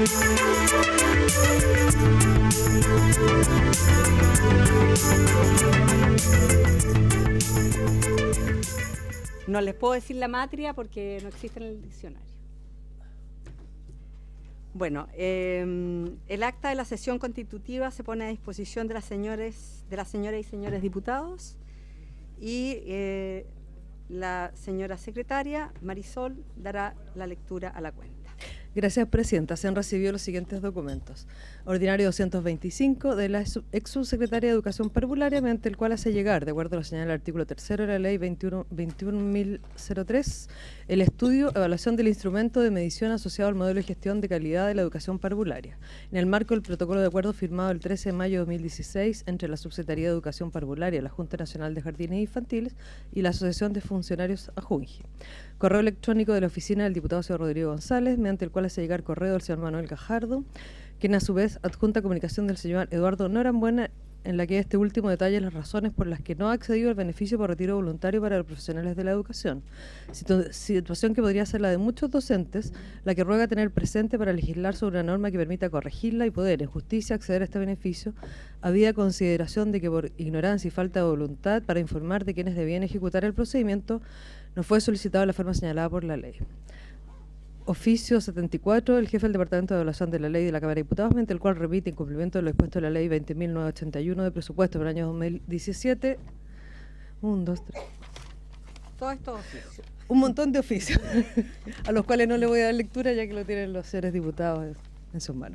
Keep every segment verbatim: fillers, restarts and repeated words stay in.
No les puedo decir la matria porque no existe en el diccionario. Bueno, eh, el acta de la sesión constitutiva se pone a disposición de las señores, de las señoras y señores diputados y eh, la señora secretaria Marisol dará la lectura a la cuenta. Gracias, Presidenta. Se han recibido los siguientes documentos. Ordinario doscientos veinticinco de la ex subsecretaria de Educación Parvularia, mediante el cual hace llegar, de acuerdo a lo señalado en el artículo tercero de la Ley veintiuno mil tres, el estudio, evaluación del instrumento de medición asociado al modelo de gestión de calidad de la educación parvularia, en el marco del protocolo de acuerdo firmado el trece de mayo de dos mil dieciséis entre la Subsecretaría de Educación Parvularia, la Junta Nacional de Jardines Infantiles y la Asociación de Funcionarios Ajunji. Correo electrónico de la oficina del diputado señor Rodrigo González, mediante el cual hace llegar correo del señor Manuel Gajardo, quien a su vez adjunta comunicación del señor Eduardo Norambuena, en la que este último detalla las razones por las que no ha accedido al beneficio por retiro voluntario para los profesionales de la educación, Situ situación que podría ser la de muchos docentes, la que ruega tener presente para legislar sobre una norma que permita corregirla y poder, en justicia, acceder a este beneficio, habida consideración de que por ignorancia y falta de voluntad para informar de quienes debían ejecutar el procedimiento, no fue solicitado de la forma señalada por la ley. Oficio setenta y cuatro, el jefe del Departamento de Evaluación de la Ley de la Cámara de Diputados, mediante el cual remite en cumplimiento de lo dispuesto de la Ley veinte mil novecientos ochenta y uno de presupuesto para el año dos mil diecisiete. Un, dos, tres. Todo esto oficio. Un montón de oficios, a los cuales no le voy a dar lectura ya que lo tienen los señores diputados en sus manos.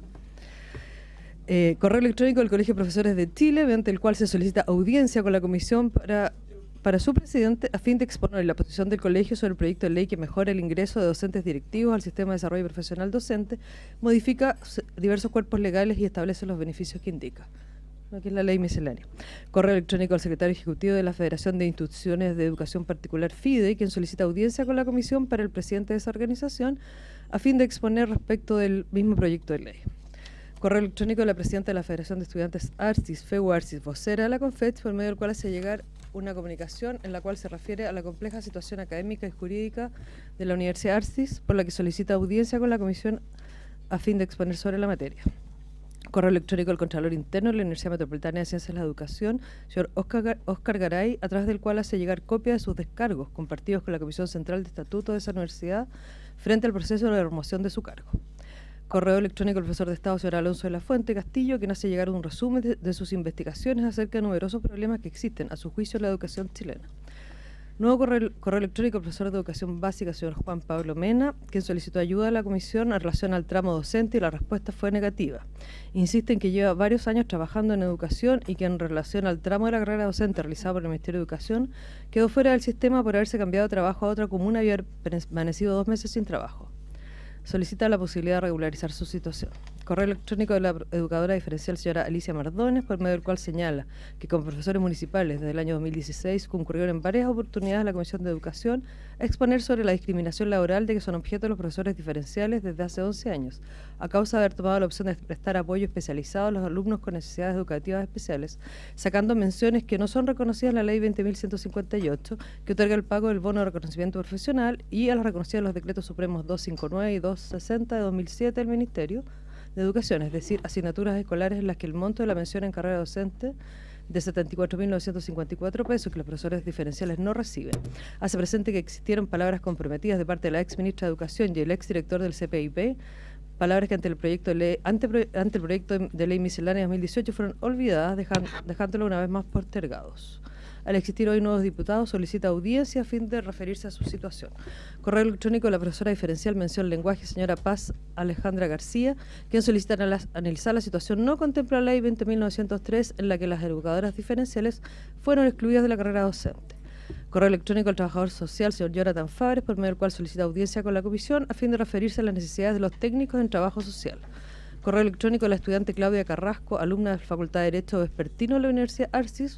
Eh, correo electrónico del Colegio de Profesores de Chile, mediante el cual se solicita audiencia con la Comisión para... para su presidente, a fin de exponer la posición del colegio sobre el proyecto de ley que mejora el ingreso de docentes directivos al sistema de desarrollo profesional docente, modifica diversos cuerpos legales y establece los beneficios que indica. Aquí es la ley miscelánea. Correo electrónico al secretario ejecutivo de la Federación de Instituciones de Educación Particular FIDE, quien solicita audiencia con la comisión para el presidente de esa organización, a fin de exponer respecto del mismo proyecto de ley. Correo electrónico de la presidenta de la Federación de Estudiantes ARCIS, FEU ARCIS, vocera de la CONFECH, por medio del cual hace llegar una comunicación en la cual se refiere a la compleja situación académica y jurídica de la Universidad ARCIS, por la que solicita audiencia con la comisión a fin de exponer sobre la materia. Correo electrónico del Contralor Interno de la Universidad Metropolitana de Ciencias de la Educación, señor Oscar, Oscar Garay, a través del cual hace llegar copia de sus descargos compartidos con la Comisión Central de Estatuto de esa universidad frente al proceso de remoción de su cargo. Correo electrónico del profesor de Estado, señor Alonso de la Fuente Castillo, quien hace llegar un resumen de, de sus investigaciones acerca de numerosos problemas que existen, a su juicio, en la educación chilena. Nuevo correo, correo electrónico del profesor de Educación Básica, señor Juan Pablo Mena, quien solicitó ayuda a la comisión en relación al tramo docente y la respuesta fue negativa. Insiste en que lleva varios años trabajando en educación y que en relación al tramo de la carrera docente realizado por el Ministerio de Educación, quedó fuera del sistema por haberse cambiado de trabajo a otra comuna y haber permanecido dos meses sin trabajo. Solicita la posibilidad de regularizar su situación. Correo electrónico de la educadora diferencial señora Alicia Mardones, por medio del cual señala que como profesores municipales desde el año dos mil dieciséis concurrieron en varias oportunidades a la Comisión de Educación a exponer sobre la discriminación laboral de que son objeto los profesores diferenciales desde hace once años, a causa de haber tomado la opción de prestar apoyo especializado a los alumnos con necesidades educativas especiales, sacando menciones que no son reconocidas en la Ley veinte mil ciento cincuenta y ocho, que otorga el pago del bono de reconocimiento profesional, y a las reconocidas en los decretos supremos doscientos cincuenta y nueve y doscientos sesenta de dos mil siete del Ministerio de Educación, es decir, asignaturas escolares en las que el monto de la mención en carrera docente de setenta y cuatro mil novecientos cincuenta y cuatro pesos que los profesores diferenciales no reciben. Hace presente que existieron palabras comprometidas de parte de la ex ministra de Educación y el ex director del C P I P, palabras que ante el proyecto de ley, ante, ante el proyecto de ley miscelánea dos mil dieciocho fueron olvidadas, dejando, dejándolo una vez más postergados. Al existir hoy nuevos diputados, solicita audiencia a fin de referirse a su situación. Correo electrónico de la profesora diferencial mención lenguaje, señora Paz Alejandra García, quien solicita analizar la situación no contempla la ley veinte mil novecientos tres, en la que las educadoras diferenciales fueron excluidas de la carrera docente. Correo electrónico del trabajador social, señor Jonathan Fabres, por medio del cual solicita audiencia con la comisión a fin de referirse a las necesidades de los técnicos en trabajo social. Correo electrónico de la estudiante Claudia Carrasco, alumna de la Facultad de Derecho Vespertino de la Universidad ARCIS,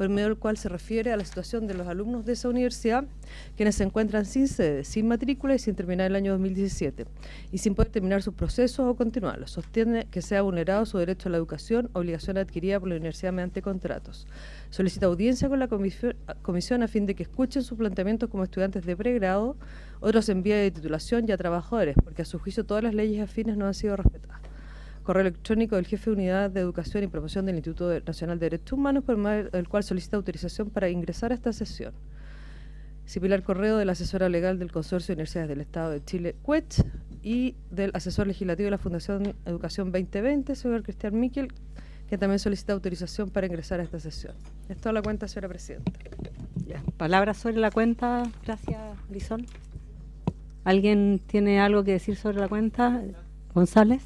por medio del cual se refiere a la situación de los alumnos de esa universidad, quienes se encuentran sin sede, sin matrícula y sin terminar el año dos mil diecisiete, y sin poder terminar sus procesos o continuarlos. Sostiene que se ha vulnerado su derecho a la educación, obligación adquirida por la universidad mediante contratos. Solicita audiencia con la comisión a fin de que escuchen sus planteamientos como estudiantes de pregrado, otros en vía de titulación y a trabajadores, porque a su juicio todas las leyes afines no han sido respetadas. Correo electrónico del jefe de Unidad de Educación y Promoción del Instituto Nacional de Derechos Humanos, por medio del cual solicita autorización para ingresar a esta sesión. Similar correo de la asesora legal del Consorcio de Universidades del Estado de Chile, C U E Ch, y del asesor legislativo de la Fundación Educación veinte veinte, señor Cristian Miquel, que también solicita autorización para ingresar a esta sesión. Es toda la cuenta, señora presidenta. Ya. Palabras sobre la cuenta. Gracias, Lisol. ¿Alguien tiene algo que decir sobre la cuenta? González.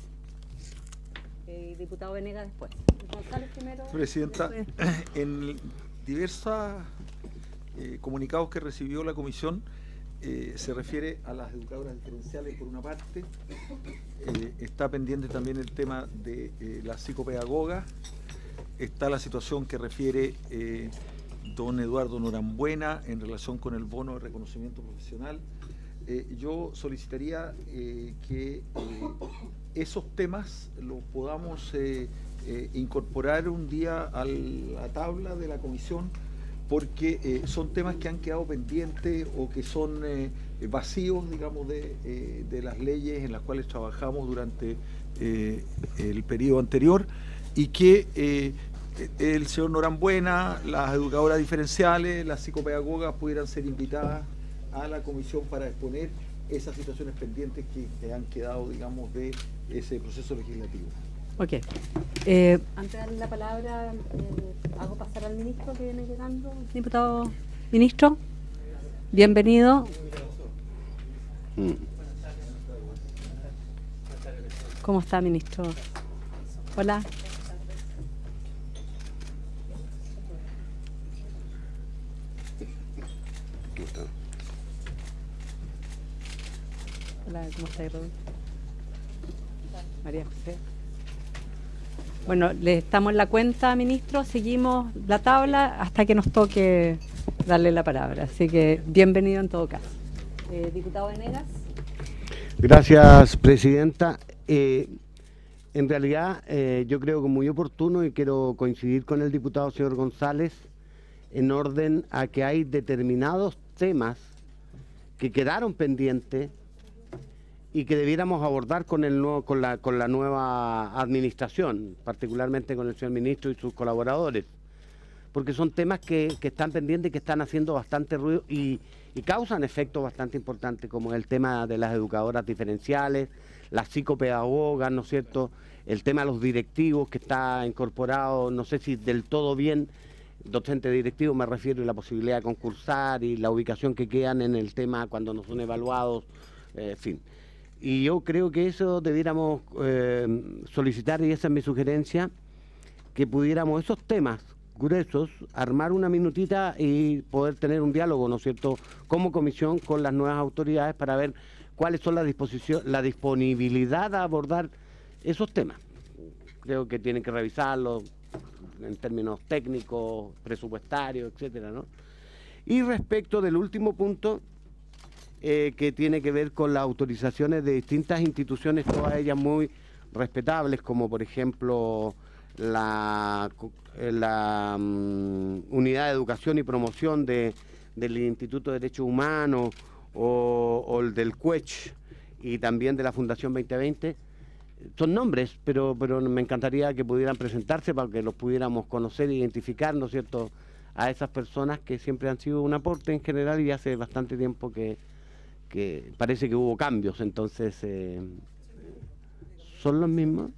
Eh, diputado Venegas después. González primero. Presidenta, después. en diversos eh, comunicados que recibió la comisión, eh, se refiere a las educadoras diferenciales por una parte, eh, está pendiente también el tema de eh, la psicopedagoga, está la situación que refiere eh, don Eduardo Norambuena en relación con el bono de reconocimiento profesional. Eh, yo solicitaría eh, que eh, esos temas los podamos eh, eh, incorporar un día a la tabla de la comisión, porque eh, son temas que han quedado pendientes o que son eh, vacíos, digamos, de, eh, de las leyes en las cuales trabajamos durante eh, el periodo anterior, y que eh, el señor Norambuena, las educadoras diferenciales, las psicopedagogas pudieran ser invitadas a la comisión para exponer esas situaciones pendientes que, que han quedado, digamos, de ese proceso legislativo. Ok. Eh, antes de darle la palabra, eh, hago pasar al ministro que viene llegando. Diputado ministro, bienvenido. ¿Cómo está, ministro? Hola. Hola, ¿cómo está, Rodolfo? María José. Bueno, le estamos en la cuenta, ministro. Seguimos la tabla hasta que nos toque darle la palabra. Así que bienvenido en todo caso. Eh, diputado Venegas. Gracias, presidenta. Eh, en realidad, eh, yo creo que muy oportuno, y quiero coincidir con el diputado señor González, en orden a que hay determinados temas que quedaron pendientes y que debiéramos abordar con, el nuevo, con, la, con la nueva administración, particularmente con el señor ministro y sus colaboradores, porque son temas que, que están pendientes y que están haciendo bastante ruido y, y causan efectos bastante importantes, como el tema de las educadoras diferenciales, las psicopedagogas, ¿no es cierto?, el tema de los directivos que está incorporado, no sé si del todo bien, docente directivo me refiero, y la posibilidad de concursar y la ubicación que quedan en el tema cuando no son evaluados, eh, en fin. Y yo creo que eso debiéramos eh, solicitar, y esa es mi sugerencia, que pudiéramos esos temas gruesos, armar una minutita y poder tener un diálogo, ¿no es cierto?, como comisión con las nuevas autoridades para ver cuáles son las disposición, la disponibilidad a abordar esos temas. Creo que tienen que revisarlo en términos técnicos, presupuestarios, etcétera, ¿no? Y respecto del último punto, Eh, que tiene que ver con las autorizaciones de distintas instituciones, todas ellas muy respetables, como por ejemplo la, la um, Unidad de Educación y Promoción de, del Instituto de Derechos Humanos o, o el del C U E Ch y también de la Fundación veinte veinte. Son nombres, pero, pero me encantaría que pudieran presentarse para que los pudiéramos conocer e identificar, ¿no es cierto?, a esas personas que siempre han sido un aporte en general, y hace bastante tiempo que que parece que hubo cambios, entonces eh, ¿son los mismos?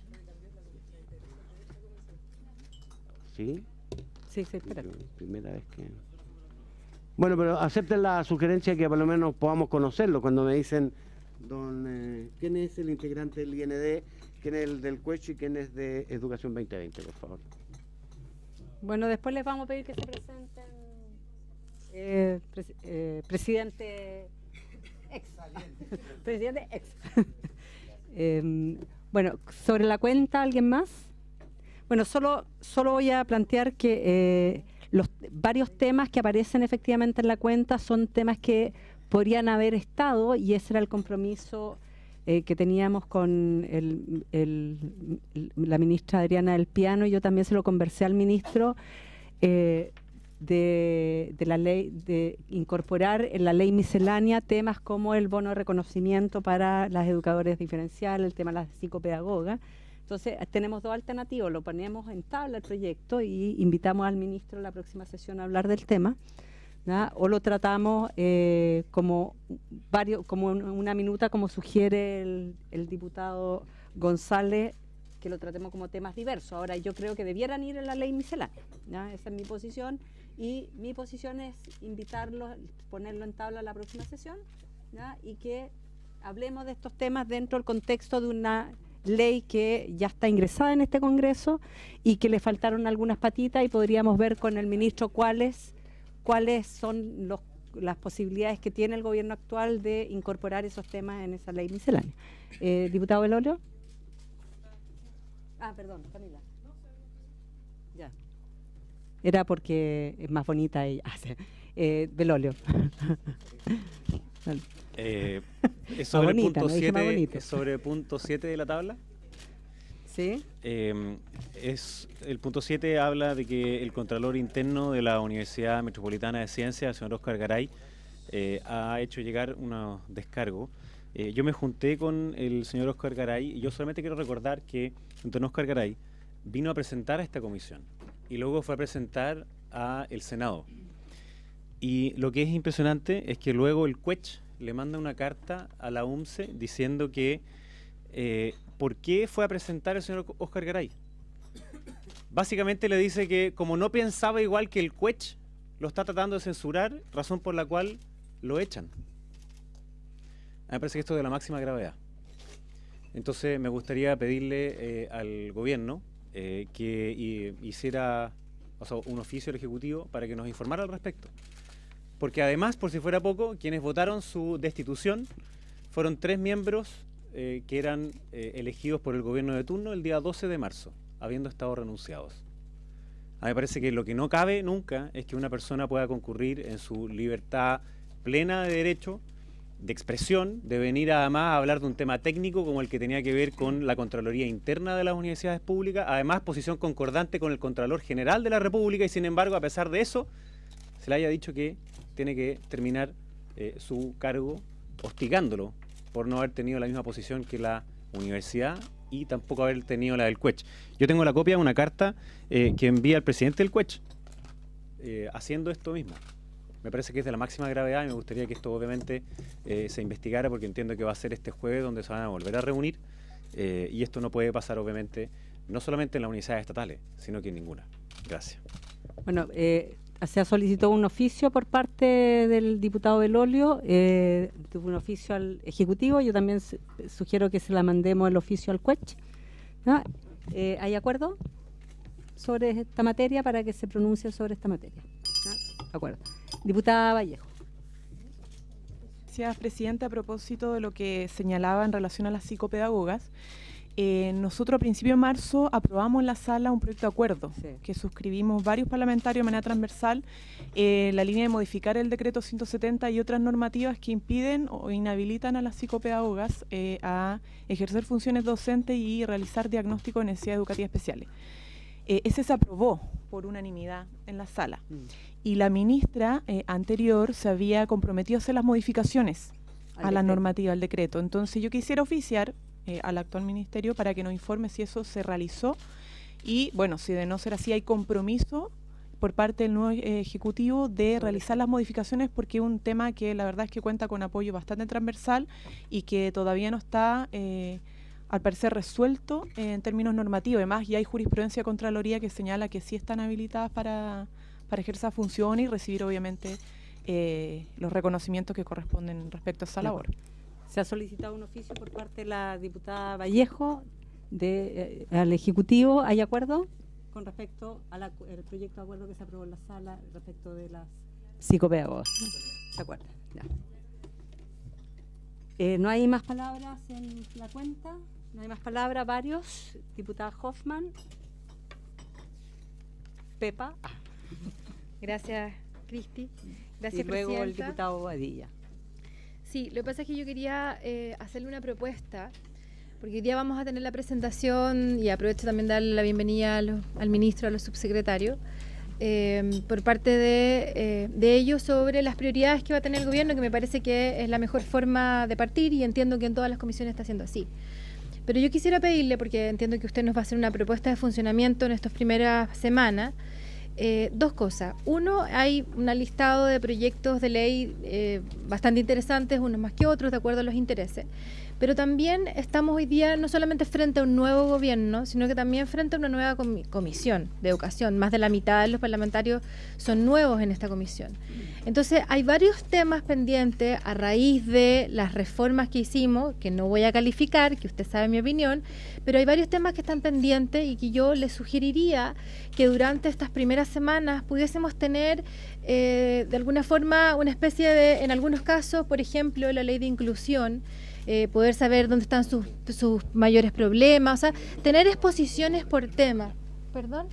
¿Sí? Sí, sí, espera. Primera vez que... Bueno, pero acepten la sugerencia que por lo menos podamos conocerlo. Cuando me dicen, don, eh, ¿quién es el integrante del I N D? ¿Quién es el del C U E Ch y quién es de Educación veinte veinte, por favor? Bueno, después les vamos a pedir que se presenten. Eh, pres eh, presidente... Ex. Presidente ex. eh, bueno, sobre la cuenta, ¿alguien más? Bueno, solo, solo voy a plantear que eh, los varios temas que aparecen efectivamente en la cuenta son temas que podrían haber estado, y ese era el compromiso eh, que teníamos con el, el, la ministra Adriana del Piano, y yo también se lo conversé al ministro, eh, de, de la ley, de incorporar en la ley miscelánea temas como el bono de reconocimiento para las educadoras diferenciales, el tema de las psicopedagogas. Entonces, tenemos dos alternativas: lo ponemos en tabla el proyecto y invitamos al ministro en la próxima sesión a hablar del tema, ¿ya? O lo tratamos eh, como varios, como una minuta, como sugiere el, el diputado González, que lo tratemos como temas diversos. Ahora, yo creo que debieran ir en la ley miscelánea, ¿ya? Esa es mi posición, y mi posición es invitarlo, ponerlo en tabla en la próxima sesión, ¿ya? Y que hablemos de estos temas dentro del contexto de una ley que ya está ingresada en este Congreso y que le faltaron algunas patitas, y podríamos ver con el ministro cuáles cuáles son los, las posibilidades que tiene el gobierno actual de incorporar esos temas en esa ley miscelánea. Eh, diputado Belolio. Ah, perdón, Camila. Ya. Era porque es más bonita ella. eh, Belolio. Eh, ¿Es sobre el bonita, punto no dije más siete, bonito. ¿es sobre el punto siete de la tabla? ¿Sí? Eh, es, el punto siete habla de que el Contralor Interno de la Universidad Metropolitana de Ciencias, el señor Óscar Garay, eh, ha hecho llegar un descargo. Eh, yo me junté con el señor Óscar Garay, y yo solamente quiero recordar que don Óscar Garay vino a presentar a esta comisión y luego fue a presentar a el Senado. Y lo que es impresionante es que luego el CUECH le manda una carta a la U M C E diciendo que eh, ¿por qué fue a presentar el señor Óscar Garay? Básicamente le dice que como no pensaba igual que el CUECH, lo está tratando de censurar, razón por la cual lo echan. A mí me parece que esto es de la máxima gravedad. Entonces me gustaría pedirle eh, al gobierno eh, que y, hiciera o sea, un oficio al Ejecutivo para que nos informara al respecto. Porque además, por si fuera poco, quienes votaron su destitución fueron tres miembros eh, que eran eh, elegidos por el gobierno de turno el día doce de marzo, habiendo estado renunciados. A mí me parece que lo que no cabe nunca es que una persona pueda concurrir en su libertad plena de derecho, de expresión, de venir además a hablar de un tema técnico como el que tenía que ver con la Contraloría Interna de las universidades públicas, además posición concordante con el Contralor General de la República, y sin embargo, a pesar de eso, se le haya dicho que tiene que terminar eh, su cargo hostigándolo por no haber tenido la misma posición que la universidad y tampoco haber tenido la del CUECH. Yo tengo la copia de una carta eh, que envía el presidente del CUECH eh, haciendo esto mismo. Me parece que es de la máxima gravedad y me gustaría que esto obviamente eh, se investigara, porque entiendo que va a ser este jueves donde se van a volver a reunir eh, y esto no puede pasar obviamente no solamente en las universidades estatales, sino que en ninguna. Gracias. Bueno, eh, se ha solicitado un oficio por parte del diputado Belolio, eh, un oficio al Ejecutivo. Yo también sugiero que se la mandemos el oficio al CUECH, ¿no? Eh, ¿Hay acuerdo sobre esta materia para que se pronuncie sobre esta materia? ¿No? De acuerdo. Diputada Vallejo. Gracias, Presidenta. A propósito de lo que señalaba en relación a las psicopedagogas, Eh, nosotros a principios de marzo aprobamos en la sala un proyecto de acuerdo sí. que suscribimos varios parlamentarios de manera transversal, eh, la línea de modificar el decreto ciento setenta y otras normativas que impiden o inhabilitan a las psicopedagogas eh, a ejercer funciones docentes y realizar diagnóstico de necesidades educativas especiales. Eh, ese se aprobó por unanimidad en la sala mm. y la ministra eh, anterior se había comprometido a hacer las modificaciones a la normativa, al decreto. Entonces yo quisiera oficiar Eh, al actual ministerio para que nos informe si eso se realizó y, bueno, si de no ser así hay compromiso por parte del nuevo eh, Ejecutivo de realizar las modificaciones, porque es un tema que la verdad es que cuenta con apoyo bastante transversal y que todavía no está, eh, al parecer, resuelto eh, en términos normativos. Además, ya hay jurisprudencia de Contraloría que señala que sí están habilitadas para, para ejercer funciones y recibir, obviamente, eh, los reconocimientos que corresponden respecto a esa labor. Se ha solicitado un oficio por parte de la diputada Vallejo de, eh, al Ejecutivo. ¿Hay acuerdo con respecto al proyecto de acuerdo que se aprobó en la sala respecto de las psicopedagogas? ¿Se acuerda? Ya. Eh, ¿No hay más palabras en la cuenta? ¿No hay más palabras? Varios. Diputada Hoffman. Pepa. Ah. Gracias, Cristi. Gracias, y luego Presidenta. el diputado Bobadilla. Sí, lo que pasa es que yo quería eh, hacerle una propuesta, porque hoy día vamos a tener la presentación, y aprovecho también de darle la bienvenida a los- al ministro, a los subsecretarios, eh, por parte de, eh, de ellos sobre las prioridades que va a tener el gobierno, que me parece que es la mejor forma de partir, y entiendo que en todas las comisiones está siendo así. Pero yo quisiera pedirle, porque entiendo que usted nos va a hacer una propuesta de funcionamiento en estas primeras semanas, eh, dos cosas. Uno, hay un listado de proyectos de ley eh, bastante interesantes, unos más que otros, de acuerdo a los intereses. Pero también estamos hoy día no solamente frente a un nuevo gobierno, sino que también frente a una nueva comi- comisión de educación. Más de la mitad de los parlamentarios son nuevos en esta comisión. Entonces, hay varios temas pendientes a raíz de las reformas que hicimos, que no voy a calificar, que usted sabe mi opinión, pero hay varios temas que están pendientes y que yo le sugeriría que durante estas primeras semanas pudiésemos tener eh, de alguna forma una especie de, en algunos casos, por ejemplo, la ley de inclusión, eh, poder saber dónde están sus, sus mayores problemas, o sea, tener exposiciones por tema. ¿Perdón?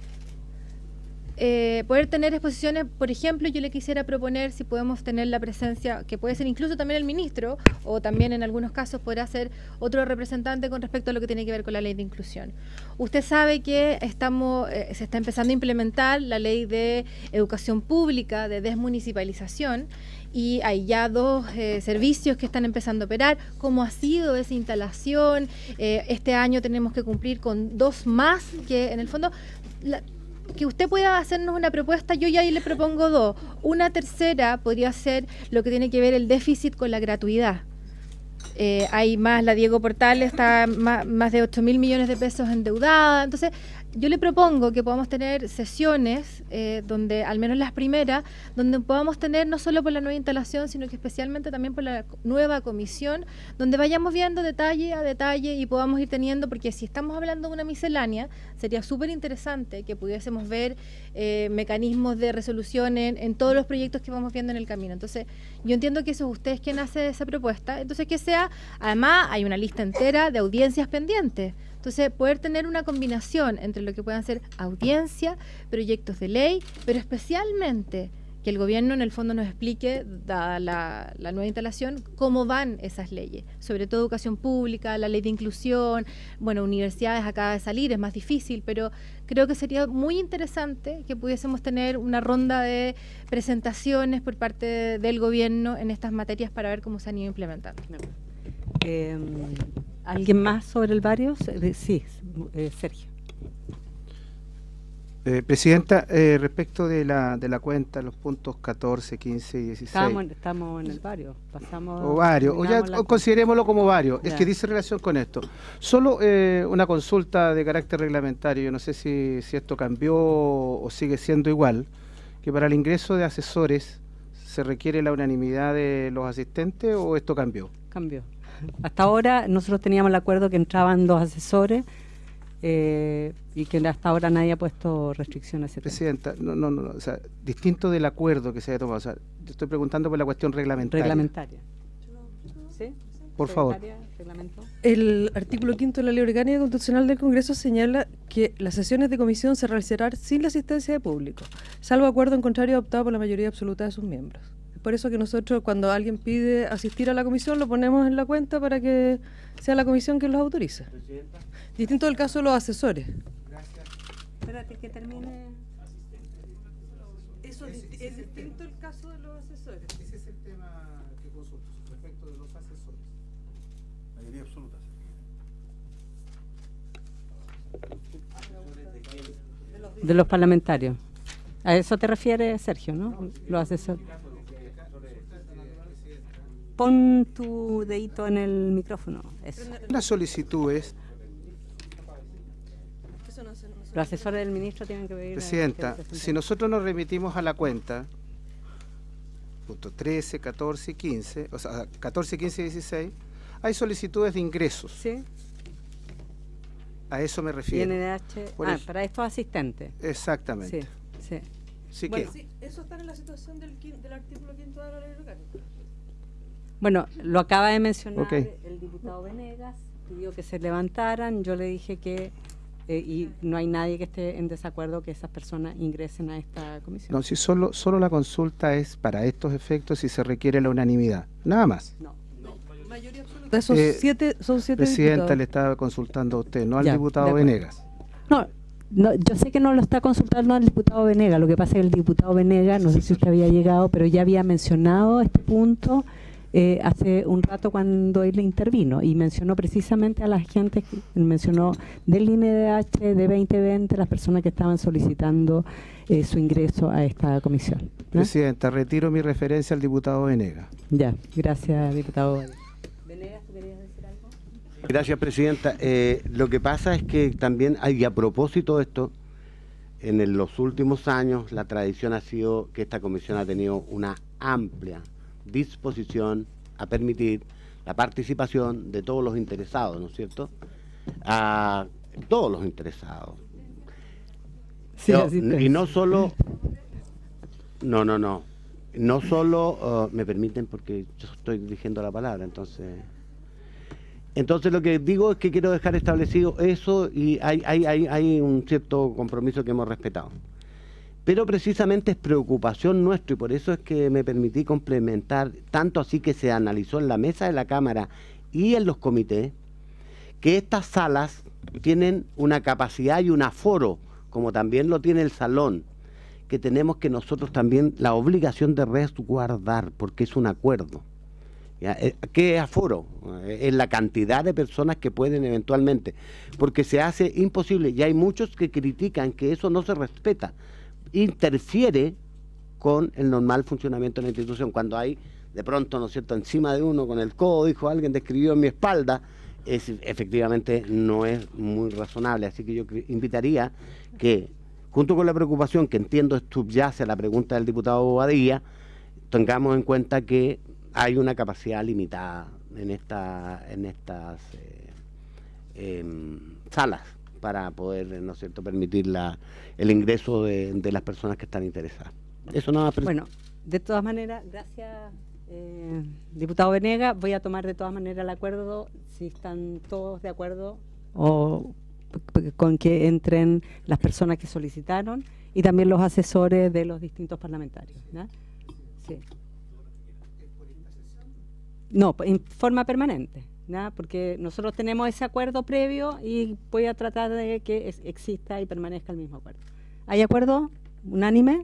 Eh, poder tener exposiciones, por ejemplo, yo le quisiera proponer si podemos tener la presencia, que puede ser incluso también el ministro, o también en algunos casos podrá ser otro representante con respecto a lo que tiene que ver con la ley de inclusión. Usted sabe que estamos, eh, se está empezando a implementar la ley de educación pública, de desmunicipalización, y hay ya dos eh, servicios que están empezando a operar. ¿Cómo ha sido esa instalación? Eh, este año tenemos que cumplir con dos más, que en el fondo... La, que usted pueda hacernos una propuesta, yo ya ahí le propongo dos. Una tercera podría ser lo que tiene que ver el déficit con la gratuidad. Eh, hay más, la Diego Portales está más, más de ocho mil millones de pesos endeudada. Entonces, yo le propongo que podamos tener sesiones, eh, donde, al menos las primeras, donde podamos tener no solo por la nueva instalación, sino que especialmente también por la nueva comisión, donde vayamos viendo detalle a detalle y podamos ir teniendo, porque si estamos hablando de una miscelánea, sería súper interesante que pudiésemos ver eh, mecanismos de resolución en, en todos los proyectos que vamos viendo en el camino. Entonces, yo entiendo que eso es usted quien hace esa propuesta, entonces que sea, además hay una lista entera de audiencias pendientes. Entonces, poder tener una combinación entre lo que puedan ser audiencia, proyectos de ley, pero especialmente que el gobierno en el fondo nos explique, dada la, la nueva instalación, cómo van esas leyes, sobre todo educación pública, la ley de inclusión, bueno, universidades acaba de salir, es más difícil, pero creo que sería muy interesante que pudiésemos tener una ronda de presentaciones por parte de, del gobierno en estas materias para ver cómo se han ido implementando. Eh, ¿Alguien más sobre el barrio? Sí, eh, Sergio. Eh, Presidenta, eh, respecto de la, de la cuenta, los puntos catorce, quince y dieciséis. Estamos, estamos en el barrio, pasamos... O varios, o ya o considerémoslo como varios. Es que dice relación con esto. Solo eh, una consulta de carácter reglamentario, yo no sé si, si esto cambió o sigue siendo igual, que para el ingreso de asesores se requiere la unanimidad de los asistentes o esto cambió. Cambió. Hasta ahora nosotros teníamos el acuerdo que entraban dos asesores eh, y que hasta ahora nadie ha puesto restricciones. Presidenta, no, no, no, o sea, distinto del acuerdo que se haya tomado, o sea, yo estoy preguntando por la cuestión reglamentaria. Reglamentaria. ¿Sí? Por favor. Reglamento. El artículo quinto de la Ley Orgánica Constitucional del Congreso señala que las sesiones de comisión se realizarán sin la asistencia de público, salvo acuerdo en contrario adoptado por la mayoría absoluta de sus miembros. Por eso que nosotros, cuando alguien pide asistir a la comisión, lo ponemos en la cuenta para que sea la comisión quien los autorice. Presidenta. Distinto del caso de los asesores. Gracias. Espérate que termine. Eso es, es distinto el caso de los asesores. Ese es el tema que consulto respecto de los asesores. Mayoría absoluta. De los parlamentarios. A eso te refieres, Sergio, ¿no? Los asesores. Pon tu dedito en el micrófono. Eso. Las solicitudes. Los asesores del ministro tienen que pedir... Presidenta, si nosotros nos remitimos a la cuenta, punto trece, catorce y quince, o sea, catorce, quince y dieciséis, hay solicitudes de ingresos. Sí. A eso me refiero. Y N D H, ah, eso. Para estos asistentes. Exactamente. Sí, sí. Sí, bueno, que, sí, eso está en la situación del, del artículo quinto de la Ley Orgánica. Bueno, lo acaba de mencionar okay. el diputado Venegas, pidió que se levantaran, yo le dije que eh, y no hay nadie que esté en desacuerdo que esas personas ingresen a esta comisión. No, si solo, solo la consulta es para estos efectos si se requiere la unanimidad, nada más. No. De esos Eh, siete, son siete Presidenta, diputados. le estaba consultando a usted, no al Ya, diputado de acuerdo. Venegas. No, no, yo sé que no lo está consultando al diputado Venegas, lo que pasa es que el diputado Venegas, no sé si usted había llegado, pero ya había mencionado este punto eh, hace un rato cuando él intervino y mencionó precisamente a la gente, que- mencionó del I N D H, de veinte veinte, las personas que estaban solicitando eh, su ingreso a esta comisión. ¿no? Presidenta, retiro mi referencia al diputado Venegas. Ya, gracias, diputado. Venegas, ¿tú querías decir algo? Gracias, Presidenta. Eh, lo que pasa es que también hay, a propósito de esto, en el- los últimos años la tradición ha sido que esta comisión ha tenido una amplia disposición a permitir la participación de todos los interesados, ¿no es cierto? A todos los interesados. Sí, No, así y es. no solo, no, no, no, no solo, uh, me permiten porque yo estoy dirigiendo la palabra, entonces, entonces lo que digo es que quiero dejar establecido eso y hay, hay, hay, hay un cierto compromiso que hemos respetado. Pero precisamente es preocupación nuestra y por eso es que me permití complementar, tanto así que se analizó en la mesa de la Cámara y en los comités, que estas salas tienen una capacidad y un aforo, como también lo tiene el salón, que tenemos que nosotros también la obligación de resguardar, porque es un acuerdo. ¿Ya? ¿Qué es aforo? Es la cantidad de personas que pueden eventualmente, porque se hace imposible, y hay muchos que critican que eso no se respeta, interfiere con el normal funcionamiento de la institución, cuando hay de pronto, ¿no es cierto?, encima de uno con el codo, dijo alguien, describió en mi espalda, es, efectivamente no es muy razonable, así que yo invitaría que, junto con la preocupación que entiendo subyace a la pregunta del diputado Bobadilla, tengamos en cuenta que hay una capacidad limitada en, esta, en estas eh, eh, salas para poder, ¿no es cierto?, permitir la, el ingreso de, de las personas que están interesadas. Eso nada más. Bueno, de todas maneras, gracias, eh, diputado Venegas. Voy a tomar de todas maneras el acuerdo, si están todos de acuerdo, o con que entren las personas que solicitaron y también los asesores de los distintos parlamentarios. ¿no? Sí. No, en forma permanente. ¿no? Porque nosotros tenemos ese acuerdo previo y voy a tratar de que es, exista y permanezca el mismo acuerdo. ¿Hay acuerdo unánime?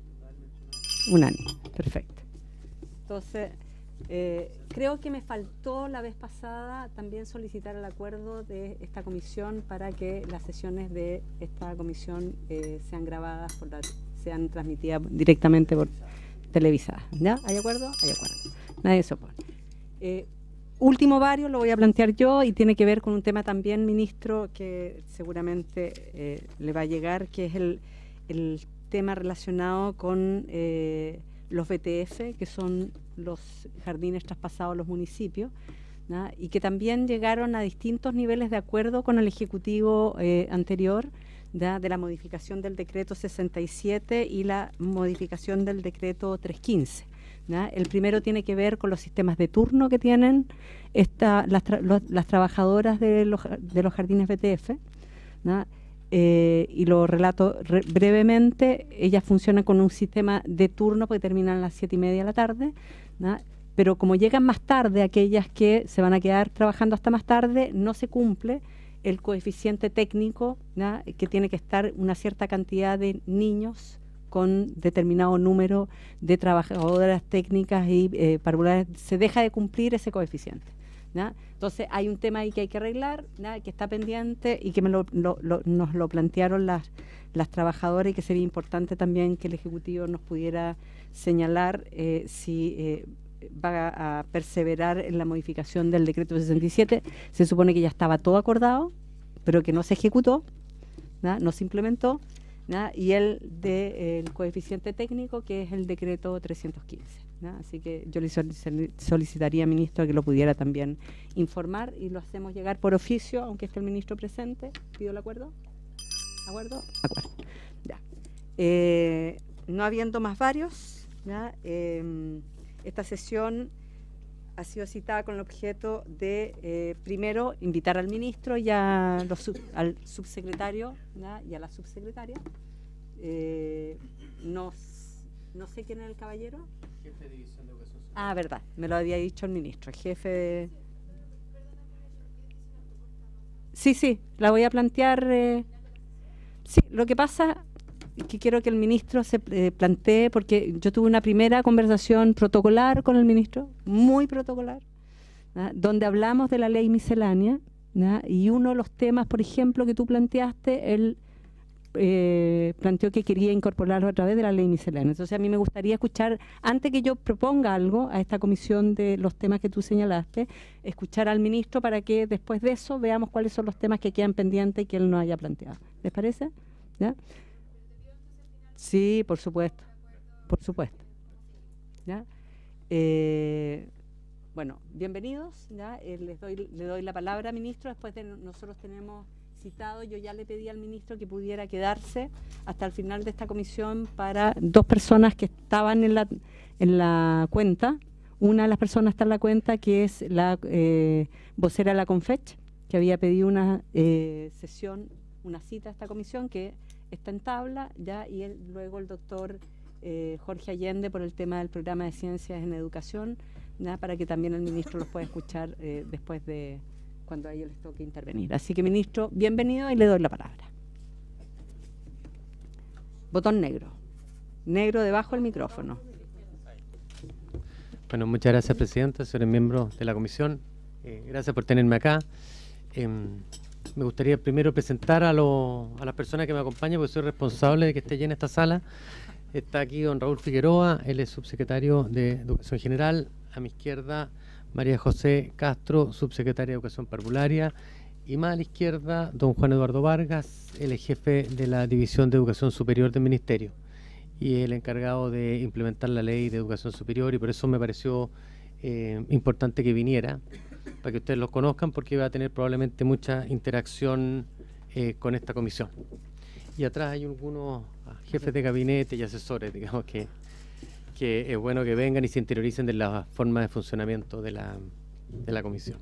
Unánime, perfecto. Entonces, eh, creo que me faltó la vez pasada también solicitar el acuerdo de esta comisión para que las sesiones de esta comisión eh, sean grabadas, por la, sean transmitidas directamente por televisadas. ¿Ya? ¿Hay acuerdo? Hay acuerdo. Nadie se opone. Eh, último vario lo voy a plantear yo y tiene que ver con un tema también, ministro, que seguramente eh, le va a llegar, que es el, el tema relacionado con eh, los B T F, que son los jardines traspasados a los municipios, ¿no? Y que también llegaron a distintos niveles de acuerdo con el Ejecutivo eh, anterior, ¿no? De la modificación del decreto sesenta y siete y la modificación del decreto trescientos quince. ¿no? El primero tiene que ver con los sistemas de turno que tienen esta, las, tra los, las trabajadoras de los, de los jardines B T F, ¿no? Eh, y lo relato re brevemente. Ellas funcionan con un sistema de turno porque terminan a las siete y media de la tarde, ¿no? Pero como llegan más tarde aquellas que se van a quedar trabajando hasta más tarde, no se cumple el coeficiente técnico, ¿no? Que tiene que estar una cierta cantidad de niños con determinado número de trabajadoras técnicas y eh, parvulares. Se deja de cumplir ese coeficiente. ¿no? Entonces hay un tema ahí que hay que arreglar, ¿no? Que está pendiente y que me lo, lo, lo, nos lo plantearon las, las trabajadoras y que sería importante también que el Ejecutivo nos pudiera señalar eh, si eh, va a perseverar en la modificación del decreto sesenta y siete. Se supone que ya estaba todo acordado, pero que no se ejecutó, ¿no? No se implementó. ¿no? Y el del de, eh, coeficiente técnico, que es el decreto trescientos quince. ¿no? Así que yo le solicitaría, ministro, que lo pudiera también informar y lo hacemos llegar por oficio, aunque esté el ministro presente. ¿Pido el acuerdo? ¿Acuerdo? Acuerdo. Ya. Eh, no habiendo más varios, ¿ya? Eh, esta sesión ha sido citada con el objeto de, eh, primero, invitar al ministro y a los sub, al subsecretario, ¿ya? Y a la subsecretaria. Eh, no, no sé quién es el caballero. Jefe de División de Educación Superior. Ah, verdad, me lo había dicho el ministro, jefe de... Sí, sí, la voy a plantear. Eh, sí, lo que pasa es que quiero que el ministro se eh, plantee, porque yo tuve una primera conversación protocolar con el ministro, muy protocolar, ¿no? Donde hablamos de la ley miscelánea, ¿no? Y uno de los temas, por ejemplo, que tú planteaste, él eh, planteó que quería incorporarlo a través de la ley miscelánea. Entonces a mí me gustaría escuchar, antes que yo proponga algo a esta comisión de los temas que tú señalaste, escuchar al ministro para que después de eso veamos cuáles son los temas que quedan pendientes y que él no haya planteado. ¿Les parece? ¿Ya? Sí, por supuesto, por supuesto. ¿Ya? Eh, bueno, bienvenidos. ¿Ya? Eh, les doy, le doy la palabra, ministro. Después de nosotros tenemos citado, yo ya le pedí al ministro que pudiera quedarse hasta el final de esta comisión para dos personas que estaban en la, en la cuenta. Una de las personas está en la cuenta, que es la eh, vocera de la CONFECH, que había pedido una eh, sesión, una cita a esta comisión, que está en tabla, ya, y él, luego el doctor eh, Jorge Allende por el tema del programa de ciencias en educación, ya, para que también el ministro los pueda escuchar eh, después de cuando a ellos les toque intervenir. Así que, ministro, bienvenido y le doy la palabra. Botón negro. Negro debajo del micrófono. Bueno, muchas gracias, presidenta, señores miembros de la comisión. Eh, gracias por tenerme acá. Eh, me gustaría primero presentar a, lo, a las personas que me acompañan, porque soy responsable de que esté llena esta sala. Está aquí don Raúl Figueroa, él es subsecretario de Educación General. A mi izquierda, María José Castro, subsecretaria de Educación Parvularia, y más a la izquierda, don Juan Eduardo Vargas, él es jefe de la División de Educación Superior del Ministerio y el encargado de implementar la Ley de Educación Superior, y por eso me pareció eh, importante que viniera, para que ustedes los conozcan, porque va a tener probablemente mucha interacción eh, con esta comisión. Y atrás hay algunos jefes de gabinete y asesores, digamos, que que es bueno que vengan y se interioricen de la forma de funcionamiento de la, de la comisión.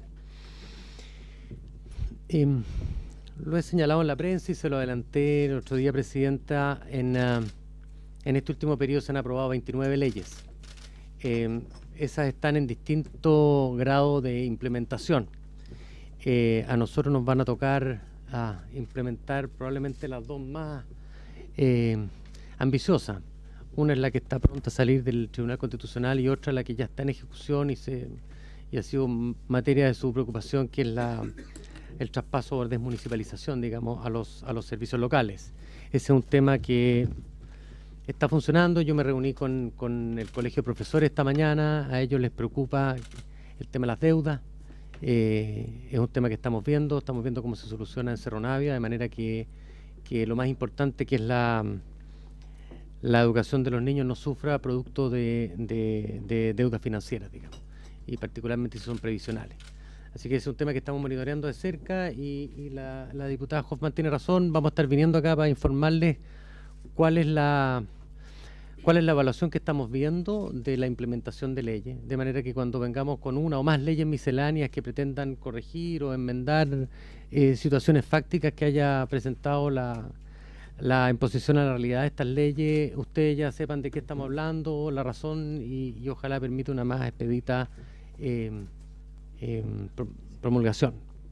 Eh, lo he señalado en la prensa y se lo adelanté el otro día, presidenta. En, uh, en este último periodo se han aprobado veintinueve leyes. Eh, esas están en distinto grado de implementación. Eh, a nosotros nos van a tocar a implementar probablemente las dos más eh, ambiciosas. Una es la que está pronta a salir del Tribunal Constitucional y otra la que ya está en ejecución y, se, y ha sido materia de su preocupación, que es la, el traspaso o desmunicipalización, digamos, a los, a los servicios locales. Ese es un tema que está funcionando. Yo me reuní con, con el Colegio de Profesores esta mañana. A ellos les preocupa el tema de las deudas. Eh, es un tema que estamos viendo, estamos viendo cómo se soluciona en Cerro Navia, de manera que, que lo más importante, que es la... la educación de los niños, no sufra producto de, de, de deudas financieras, digamos, y particularmente si son previsionales. Así que es un tema que estamos monitoreando de cerca y, y la, la diputada Hoffman tiene razón. Vamos a estar viniendo acá para informarles cuál es la cuál es la evaluación que estamos viendo de la implementación de leyes, de manera que cuando vengamos con una o más leyes misceláneas que pretendan corregir o enmendar eh, situaciones fácticas que haya presentado la la imposición a la realidad de estas leyes, ustedes ya sepan de qué estamos hablando, la razón, y, y ojalá permita una más expedita eh, eh, promulgación.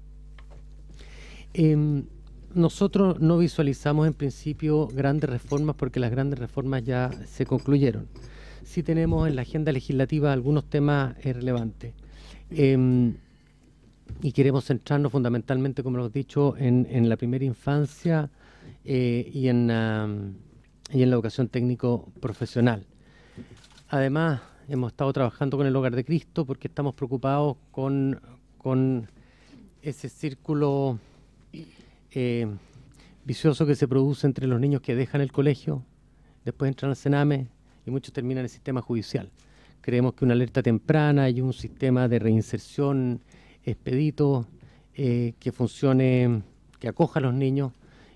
Eh, nosotros no visualizamos en principio grandes reformas, porque las grandes reformas ya se concluyeron. Sí tenemos en la agenda legislativa algunos temas eh, relevantes. Eh, y queremos centrarnos fundamentalmente, como hemos dicho, en, en la primera infancia, Eh, y, en, uh, y en la educación técnico profesional. Además, hemos estado trabajando con el Hogar de Cristo, porque estamos preocupados con, con ese círculo eh, vicioso que se produce entre los niños que dejan el colegio, después entran al Sename y muchos terminan en el sistema judicial. Creemos que una alerta temprana y un sistema de reinserción expedito eh, que funcione, que acoja a los niños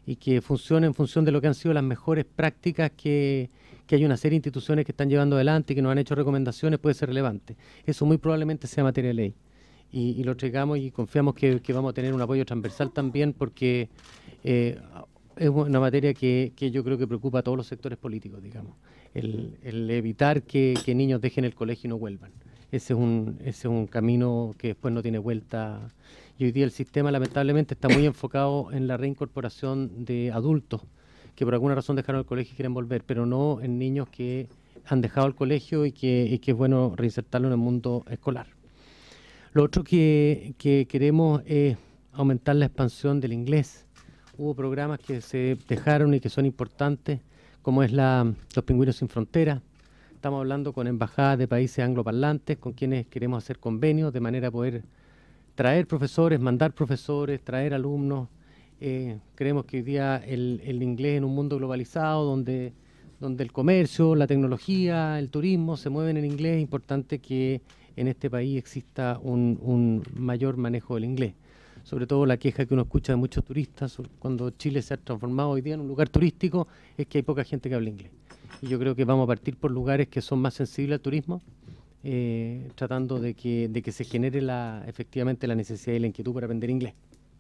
y que funcione en función de lo que han sido las mejores prácticas que, que hay una serie de instituciones que están llevando adelante y que nos han hecho recomendaciones, puede ser relevante. Eso muy probablemente sea materia de ley. Y, y lo traigamos y confiamos que, que vamos a tener un apoyo transversal también, porque eh, es una materia que, que yo creo que preocupa a todos los sectores políticos, digamos. El, el evitar que, que niños dejen el colegio y no vuelvan. Ese es un, ese es un camino que después no tiene vuelta. Y hoy día el sistema lamentablemente está muy enfocado en la reincorporación de adultos que por alguna razón dejaron el colegio y quieren volver, pero no en niños que han dejado el colegio y que, y que es bueno reinsertarlo en el mundo escolar. Lo otro que, que queremos es aumentar la expansión del inglés. Hubo programas que se dejaron y que son importantes, como es la, los Pingüinos Sin Fronteras. Estamos hablando con embajadas de países angloparlantes, con quienes queremos hacer convenios de manera a poder traer profesores, mandar profesores, traer alumnos. Eh, creemos que hoy día el, el inglés en un mundo globalizado, donde, donde el comercio, la tecnología, el turismo se mueven en inglés, es importante que en este país exista un, un mayor manejo del inglés. Sobre todo la queja que uno escucha de muchos turistas cuando Chile se ha transformado hoy día en un lugar turístico es que hay poca gente que habla inglés. Y yo creo que vamos a partir por lugares que son más sensibles al turismo, eh, tratando de que, de que se genere la, efectivamente la necesidad y la inquietud para aprender inglés.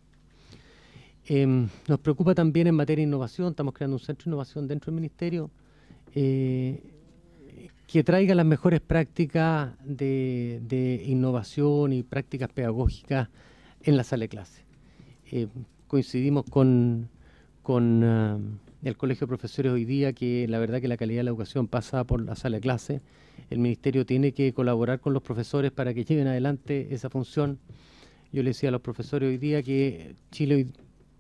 Eh, nos preocupa también en materia de innovación, estamos creando un centro de innovación dentro del Ministerio eh, que traiga las mejores prácticas de, de innovación y prácticas pedagógicas en la sala de clase. Eh, coincidimos con, con uh, el Colegio de Profesores hoy día que la verdad que la calidad de la educación pasa por la sala de clase. El Ministerio tiene que colaborar con los profesores para que lleven adelante esa función. Yo le decía a los profesores hoy día que Chile hoy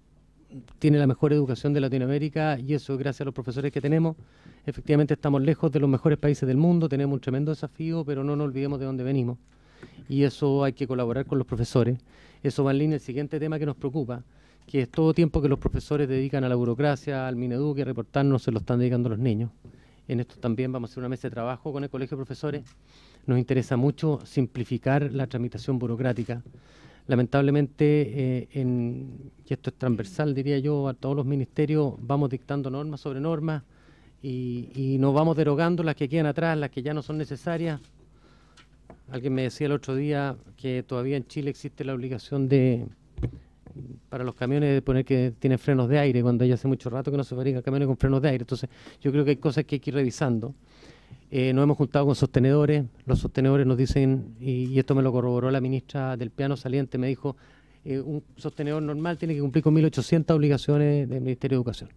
tiene la mejor educación de Latinoamérica y eso es gracias a los profesores que tenemos. Efectivamente estamos lejos de los mejores países del mundo, tenemos un tremendo desafío, pero no nos olvidemos de dónde venimos. Y eso hay que colaborar con los profesores. Eso va en línea el siguiente tema que nos preocupa, que es todo tiempo que los profesores dedican a la burocracia, al Mineduc, y a reportarnos, se lo están dedicando a los niños. En esto también vamos a hacer una mesa de trabajo con el Colegio de Profesores. Nos interesa mucho simplificar la tramitación burocrática. Lamentablemente, eh, en, y esto es transversal, diría yo, a todos los ministerios, vamos dictando normas sobre normas y, y nos vamos derogando las que quedan atrás, las que ya no son necesarias. Alguien me decía el otro día que todavía en Chile existe la obligación de, para los camiones, de poner que tienen frenos de aire, cuando ya hace mucho rato que no se fabrican camiones con frenos de aire. Entonces, yo creo que hay cosas que hay que ir revisando. Eh, nos hemos juntado con sostenedores, los sostenedores nos dicen, y, y esto me lo corroboró la ministra del Piano saliente, me dijo, eh, un sostenedor normal tiene que cumplir con mil ochocientas obligaciones del Ministerio de Educación.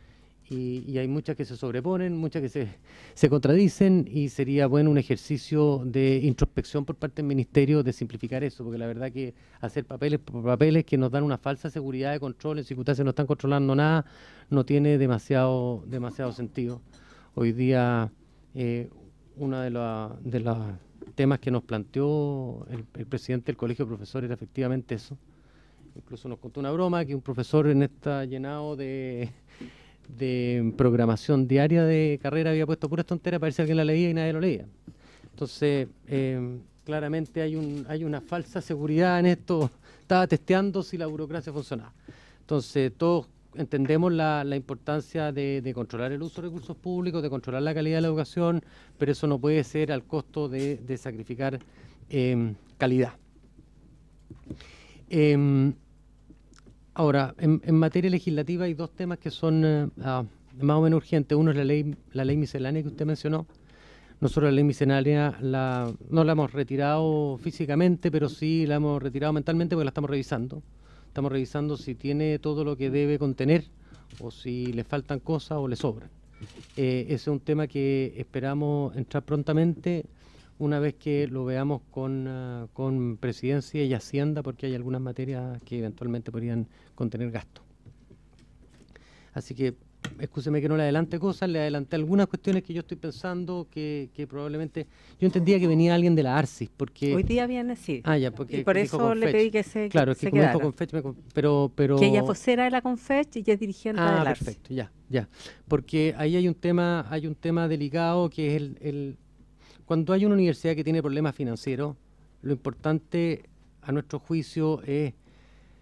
Y, y hay muchas que se sobreponen, muchas que se, se contradicen, y sería bueno un ejercicio de introspección por parte del Ministerio de simplificar eso, porque la verdad que hacer papeles por papeles que nos dan una falsa seguridad de control, en circunstancias no están controlando nada, no tiene demasiado, demasiado sentido. Hoy día eh, uno de los de los temas que nos planteó el, el presidente del Colegio de Profesores era efectivamente eso. Incluso nos contó una broma que un profesor en esta llenado de... de programación diaria de carrera había puesto puras tonteras para ver si alguien la leía y nadie lo leía. Entonces, eh, claramente hay, un, hay una falsa seguridad en esto. Estaba testeando si la burocracia funcionaba. Entonces, todos entendemos la, la importancia de, de controlar el uso de recursos públicos, de controlar la calidad de la educación, pero eso no puede ser al costo de, de sacrificar eh, calidad. Eh, Ahora, en, en materia legislativa hay dos temas que son uh, uh, más o menos urgentes. Uno es la ley, la ley miscelánea que usted mencionó. Nosotros la ley miscelánea la, no la hemos retirado físicamente, pero sí la hemos retirado mentalmente porque la estamos revisando. Estamos revisando si tiene todo lo que debe contener o si le faltan cosas o le sobran. Eh, ese es un tema que esperamos entrar prontamente una vez que lo veamos con, uh, con Presidencia y Hacienda, porque hay algunas materias que eventualmente podrían contener gastos. Así que, excúseme que no le adelante cosas, le adelanté algunas cuestiones que yo estoy pensando que, que probablemente... Yo entendía que venía alguien de la ARCIS, porque... Hoy día viene, sí. Ah, ya, porque... Y por eso le pedí que se Claro, es que se como dijo quedara. Confech, me, pero, pero... Que ella es vocera de la Confech y ella es dirigente ah, de la ARCIS. perfecto, ya, ya. Porque ahí hay un tema, hay un tema delicado que es el... el Cuando hay una universidad que tiene problemas financieros, lo importante, a nuestro juicio, es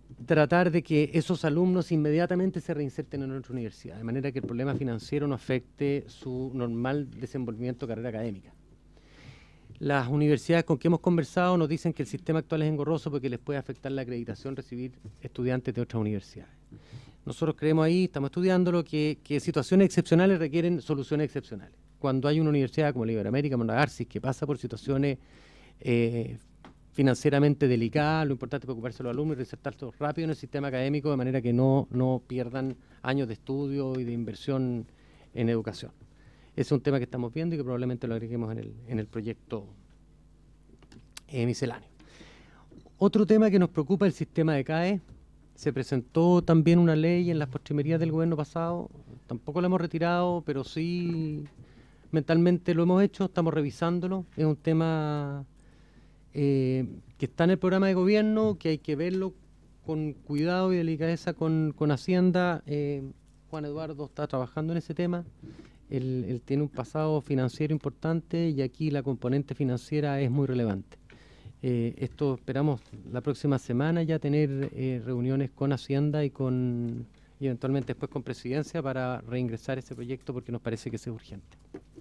tratar de que esos alumnos inmediatamente se reinserten en nuestra universidad, de manera que el problema financiero no afecte su normal desenvolvimiento de carrera académica. Las universidades con que hemos conversado nos dicen que el sistema actual es engorroso porque les puede afectar la acreditación recibir estudiantes de otras universidades. Nosotros creemos ahí, estamos estudiándolo, que, que situaciones excepcionales requieren soluciones excepcionales. Cuando hay una universidad como la Iberoamérica, Monagarcis, que pasa por situaciones eh, financieramente delicadas, lo importante es preocuparse de los alumnos y reinsertarlos rápido en el sistema académico de manera que no, no pierdan años de estudio y de inversión en educación. Ese es un tema que estamos viendo y que probablemente lo agreguemos en el, en el proyecto eh, misceláneo. Otro tema que nos preocupa es el sistema de C A E. Se presentó también una ley en las postrimerías del gobierno pasado. Tampoco la hemos retirado, pero sí mentalmente lo hemos hecho, estamos revisándolo. Es un tema eh, que está en el programa de gobierno, que hay que verlo con cuidado y delicadeza con, con Hacienda. Eh, Juan Eduardo está trabajando en ese tema. Él, él tiene un pasado financiero importante y aquí la componente financiera es muy relevante. Eh, esto esperamos la próxima semana ya tener eh, reuniones con Hacienda y con y eventualmente después con Presidencia para reingresar ese proyecto porque nos parece que es urgente.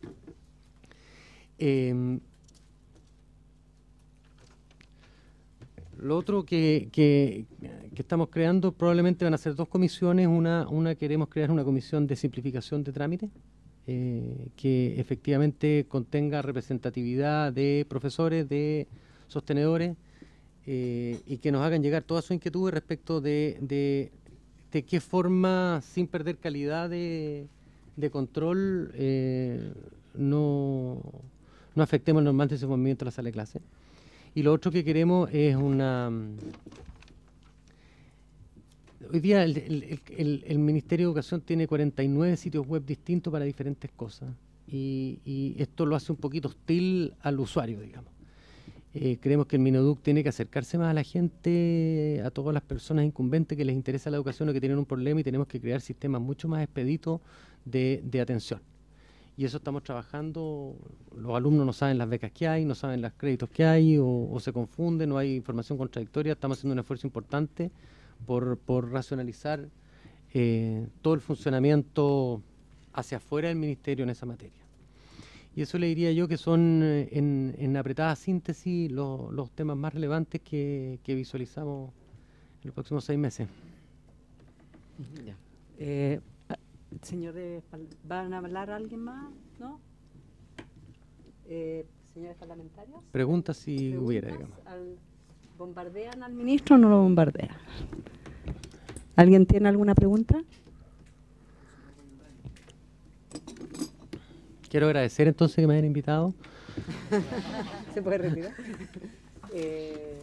Eh, lo otro que, que, que estamos creando probablemente van a ser dos comisiones. Una, una queremos crear una comisión de simplificación de trámites. Eh, que efectivamente contenga representatividad de profesores, de sostenedores eh, y que nos hagan llegar todas sus inquietudes respecto de, de, de qué forma, sin perder calidad de, de control, eh, no, no afectemos el normal desenvolvimiento de la sala de clase. Y lo otro que queremos es una... Hoy día el, el, el, el Ministerio de Educación tiene cuarenta y nueve sitios web distintos para diferentes cosas y, y esto lo hace un poquito hostil al usuario, digamos. Eh, creemos que el Mineduc tiene que acercarse más a la gente, a todas las personas incumbentes que les interesa la educación o que tienen un problema y tenemos que crear sistemas mucho más expeditos de, de atención. Y eso estamos trabajando, los alumnos no saben las becas que hay, no saben los créditos que hay o, o se confunden, no hay información contradictoria, estamos haciendo un esfuerzo importante Por, por racionalizar eh, todo el funcionamiento hacia afuera del Ministerio en esa materia. Y eso le diría yo que son, eh, en, en apretada síntesis, lo, los temas más relevantes que, que visualizamos en los próximos seis meses. Ya. Eh, señores, ¿van a hablar alguien más? ¿No? Eh, señores parlamentarios. Pregunta si hubiera, digamos. Al, ¿Bombardean al ministro o no lo bombardean? ¿Alguien tiene alguna pregunta? Quiero agradecer entonces que me hayan invitado. ¿Se puede retirar? eh,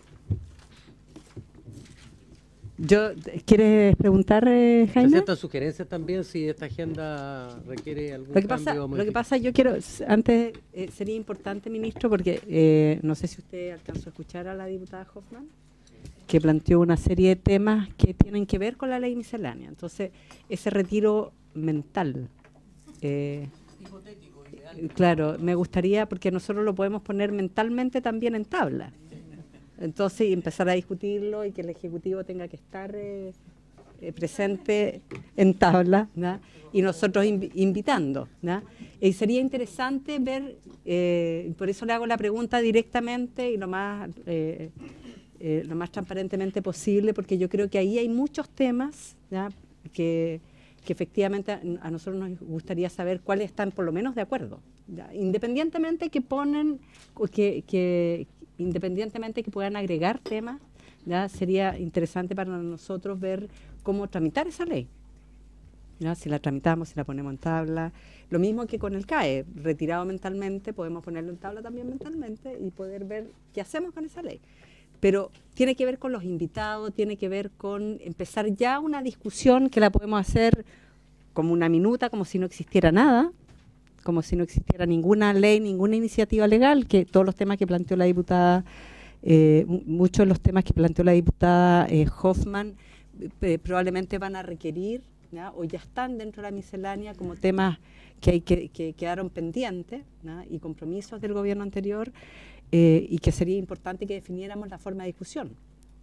yo, ¿Quieres preguntar, eh, Jaime? ¿Presentan sugerencias también si esta agenda requiere algún lo que cambio? pasa, o lo que pasa, yo quiero, antes eh, sería importante, ministro, porque eh, no sé si usted alcanzó a escuchar a la diputada Hoffman, que planteó una serie de temas que tienen que ver con la ley miscelánea. Entonces, ese retiro mental, eh, hipotético, ideal. Claro, me gustaría, porque nosotros lo podemos poner mentalmente también en tabla. Entonces, empezar a discutirlo y que el Ejecutivo tenga que estar eh, eh, presente en tabla, ¿no? Y nosotros inv invitando, ¿no? Y sería interesante ver, eh, por eso le hago la pregunta directamente y lo más... Eh, Eh, lo más transparentemente posible, porque yo creo que ahí hay muchos temas, ¿ya? Que, que efectivamente a, a nosotros nos gustaría saber cuáles están por lo menos de acuerdo, ¿ya? Independientemente que ponen, que, que independientemente que puedan agregar temas, ¿ya? Sería interesante para nosotros ver cómo tramitar esa ley, ¿ya? Si la tramitamos, si la ponemos en tabla, lo mismo que con el C A E, retirado mentalmente, podemos ponerlo en tabla también mentalmente y poder ver qué hacemos con esa ley. Pero tiene que ver con los invitados, tiene que ver con empezar ya una discusión que la podemos hacer como una minuta, como si no existiera nada, como si no existiera ninguna ley, ninguna iniciativa legal, que todos los temas que planteó la diputada, eh, muchos de los temas que planteó la diputada eh, Hoffman, eh, probablemente van a requerir, ¿ya? O ya están dentro de la miscelánea como temas que, hay que, que quedaron pendientes, ¿ya? Y compromisos del gobierno anterior. Eh, y que sería importante que definiéramos la forma de discusión,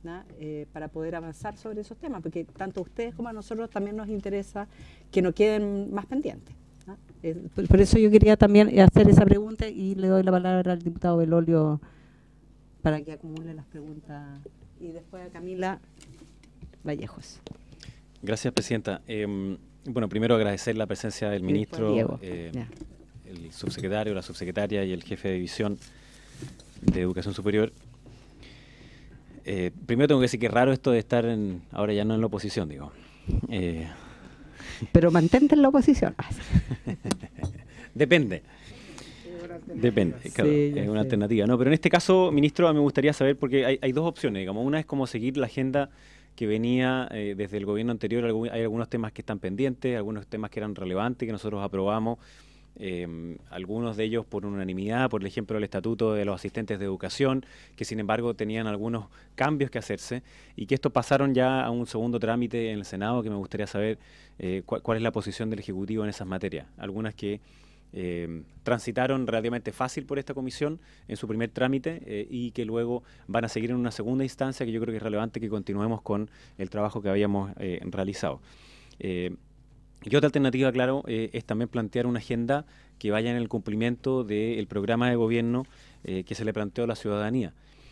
¿no? eh, para poder avanzar sobre esos temas, porque tanto a ustedes como a nosotros también nos interesa que no queden más pendientes, ¿no? Eh, por, por eso yo quería también hacer esa pregunta y le doy la palabra al diputado Belolio para que acumule las preguntas, y después a Camila Vallejos. Gracias, presidenta. Eh, bueno, primero agradecer la presencia del ministro, eh, el subsecretario, la subsecretaria y el jefe de división de Educación Superior. Eh, primero tengo que decir que es raro esto de estar en, ahora ya no en la oposición, digo. Eh, Pero mantente en la oposición. Depende. Depende, claro, Sí, es una sé. alternativa. No, pero en este caso, ministro, a mí me gustaría saber, porque hay, hay dos opciones, digamos. Una es como seguir la agenda que venía eh, desde el gobierno anterior. Algún, hay algunos temas que están pendientes, algunos temas que eran relevantes, que nosotros aprobamos, eh, algunos de ellos por unanimidad, por ejemplo, el estatuto de los asistentes de educación, que sin embargo tenían algunos cambios que hacerse, y que estos pasaron ya a un segundo trámite en el Senado, que me gustaría saber eh, cuál, cuál es la posición del Ejecutivo en esas materias. Algunas que Eh, transitaron relativamente fácil por esta comisión en su primer trámite eh, y que luego van a seguir en una segunda instancia, que yo creo que es relevante que continuemos con el trabajo que habíamos eh, realizado. Eh, y otra alternativa, claro, eh, es también plantear una agenda que vaya en el cumplimiento del programa de gobierno eh, que se le planteó a la ciudadanía,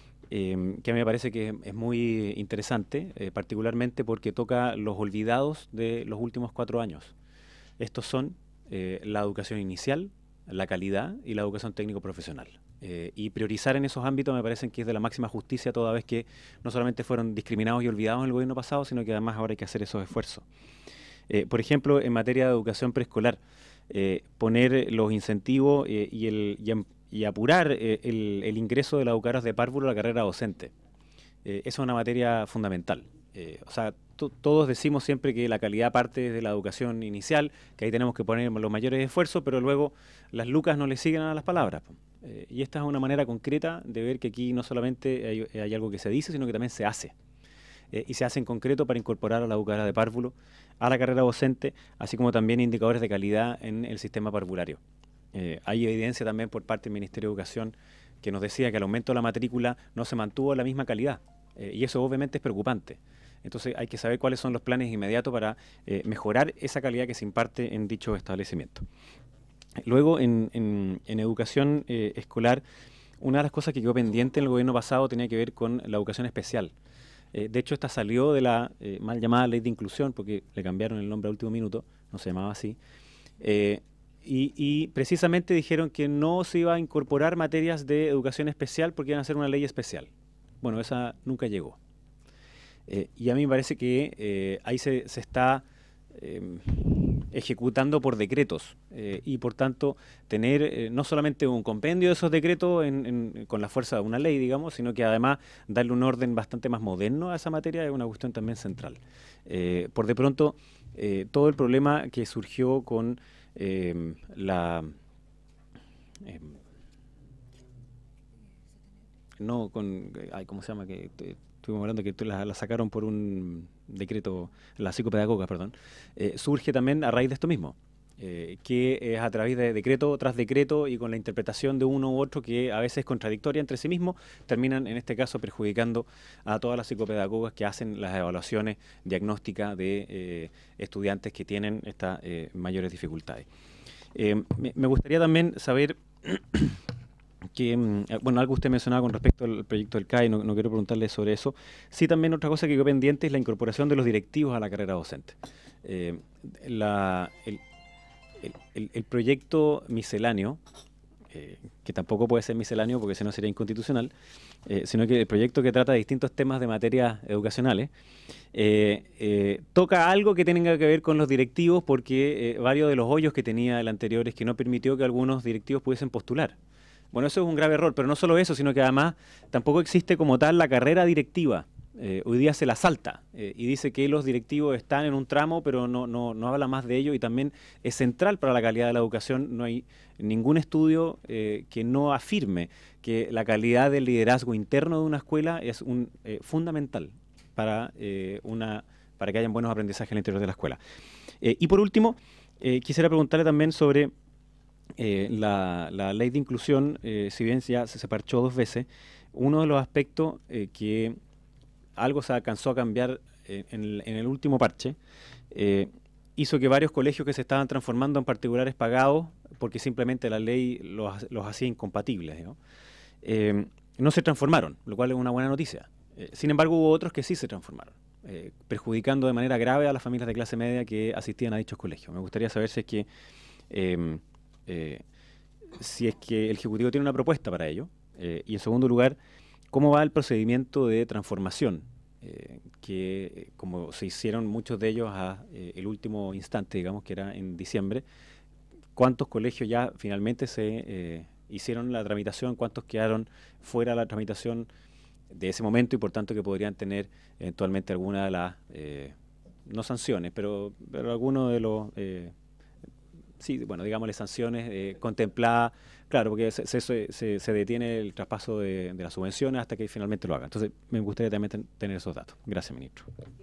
eh, que a mí me parece que es muy interesante, eh, particularmente porque toca los olvidados de los últimos cuatro años. Estos son Eh, la educación inicial, la calidad y la educación técnico-profesional. Eh, y priorizar en esos ámbitos me parece que es de la máxima justicia, toda vez que no solamente fueron discriminados y olvidados en el gobierno pasado, sino que además ahora hay que hacer esos esfuerzos. Eh, por ejemplo, en materia de educación preescolar, eh, poner los incentivos eh, y, el, y, y apurar eh, el, el ingreso de las educadoras de párvulo a la carrera docente. Eh, esa es una materia fundamental. Eh, o sea, todos decimos siempre que la calidad parte de la educación inicial, que ahí tenemos que poner los mayores esfuerzos, pero luego las lucas no le siguen a las palabras. Eh, y esta es una manera concreta de ver que aquí no solamente hay, hay algo que se dice, sino que también se hace. Eh, y se hace en concreto para incorporar a la educadora de párvulo a la carrera docente, así como también indicadores de calidad en el sistema parvulario. Eh, hay evidencia también por parte del Ministerio de Educación que nos decía que el aumento de la matrícula no se mantuvo a la misma calidad. Eh, y eso obviamente es preocupante. Entonces hay que saber cuáles son los planes inmediatos para eh, mejorar esa calidad que se imparte en dicho establecimiento. Luego, en, en, en educación eh, escolar, una de las cosas que quedó pendiente en el gobierno pasado tenía que ver con la educación especial. Eh, de hecho, esta salió de la eh, mal llamada ley de inclusión, porque le cambiaron el nombre a último minuto, no se llamaba así, eh, y, y precisamente dijeron que no se iba a incorporar materias de educación especial porque iban a hacer una ley especial. Bueno, esa nunca llegó. Eh, y a mí me parece que eh, ahí se, se está eh, ejecutando por decretos eh, y por tanto tener eh, no solamente un compendio de esos decretos en, en, con la fuerza de una ley, digamos, sino que además darle un orden bastante más moderno a esa materia es una cuestión también central. Eh, por de pronto, eh, todo el problema que surgió con eh, la... Eh, no, con... Ay, ¿cómo se llama? que Estuvimos hablando que la, la sacaron por un decreto, la psicopedagoga, perdón, eh, surge también a raíz de esto mismo, eh, que es a través de decreto tras decreto y con la interpretación de uno u otro que a veces es contradictoria entre sí mismos, terminan en este caso perjudicando a todas las psicopedagogas que hacen las evaluaciones diagnósticas de eh, estudiantes que tienen estas eh, mayores dificultades. Eh, me, me gustaría también saber... que, bueno, algo usted mencionaba con respecto al proyecto del C A E, no, no quiero preguntarle sobre eso. Sí, también otra cosa que quedó pendiente es la incorporación de los directivos a la carrera docente. Eh, la, el, el, el, el proyecto misceláneo, eh, que tampoco puede ser misceláneo porque si no sería inconstitucional, eh, sino que el proyecto que trata de distintos temas de materias educacionales, eh, eh, toca algo que tenga que ver con los directivos porque eh, varios de los hoyos que tenía el anterior es que no permitió que algunos directivos pudiesen postular. Bueno, eso es un grave error, pero no solo eso, sino que además tampoco existe como tal la carrera directiva. Eh, hoy día se la salta eh, y dice que los directivos están en un tramo, pero no, no, no habla más de ello y también es central para la calidad de la educación. No hay ningún estudio eh, que no afirme que la calidad del liderazgo interno de una escuela es un, eh, fundamental para, eh, una, para que hayan buenos aprendizajes en el interior de la escuela. Eh, y por último, eh, quisiera preguntarle también sobre... Eh, la, la ley de inclusión, eh, si bien ya se, se parchó dos veces, uno de los aspectos eh, que algo se alcanzó a cambiar en, en, el, en el último parche, eh, hizo que varios colegios que se estaban transformando en particulares pagados, porque simplemente la ley los, los hacía incompatibles, ¿no? Eh, no se transformaron, lo cual es una buena noticia. Eh, sin embargo, hubo otros que sí se transformaron, eh, perjudicando de manera grave a las familias de clase media que asistían a dichos colegios. Me gustaría saber si es que, eh, eh, si es que el Ejecutivo tiene una propuesta para ello, eh, y en segundo lugar, cómo va el procedimiento de transformación, eh, que como se hicieron muchos de ellos a eh, el último instante, digamos que era en diciembre, cuántos colegios ya finalmente se eh, hicieron la tramitación, cuántos quedaron fuera de la tramitación de ese momento y por tanto que podrían tener eventualmente alguna de las, eh, no sanciones, pero, pero alguno de los, eh, sí, bueno, digámosle sanciones eh, contempladas, claro, porque se, se, se, se detiene el traspaso de, de las subvenciones hasta que finalmente lo haga. Entonces, me gustaría también ten, tener esos datos. Gracias, ministro.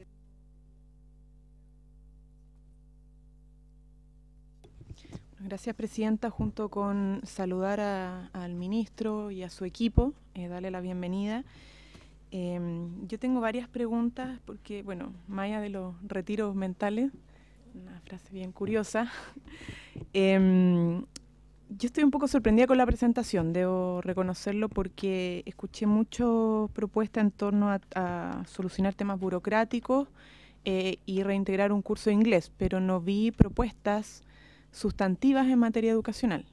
Gracias, Presidenta. Junto con saludar a, al ministro y a su equipo, eh, darle la bienvenida. Eh, yo tengo varias preguntas porque, bueno, más allá de los retiros mentales, una frase bien curiosa, eh, yo estoy un poco sorprendida con la presentación, debo reconocerlo, porque escuché muchas propuestas en torno a, a solucionar temas burocráticos eh, y reintegrar un curso de inglés, pero no vi propuestas sustantivas en materia educacional.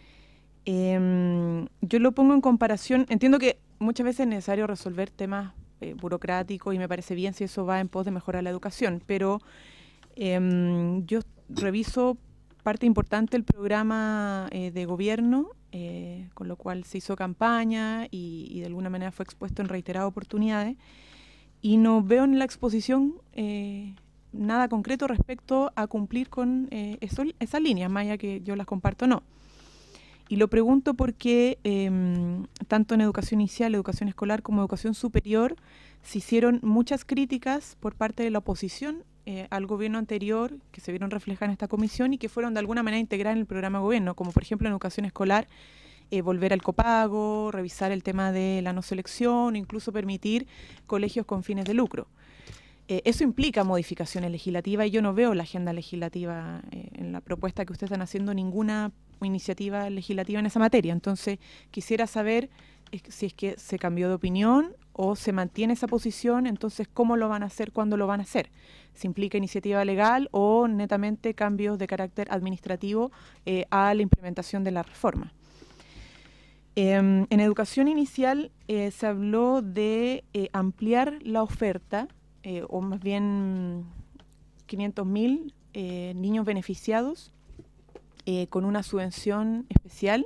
Eh, yo lo pongo en comparación, entiendo que muchas veces es necesario resolver temas eh, burocráticos y me parece bien si eso va en pos de mejorar la educación, pero eh, yo reviso parte importante del programa eh, de gobierno, eh, con lo cual se hizo campaña y, y de alguna manera fue expuesto en reiteradas oportunidades, y no veo en la exposición eh, nada concreto respecto a cumplir con eh, eso, esas líneas, más allá que yo las comparto o no. Y lo pregunto porque eh, tanto en educación inicial, educación escolar como educación superior se hicieron muchas críticas por parte de la oposición eh, al gobierno anterior que se vieron reflejadas en esta comisión y que fueron de alguna manera integradas en el programa de gobierno, como por ejemplo en educación escolar, eh, volver al copago, revisar el tema de la no selección, incluso permitir colegios con fines de lucro. Eh, eso implica modificaciones legislativas y yo no veo la agenda legislativa eh, en la propuesta que ustedes están haciendo, ninguna iniciativa legislativa en esa materia. Entonces, quisiera saber eh, si es que se cambió de opinión o se mantiene esa posición, entonces, ¿cómo lo van a hacer? ¿Cuándo lo van a hacer? ¿Se implica iniciativa legal o netamente cambios de carácter administrativo eh, a la implementación de la reforma? Eh, en educación inicial eh, se habló de eh, ampliar la oferta, Eh, o más bien quinientos mil eh, niños beneficiados eh, con una subvención especial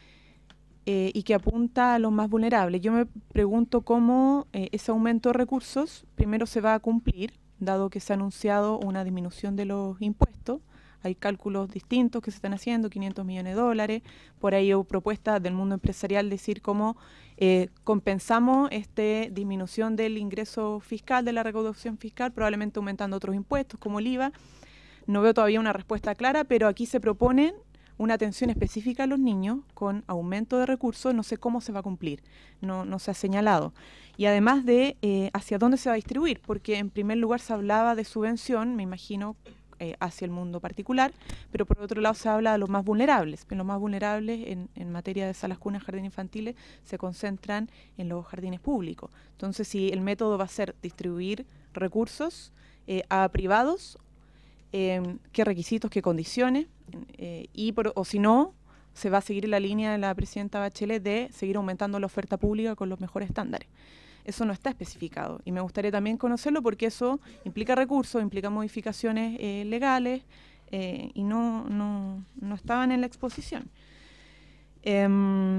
eh, y que apunta a los más vulnerables. Yo me pregunto cómo eh, ese aumento de recursos primero se va a cumplir, dado que se ha anunciado una disminución de los impuestos. Hay cálculos distintos que se están haciendo, quinientos millones de dólares. Por ahí hubo propuestas del mundo empresarial decir cómo eh, compensamos esta disminución del ingreso fiscal, de la recaudación fiscal, probablemente aumentando otros impuestos como el I V A. No veo todavía una respuesta clara, pero aquí se proponen una atención específica a los niños con aumento de recursos. No sé cómo se va a cumplir, no, no se ha señalado. Y además de eh, hacia dónde se va a distribuir, porque en primer lugar se hablaba de subvención, me imagino, Eh, hacia el mundo particular, pero por otro lado se habla de los más vulnerables. Los más vulnerables en, en materia de salas, cunas, jardines infantiles se concentran en los jardines públicos. Entonces, si el método va a ser distribuir recursos eh, a privados, eh, qué requisitos, qué condiciones, eh, y por, o si no, se va a seguir la línea de la presidenta Bachelet de seguir aumentando la oferta pública con los mejores estándares. Eso no está especificado y me gustaría también conocerlo porque eso implica recursos, implica modificaciones eh, legales eh, y no, no, no estaban en la exposición. Eh,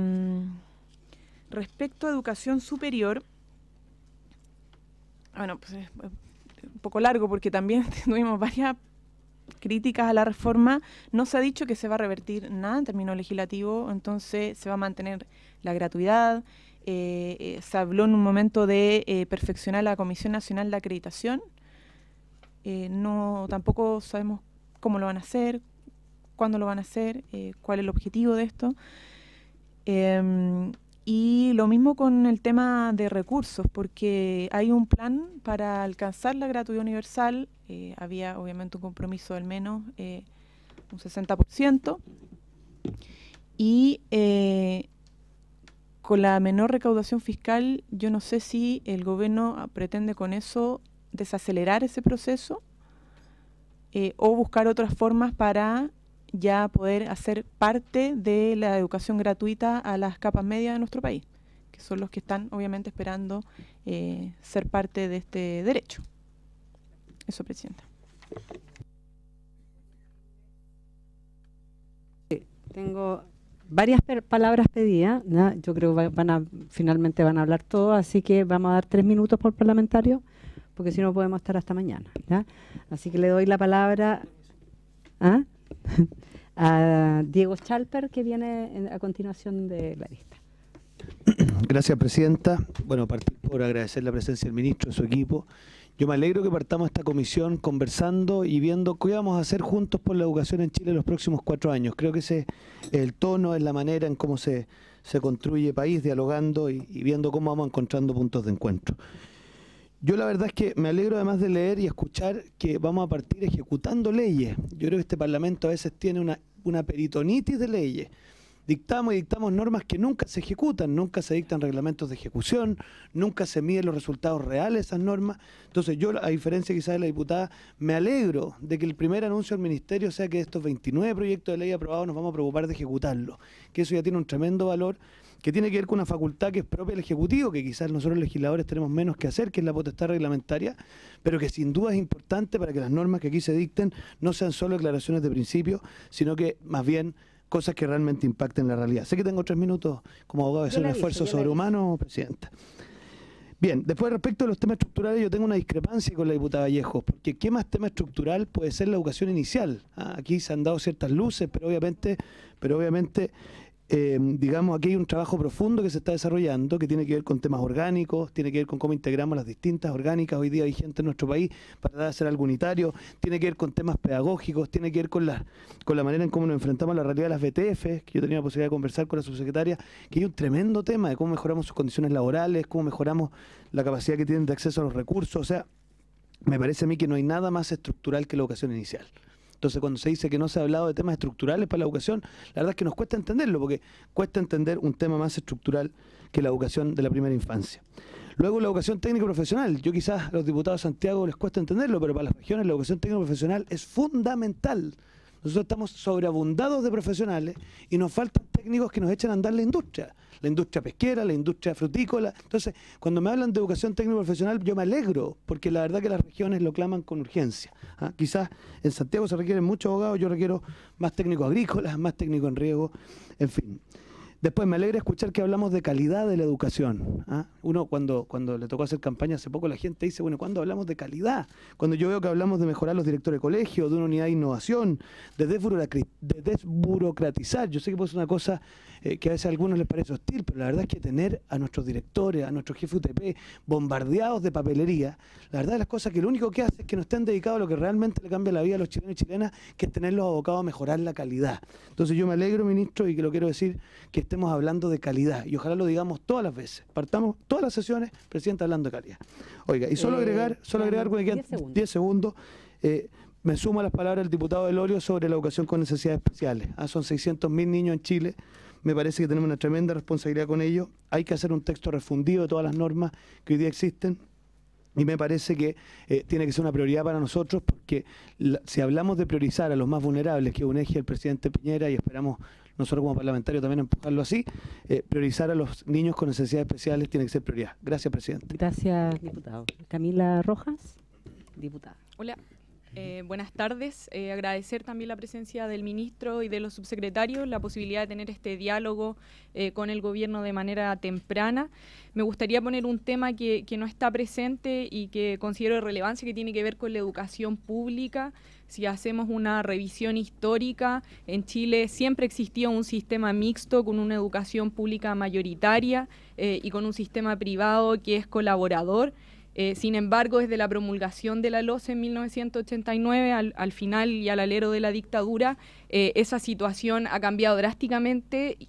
respecto a educación superior, bueno, pues es un poco largo porque también tuvimos varias críticas a la reforma. No se ha dicho que se va a revertir nada en términos legislativos, entonces se va a mantener la gratuidad. Eh, eh, se habló en un momento de eh, perfeccionar la Comisión Nacional de Acreditación. Eh, no, tampoco sabemos cómo lo van a hacer, cuándo lo van a hacer, eh, cuál es el objetivo de esto. Eh, Y lo mismo con el tema de recursos, porque hay un plan para alcanzar la gratuidad universal. Eh, había obviamente un compromiso del menos eh, un sesenta por ciento. Y eh, con la menor recaudación fiscal, yo no sé si el gobierno pretende con eso desacelerar ese proceso eh, o buscar otras formas para ya poder hacer parte de la educación gratuita a las capas medias de nuestro país, que son los que están obviamente esperando eh, ser parte de este derecho. Eso, Presidenta. Tengo varias palabras pedidas, ¿ya? Yo creo que van a, finalmente van a hablar todos, así que vamos a dar tres minutos por parlamentario, porque si no podemos estar hasta mañana, ¿ya? Así que le doy la palabra ¿ah? a Diego Schalper, que viene en, a continuación de la lista. Gracias, Presidenta. Bueno, partir por agradecer la presencia del Ministro y su equipo. Yo me alegro que partamos esta comisión conversando y viendo qué vamos a hacer juntos por la educación en Chile en los próximos cuatro años. Creo que ese es el tono, es la manera en cómo se, se construye país, dialogando y, y viendo cómo vamos encontrando puntos de encuentro. Yo la verdad es que me alegro además de leer y escuchar que vamos a partir ejecutando leyes. Yo creo que este Parlamento a veces tiene una, una peritonitis de leyes. Dictamos y dictamos normas que nunca se ejecutan, nunca se dictan reglamentos de ejecución, nunca se miden los resultados reales de esas normas. Entonces yo, a diferencia quizás de la diputada, me alegro de que el primer anuncio del Ministerio sea que de estos veintinueve proyectos de ley aprobados nos vamos a preocupar de ejecutarlos, que eso ya tiene un tremendo valor, que tiene que ver con una facultad que es propia del Ejecutivo, que quizás nosotros legisladores tenemos menos que hacer, que es la potestad reglamentaria, pero que sin duda es importante para que las normas que aquí se dicten no sean solo declaraciones de principio, sino que más bien cosas que realmente impacten la realidad. Sé que tengo tres minutos como abogado de hacer un esfuerzo sobrehumano, Presidenta. Bien, después respecto a los temas estructurales, yo tengo una discrepancia con la diputada Vallejo, porque ¿qué más tema estructural puede ser la educación inicial? Ah, aquí se han dado ciertas luces, pero obviamente, pero obviamente Eh, digamos, aquí hay un trabajo profundo que se está desarrollando, que tiene que ver con temas orgánicos, tiene que ver con cómo integramos las distintas orgánicas hoy día vigentes en nuestro país para dar a hacer algo unitario, tiene que ver con temas pedagógicos, tiene que ver con la, con la manera en cómo nos enfrentamos a la realidad de las B T F, que yo tenía la posibilidad de conversar con la subsecretaria, que hay un tremendo tema de cómo mejoramos sus condiciones laborales, cómo mejoramos la capacidad que tienen de acceso a los recursos. O sea, me parece a mí que no hay nada más estructural que la educación inicial. Entonces, cuando se dice que no se ha hablado de temas estructurales para la educación, la verdad es que nos cuesta entenderlo, porque cuesta entender un tema más estructural que la educación de la primera infancia. Luego, la educación técnico-profesional. Yo quizás a los diputados de Santiago les cuesta entenderlo, pero para las regiones la educación técnico-profesional es fundamental. Nosotros estamos sobreabundados de profesionales y nos faltan técnicos que nos echen a andar la industria. La industria pesquera, la industria frutícola. Entonces, cuando me hablan de educación técnico-profesional, yo me alegro, porque la verdad que las regiones lo claman con urgencia. ¿Ah? Quizás en Santiago se requieren muchos abogados, yo requiero más técnicos agrícolas, más técnicos en riego, en fin. Después me alegra escuchar que hablamos de calidad de la educación. ¿Ah? Uno cuando, cuando le tocó hacer campaña hace poco, la gente dice, bueno, ¿cuándo hablamos de calidad? Cuando yo veo que hablamos de mejorar los directores de colegio, de una unidad de innovación, de, de desburocratizar, yo sé que puede ser una cosa eh, que a veces a algunos les parece hostil, pero la verdad es que tener a nuestros directores, a nuestros jefes U T P bombardeados de papelería, la verdad de las cosas que lo único que hace es que no estén dedicados a lo que realmente le cambia la vida a los chilenos y chilenas, que es tenerlos abocados a mejorar la calidad. Entonces yo me alegro, ministro, y que lo quiero decir, que estemos hablando de calidad, y ojalá lo digamos todas las veces. Partamos todas las sesiones, Presidenta, hablando de calidad. Oiga, y solo eh, agregar, solo agregar, porque quedan diez segundos, eh, me sumo a las palabras del diputado Delorio sobre la educación con necesidades especiales. Ah, son seiscientos mil niños en Chile, me parece que tenemos una tremenda responsabilidad con ellos. Hay que hacer un texto refundido de todas las normas que hoy día existen, y me parece que eh, tiene que ser una prioridad para nosotros, porque la, si hablamos de priorizar a los más vulnerables, que es un eje del presidente Piñera, y esperamos nosotros como parlamentarios también empujarlo así, eh, priorizar a los niños con necesidades especiales tiene que ser prioridad. Gracias, Presidente. Gracias, diputado. Camila Rojas, diputada. Hola. Eh, buenas tardes. Eh, agradecer también la presencia del ministro y de los subsecretarios, la posibilidad de tener este diálogo eh, con el gobierno de manera temprana. Me gustaría poner un tema que, que no está presente y que considero de relevancia, que tiene que ver con la educación pública. Si hacemos una revisión histórica, en Chile siempre existía un sistema mixto con una educación pública mayoritaria eh, y con un sistema privado que es colaborador. Eh, sin embargo, desde la promulgación de la LOCE en mil novecientos ochenta y nueve, al, al final y al alero de la dictadura, eh, esa situación ha cambiado drásticamente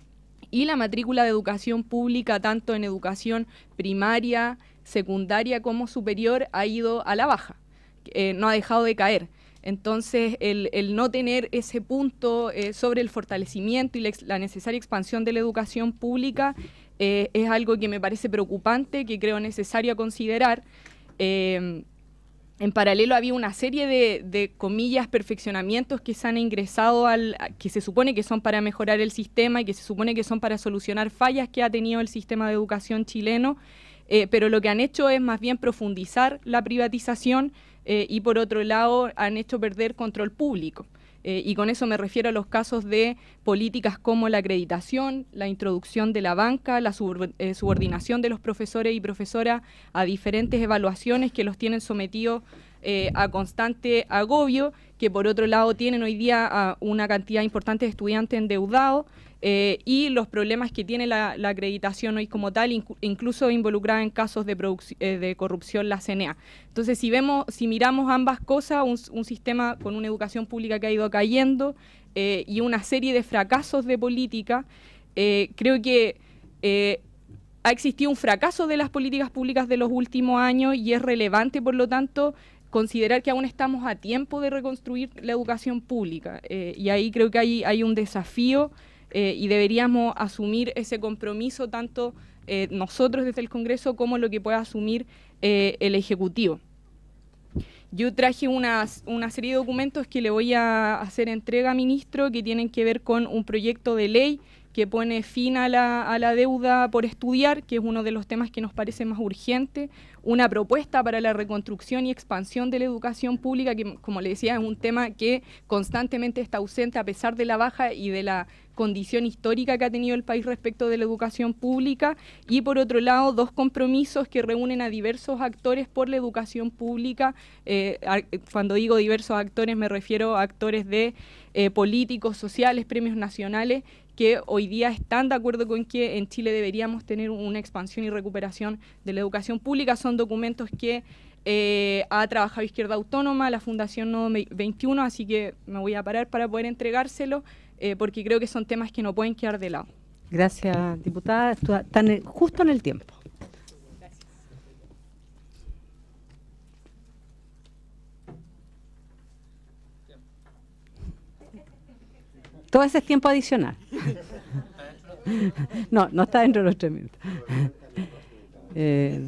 y la matrícula de educación pública, tanto en educación primaria, secundaria como superior, ha ido a la baja, eh, no ha dejado de caer. Entonces, el, el no tener ese punto eh, sobre el fortalecimiento y la, la necesaria expansión de la educación pública eh, es algo que me parece preocupante, que creo necesario considerar. Eh, en paralelo había una serie de, de comillas, perfeccionamientos que se han ingresado, al, que se supone que son para mejorar el sistema y que se supone que son para solucionar fallas que ha tenido el sistema de educación chileno, eh, pero lo que han hecho es más bien profundizar la privatización eh, y por otro lado han hecho perder control público. Eh, y con eso me refiero a los casos de políticas como la acreditación, la introducción de la banca, la subor eh, subordinación de los profesores y profesoras a diferentes evaluaciones que los tienen sometidos eh, a constante agobio, que por otro lado tienen hoy día a una cantidad importante de estudiantes endeudados, eh, y los problemas que tiene la, la acreditación hoy como tal, inc incluso involucrada en casos de, eh, de corrupción la C N E A. Entonces, si vemos, si miramos ambas cosas, un, un sistema con una educación pública que ha ido cayendo eh, y una serie de fracasos de política, eh, creo que eh, ha existido un fracaso de las políticas públicas de los últimos años y es relevante, por lo tanto, considerar que aún estamos a tiempo de reconstruir la educación pública. Eh, y ahí creo que hay, hay un desafío eh, y deberíamos asumir ese compromiso tanto eh, nosotros desde el Congreso como lo que pueda asumir eh, el Ejecutivo. Yo traje unas, una serie de documentos que le voy a hacer entrega, ministro, que tienen que ver con un proyecto de ley que pone fin a la, a la deuda por estudiar, que es uno de los temas que nos parece más urgente, una propuesta para la reconstrucción y expansión de la educación pública, que como le decía es un tema que constantemente está ausente a pesar de la baja y de la condición histórica que ha tenido el país respecto de la educación pública, y por otro lado dos compromisos que reúnen a diversos actores por la educación pública. Eh, a, cuando digo diversos actores me refiero a actores de eh, políticos, sociales, premios nacionales, que hoy día están de acuerdo con que en Chile deberíamos tener una expansión y recuperación de la educación pública. Son documentos que eh, ha trabajado Izquierda Autónoma, la Fundación Nodo veintiuno, así que me voy a parar para poder entregárselo, eh, porque creo que son temas que no pueden quedar de lado. Gracias, diputada. Están justo en el tiempo. Gracias. Todo ese es tiempo adicional. No, no está dentro de los tres minutos. Eh,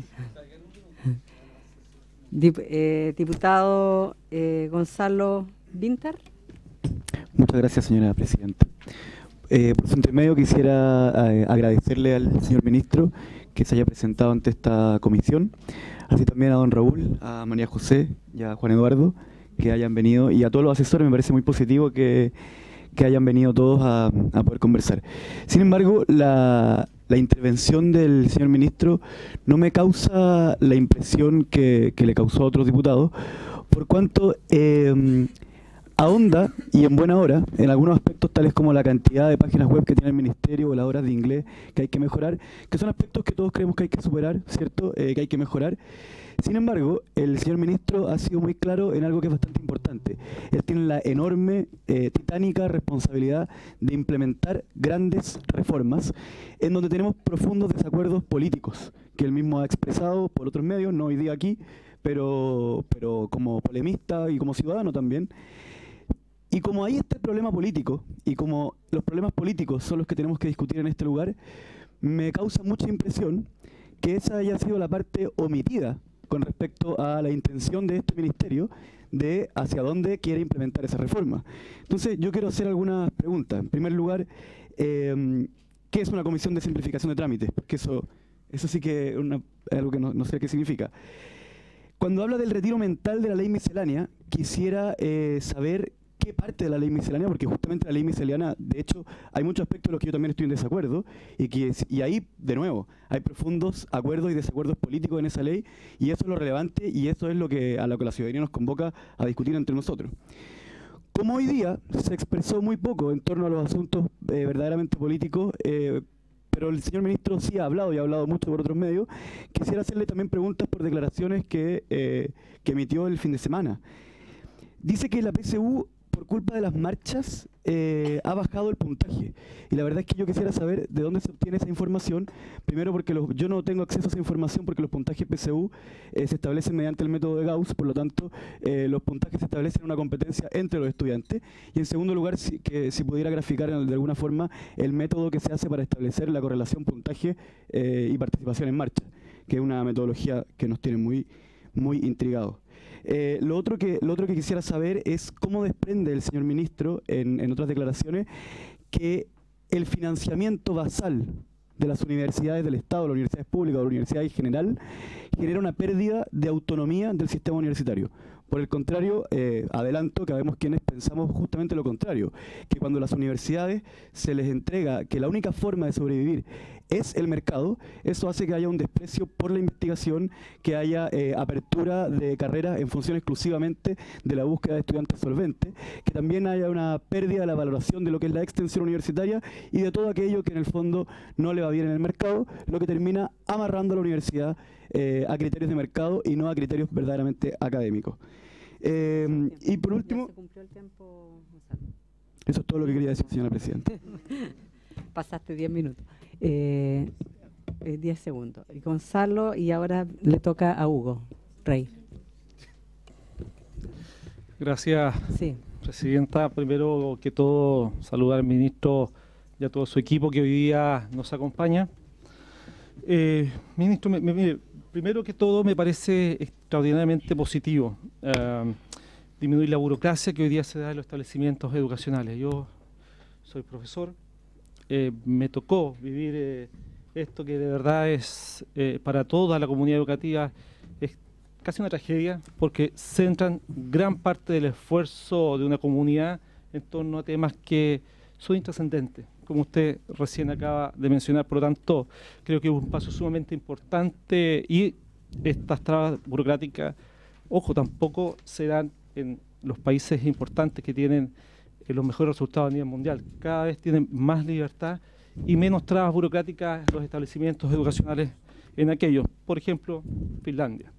dip, eh, diputado eh, Gonzalo Vintar. Muchas gracias, señora presidenta. Eh, por su intermedio quisiera eh, agradecerle al señor ministro que se haya presentado ante esta comisión, así también a don Raúl, a María José y a Juan Eduardo que hayan venido, y a todos los asesores. Me parece muy positivo que que hayan venido todos a, a poder conversar. Sin embargo, la, la intervención del señor ministro no me causa la impresión que, que le causó a otros diputados, por cuanto eh, ahonda, y en buena hora, en algunos aspectos tales como la cantidad de páginas web que tiene el ministerio o las horas de inglés que hay que mejorar, que son aspectos que todos creemos que hay que superar, ¿cierto? Eh, que hay que mejorar. Sin embargo, el señor ministro ha sido muy claro en algo que es bastante importante. Él tiene la enorme, eh, titánica responsabilidad de implementar grandes reformas en donde tenemos profundos desacuerdos políticos, que él mismo ha expresado por otros medios, no hoy día aquí, pero, pero como polemista y como ciudadano también. Y como ahí está el problema político, y como los problemas políticos son los que tenemos que discutir en este lugar, me causa mucha impresión que esa haya sido la parte omitida con respecto a la intención de este ministerio de hacia dónde quiere implementar esa reforma. Entonces, yo quiero hacer algunas preguntas. En primer lugar, eh, ¿qué es una comisión de simplificación de trámites? Porque eso, eso sí que es una, algo que no, no sé qué significa. Cuando habla del retiro mental de la ley miscelánea, quisiera eh, saber qué parte de la ley miscelánea, porque justamente la ley miscelánea, de hecho, hay muchos aspectos en los que yo también estoy en desacuerdo, y, que, y ahí, de nuevo, hay profundos acuerdos y desacuerdos políticos en esa ley, y eso es lo relevante, y eso es lo que a lo que la ciudadanía nos convoca a discutir entre nosotros. Como hoy día se expresó muy poco en torno a los asuntos eh, verdaderamente políticos, eh, pero el señor ministro sí ha hablado y ha hablado mucho por otros medios, quisiera hacerle también preguntas por declaraciones que, eh, que emitió el fin de semana. Dice que la P S U por culpa de las marchas eh, ha bajado el puntaje. Y la verdad es que yo quisiera saber de dónde se obtiene esa información. Primero porque los, yo no tengo acceso a esa información porque los puntajes P S U eh, se establecen mediante el método de Gauss, por lo tanto eh, los puntajes se establecen en una competencia entre los estudiantes. Y en segundo lugar, si, que si pudiera graficar de alguna forma el método que se hace para establecer la correlación puntaje eh, y participación en marcha, que es una metodología que nos tiene muy, muy intrigados. Eh, lo, otro que, lo otro que quisiera saber es cómo desprende el señor ministro, en, en otras declaraciones, que el financiamiento basal de las universidades del Estado, las universidades públicas o las universidades en general, genera una pérdida de autonomía del sistema universitario. Por el contrario, eh, adelanto que habemos quienes pensamos justamente lo contrario, que cuando a las universidades se les entrega que la única forma de sobrevivir es el mercado, eso hace que haya un desprecio por la investigación, que haya eh, apertura de carreras en función exclusivamente de la búsqueda de estudiantes solventes, que también haya una pérdida de la valoración de lo que es la extensión universitaria y de todo aquello que en el fondo no le va bien en el mercado, lo que termina amarrando a la universidad eh, a criterios de mercado y no a criterios verdaderamente académicos. Eh, y por último, se cumplió el tiempo, Gonzalo. Eso es todo lo que quería decir, señora presidenta. Pasaste diez minutos. Eh, eh, diez segundos. Y Gonzalo, y ahora le toca a Hugo Rey. Gracias, sí. Presidenta. Primero que todo, saludar al ministro y a todo su equipo que hoy día nos acompaña. Eh, ministro, me, me, mire, primero que todo me parece extraordinariamente positivo eh, disminuir la burocracia que hoy día se da en los establecimientos educacionales. Yo soy profesor, eh, me tocó vivir eh, esto que de verdad es eh, para toda la comunidad educativa es casi una tragedia, porque centran gran parte del esfuerzo de una comunidad en torno a temas que son intrascendentes, como usted recién acaba de mencionar. Por lo tanto, creo que es un paso sumamente importante y estas trabas burocráticas, ojo, tampoco se dan en los países importantes que tienen eh, los mejores resultados a nivel mundial. Cada vez tienen más libertad y menos trabas burocráticas los establecimientos educacionales en aquellos. Por ejemplo, Finlandia.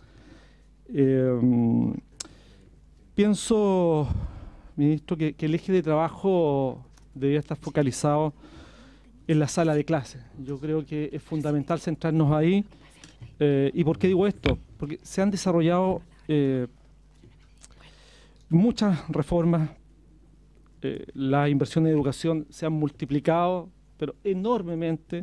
Eh, pienso, ministro, que, que el eje de trabajo debería estar focalizado en la sala de clases. Yo creo que es fundamental centrarnos ahí. Eh, ¿Y por qué digo esto? Porque se han desarrollado eh, muchas reformas, eh, las inversiones en educación se han multiplicado, pero enormemente,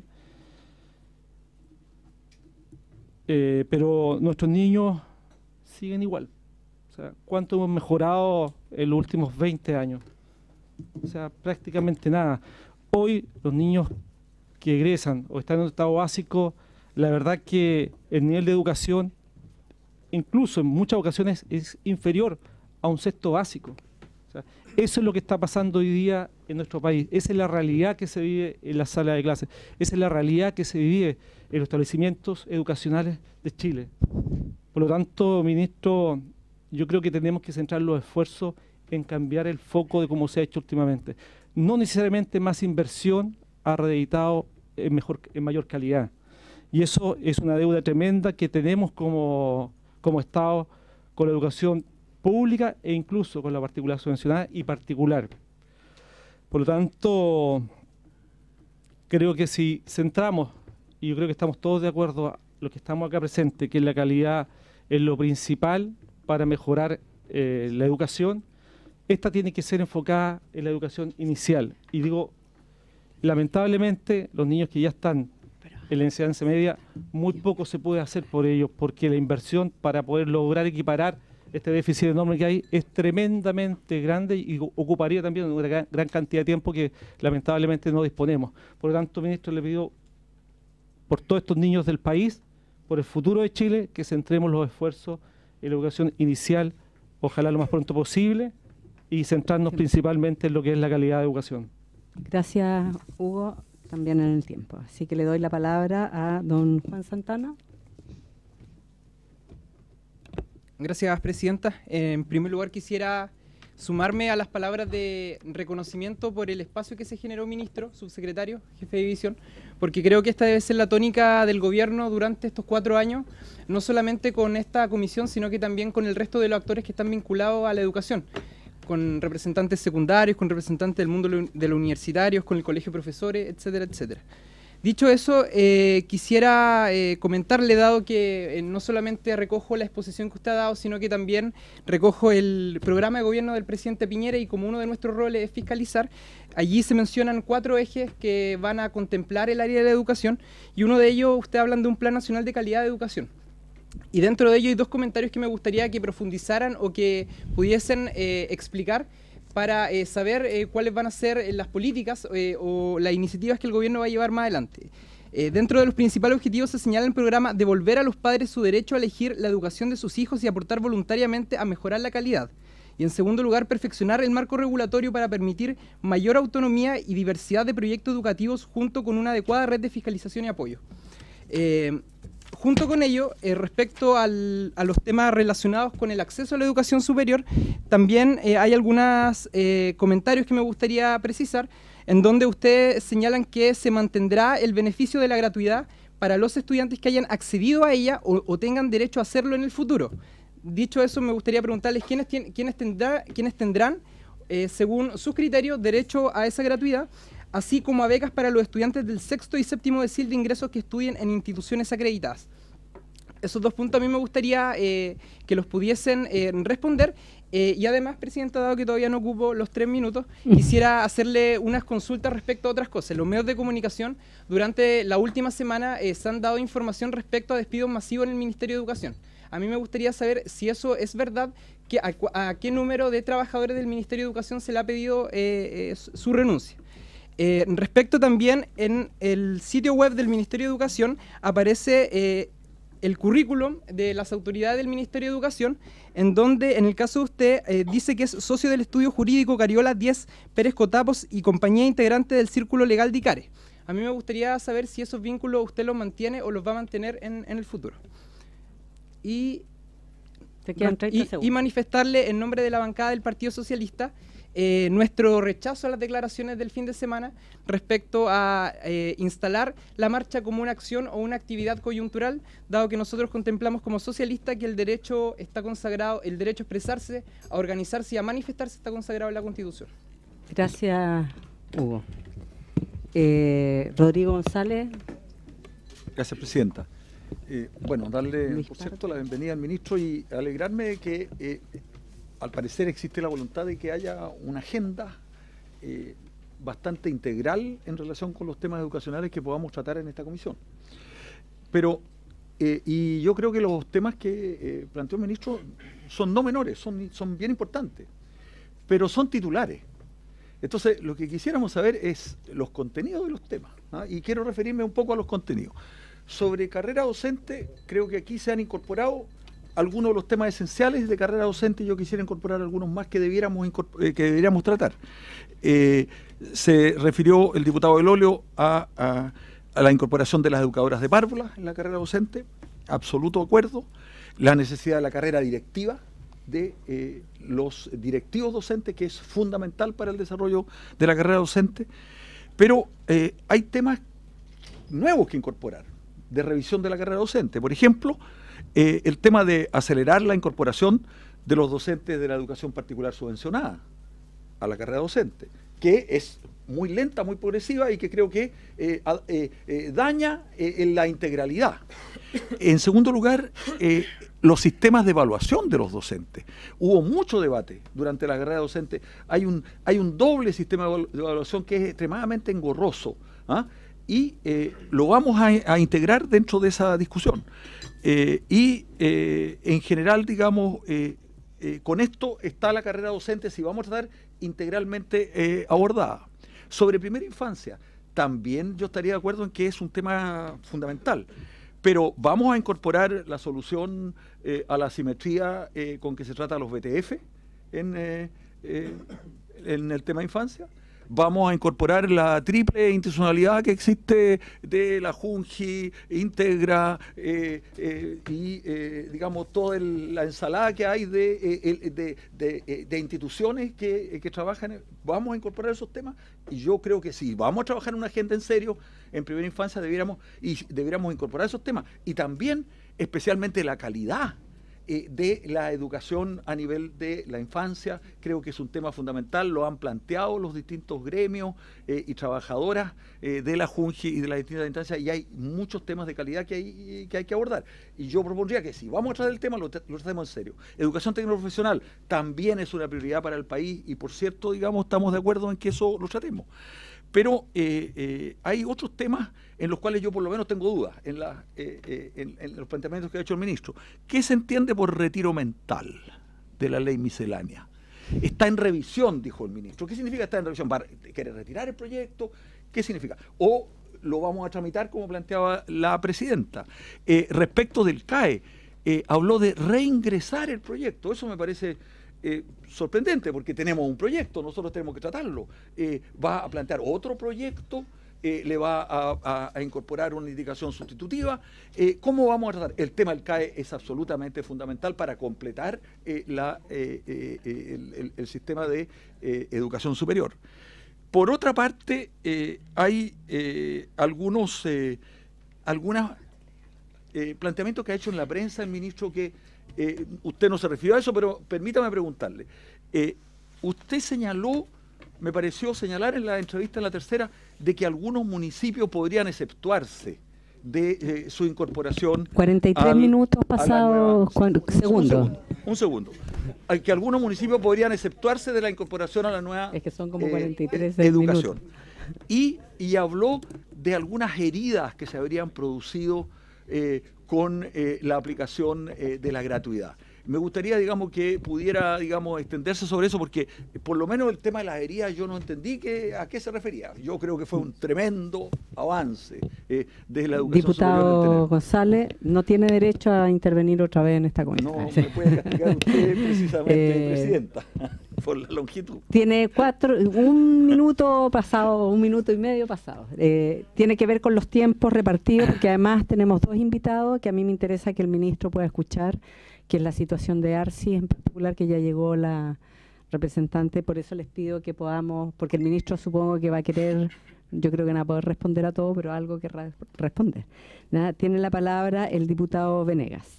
eh, pero nuestros niños siguen igual. O sea, ¿cuánto hemos mejorado en los últimos veinte años? O sea, prácticamente nada. Hoy los niños que egresan o están en un estado básico, la verdad que el nivel de educación, incluso en muchas ocasiones, es inferior a un sexto básico. O sea, eso es lo que está pasando hoy día en nuestro país. Esa es la realidad que se vive en la sala de clases. Esa es la realidad que se vive en los establecimientos educacionales de Chile. Por lo tanto, ministro, yo creo que tenemos que centrar los esfuerzos en cambiar el foco de cómo se ha hecho últimamente. No necesariamente más inversión ha reeditado en, mejor, en mayor calidad. Y eso es una deuda tremenda que tenemos como, como Estado con la educación pública e incluso con la particular subvencionada y particular. Por lo tanto, creo que si centramos, y yo creo que estamos todos de acuerdo, los que estamos acá presentes, que la calidad es lo principal para mejorar eh, la educación, esta tiene que ser enfocada en la educación inicial. Y digo, lamentablemente, los niños que ya están en la enseñanza media, muy poco se puede hacer por ellos, porque la inversión para poder lograr equiparar este déficit enorme que hay es tremendamente grande y ocuparía también una gran, gran cantidad de tiempo que lamentablemente no disponemos. Por lo tanto, ministro, le pido por todos estos niños del país, por el futuro de Chile, que centremos los esfuerzos en la educación inicial, ojalá lo más pronto posible, y centrarnos sí. principalmente en lo que es la calidad de educación. Gracias, Hugo, también en el tiempo. Así que le doy la palabra a don Juan Santana. Gracias, presidenta. En primer lugar, quisiera sumarme a las palabras de reconocimiento por el espacio que se generó, ministro, subsecretario, jefe de división, porque creo que esta debe ser la tónica del gobierno durante estos cuatro años, no solamente con esta comisión, sino que también con el resto de los actores que están vinculados a la educación. con representantes secundarios, con representantes del mundo de los universitarios, con el colegio de profesores, etcétera, etcétera. Dicho eso, eh, quisiera eh, comentarle, dado que eh, no solamente recojo la exposición que usted ha dado, sino que también recojo el programa de gobierno del presidente Piñera, y como uno de nuestros roles es fiscalizar, allí se mencionan cuatro ejes que van a contemplar el área de la educación, y uno de ellos, usted hablan de un Plan Nacional de Calidad de Educación. Y dentro de ello hay dos comentarios que me gustaría que profundizaran o que pudiesen eh, explicar para eh, saber eh, cuáles van a ser eh, las políticas eh, o las iniciativas que el gobierno va a llevar más adelante. Eh, dentro de los principales objetivos se señala en el programa devolver a los padres su derecho a elegir la educación de sus hijos y aportar voluntariamente a mejorar la calidad. Y en segundo lugar, perfeccionar el marco regulatorio para permitir mayor autonomía y diversidad de proyectos educativos junto con una adecuada red de fiscalización y apoyo. Eh, Junto con ello, eh, respecto al, a los temas relacionados con el acceso a la educación superior, también eh, hay algunos eh, comentarios que me gustaría precisar, en donde ustedes señalan que se mantendrá el beneficio de la gratuidad para los estudiantes que hayan accedido a ella o, o tengan derecho a hacerlo en el futuro. Dicho eso, me gustaría preguntarles quiénes, tien, quiénes, tendrá, quiénes tendrán, eh, según sus criterios, derecho a esa gratuidad, así como a becas para los estudiantes del sexto y séptimo decil de ingresos que estudien en instituciones acreditadas. Esos dos puntos a mí me gustaría eh, que los pudiesen eh, responder. Eh, y además, Presidenta, dado que todavía no ocupo los tres minutos, quisiera hacerle unas consultas respecto a otras cosas. Los medios de comunicación durante la última semana eh, se han dado información respecto a despidos masivos en el Ministerio de Educación. A mí me gustaría saber si eso es verdad, que a, a qué número de trabajadores del Ministerio de Educación se le ha pedido eh, eh, su renuncia. Eh, respecto también, en el sitio web del Ministerio de Educación aparece eh, el currículum de las autoridades del Ministerio de Educación, en donde, en el caso de usted, eh, dice que es socio del estudio jurídico Cariola diez Pérez Cotapos y compañía integrante del Círculo Legal de ICARE. A mí me gustaría saber si esos vínculos usted los mantiene o los va a mantener en, en el futuro. Y, Te quedan treinta y, segundos. y manifestarle en nombre de la bancada del Partido Socialista Eh, nuestro rechazo a las declaraciones del fin de semana respecto a eh, instalar la marcha como una acción o una actividad coyuntural, dado que nosotros contemplamos como socialistas que el derecho está consagrado, el derecho a expresarse, a organizarse y a manifestarse está consagrado en la Constitución. Gracias, Hugo. Eh, Rodrigo González. Gracias, Presidenta. Eh, bueno, darle, por cierto, la bienvenida al ministro y alegrarme de que eh, al parecer existe la voluntad de que haya una agenda eh, bastante integral en relación con los temas educacionales que podamos tratar en esta comisión. Pero, eh, y yo creo que los temas que eh, planteó el ministro son no menores, son, son bien importantes, pero son titulares. Entonces, lo que quisiéramos saber es los contenidos de los temas, ¿ah? Y quiero referirme un poco a los contenidos. Sobre carrera docente, creo que aquí se han incorporado algunos de los temas esenciales de carrera docente. Yo quisiera incorporar algunos más que debiéramos, eh, que debiéramos tratar. Eh, se refirió el diputado del Óleo a, a, a la incorporación de las educadoras de párvulas en la carrera docente, absoluto acuerdo. La necesidad de la carrera directiva de eh, los directivos docentes, que es fundamental para el desarrollo de la carrera docente. Pero eh, hay temas nuevos que incorporar, de revisión de la carrera docente. Por ejemplo, Eh, el tema de acelerar la incorporación de los docentes de la educación particular subvencionada a la carrera docente, que es muy lenta, muy progresiva y que creo que eh, eh, eh, daña eh, en la integralidad. En segundo lugar, eh, los sistemas de evaluación de los docentes. Hubo mucho debate durante la carrera docente. Hay un, hay un doble sistema de evaluación que es extremadamente engorroso, ¿ah? y eh, lo vamos a, a integrar dentro de esa discusión. Eh, y eh, en general, digamos, eh, eh, con esto está la carrera docente, si vamos a tratar integralmente eh, abordada. Sobre primera infancia, también yo estaría de acuerdo en que es un tema fundamental, pero vamos a incorporar la solución eh, a la asimetría eh, con que se trata los B T F en, eh, eh, en el tema de infancia. Vamos a incorporar la triple institucionalidad que existe de la Junji, Integra eh, eh, y, eh, digamos, toda el, la ensalada que hay de, eh, de, de, de instituciones que, que trabajan. Vamos a incorporar esos temas y yo creo que si vamos a trabajar en una agenda en serio, en primera infancia debiéramos, y debiéramos incorporar esos temas. Y también, especialmente, la calidad eh, de la educación a nivel de la infancia. Creo que es un tema fundamental, lo han planteado los distintos gremios eh, y trabajadoras eh, de la Junji y de las distintas instancias, y hay muchos temas de calidad que hay que, hay que abordar. Y yo propondría que si vamos a tratar el tema, lo, lo tratemos en serio. Educación técnico profesional también es una prioridad para el país y, por cierto, digamos, estamos de acuerdo en que eso lo tratemos. Pero eh, eh, hay otros temas en los cuales yo por lo menos tengo dudas en, la, eh, eh, en, en los planteamientos que ha hecho el ministro. ¿Qué se entiende por retiro mental de la ley miscelánea? Está en revisión, dijo el ministro. ¿Qué significa estar en revisión? ¿Quiere retirar el proyecto? ¿Qué significa? O lo vamos a tramitar como planteaba la presidenta. Eh, respecto del C A E, eh, habló de reingresar el proyecto. Eso me parece... Eh, sorprendente, porque tenemos un proyecto, nosotros tenemos que tratarlo. Eh, va a plantear otro proyecto, eh, le va a, a, a incorporar una indicación sustitutiva. Eh, ¿Cómo vamos a tratar? El tema del C A E es absolutamente fundamental para completar eh, la, eh, eh, el, el, el sistema de eh, educación superior. Por otra parte, eh, hay eh, algunos eh, algunos eh, planteamientos que ha hecho en la prensa el ministro que Eh, usted no se refirió a eso, pero permítame preguntarle. Eh, usted señaló, me pareció señalar en la entrevista en La Tercera, de que algunos municipios podrían exceptuarse de eh, su incorporación. cuarenta y tres al, minutos pasados, segundo. Un segundo. Un que algunos municipios podrían exceptuarse de la incorporación a la nueva es que son como cuarenta y tres eh, educación. Y, y habló de algunas heridas que se habrían producido eh, con eh, la aplicación eh, de la gratuidad. Me gustaría, digamos, que pudiera, digamos, extenderse sobre eso, porque eh, por lo menos el tema de las heridas yo no entendí que, a qué se refería. Yo creo que fue un tremendo avance eh, de la educación Diputado superior. González, no tiene derecho a intervenir otra vez en esta comisión. No, me puede castigar usted precisamente, eh, presidenta, por la longitud. Tiene cuatro, un minuto pasado, un minuto y medio pasado. Eh, tiene que ver con los tiempos repartidos, porque además tenemos dos invitados que a mí me interesa que el ministro pueda escuchar, que es la situación de ARSI en particular, que ya llegó la representante. Por eso les pido que podamos, porque el ministro supongo que va a querer, yo creo que no va a poder responder a todo, pero algo que re responder. Nada, tiene la palabra el diputado Venegas.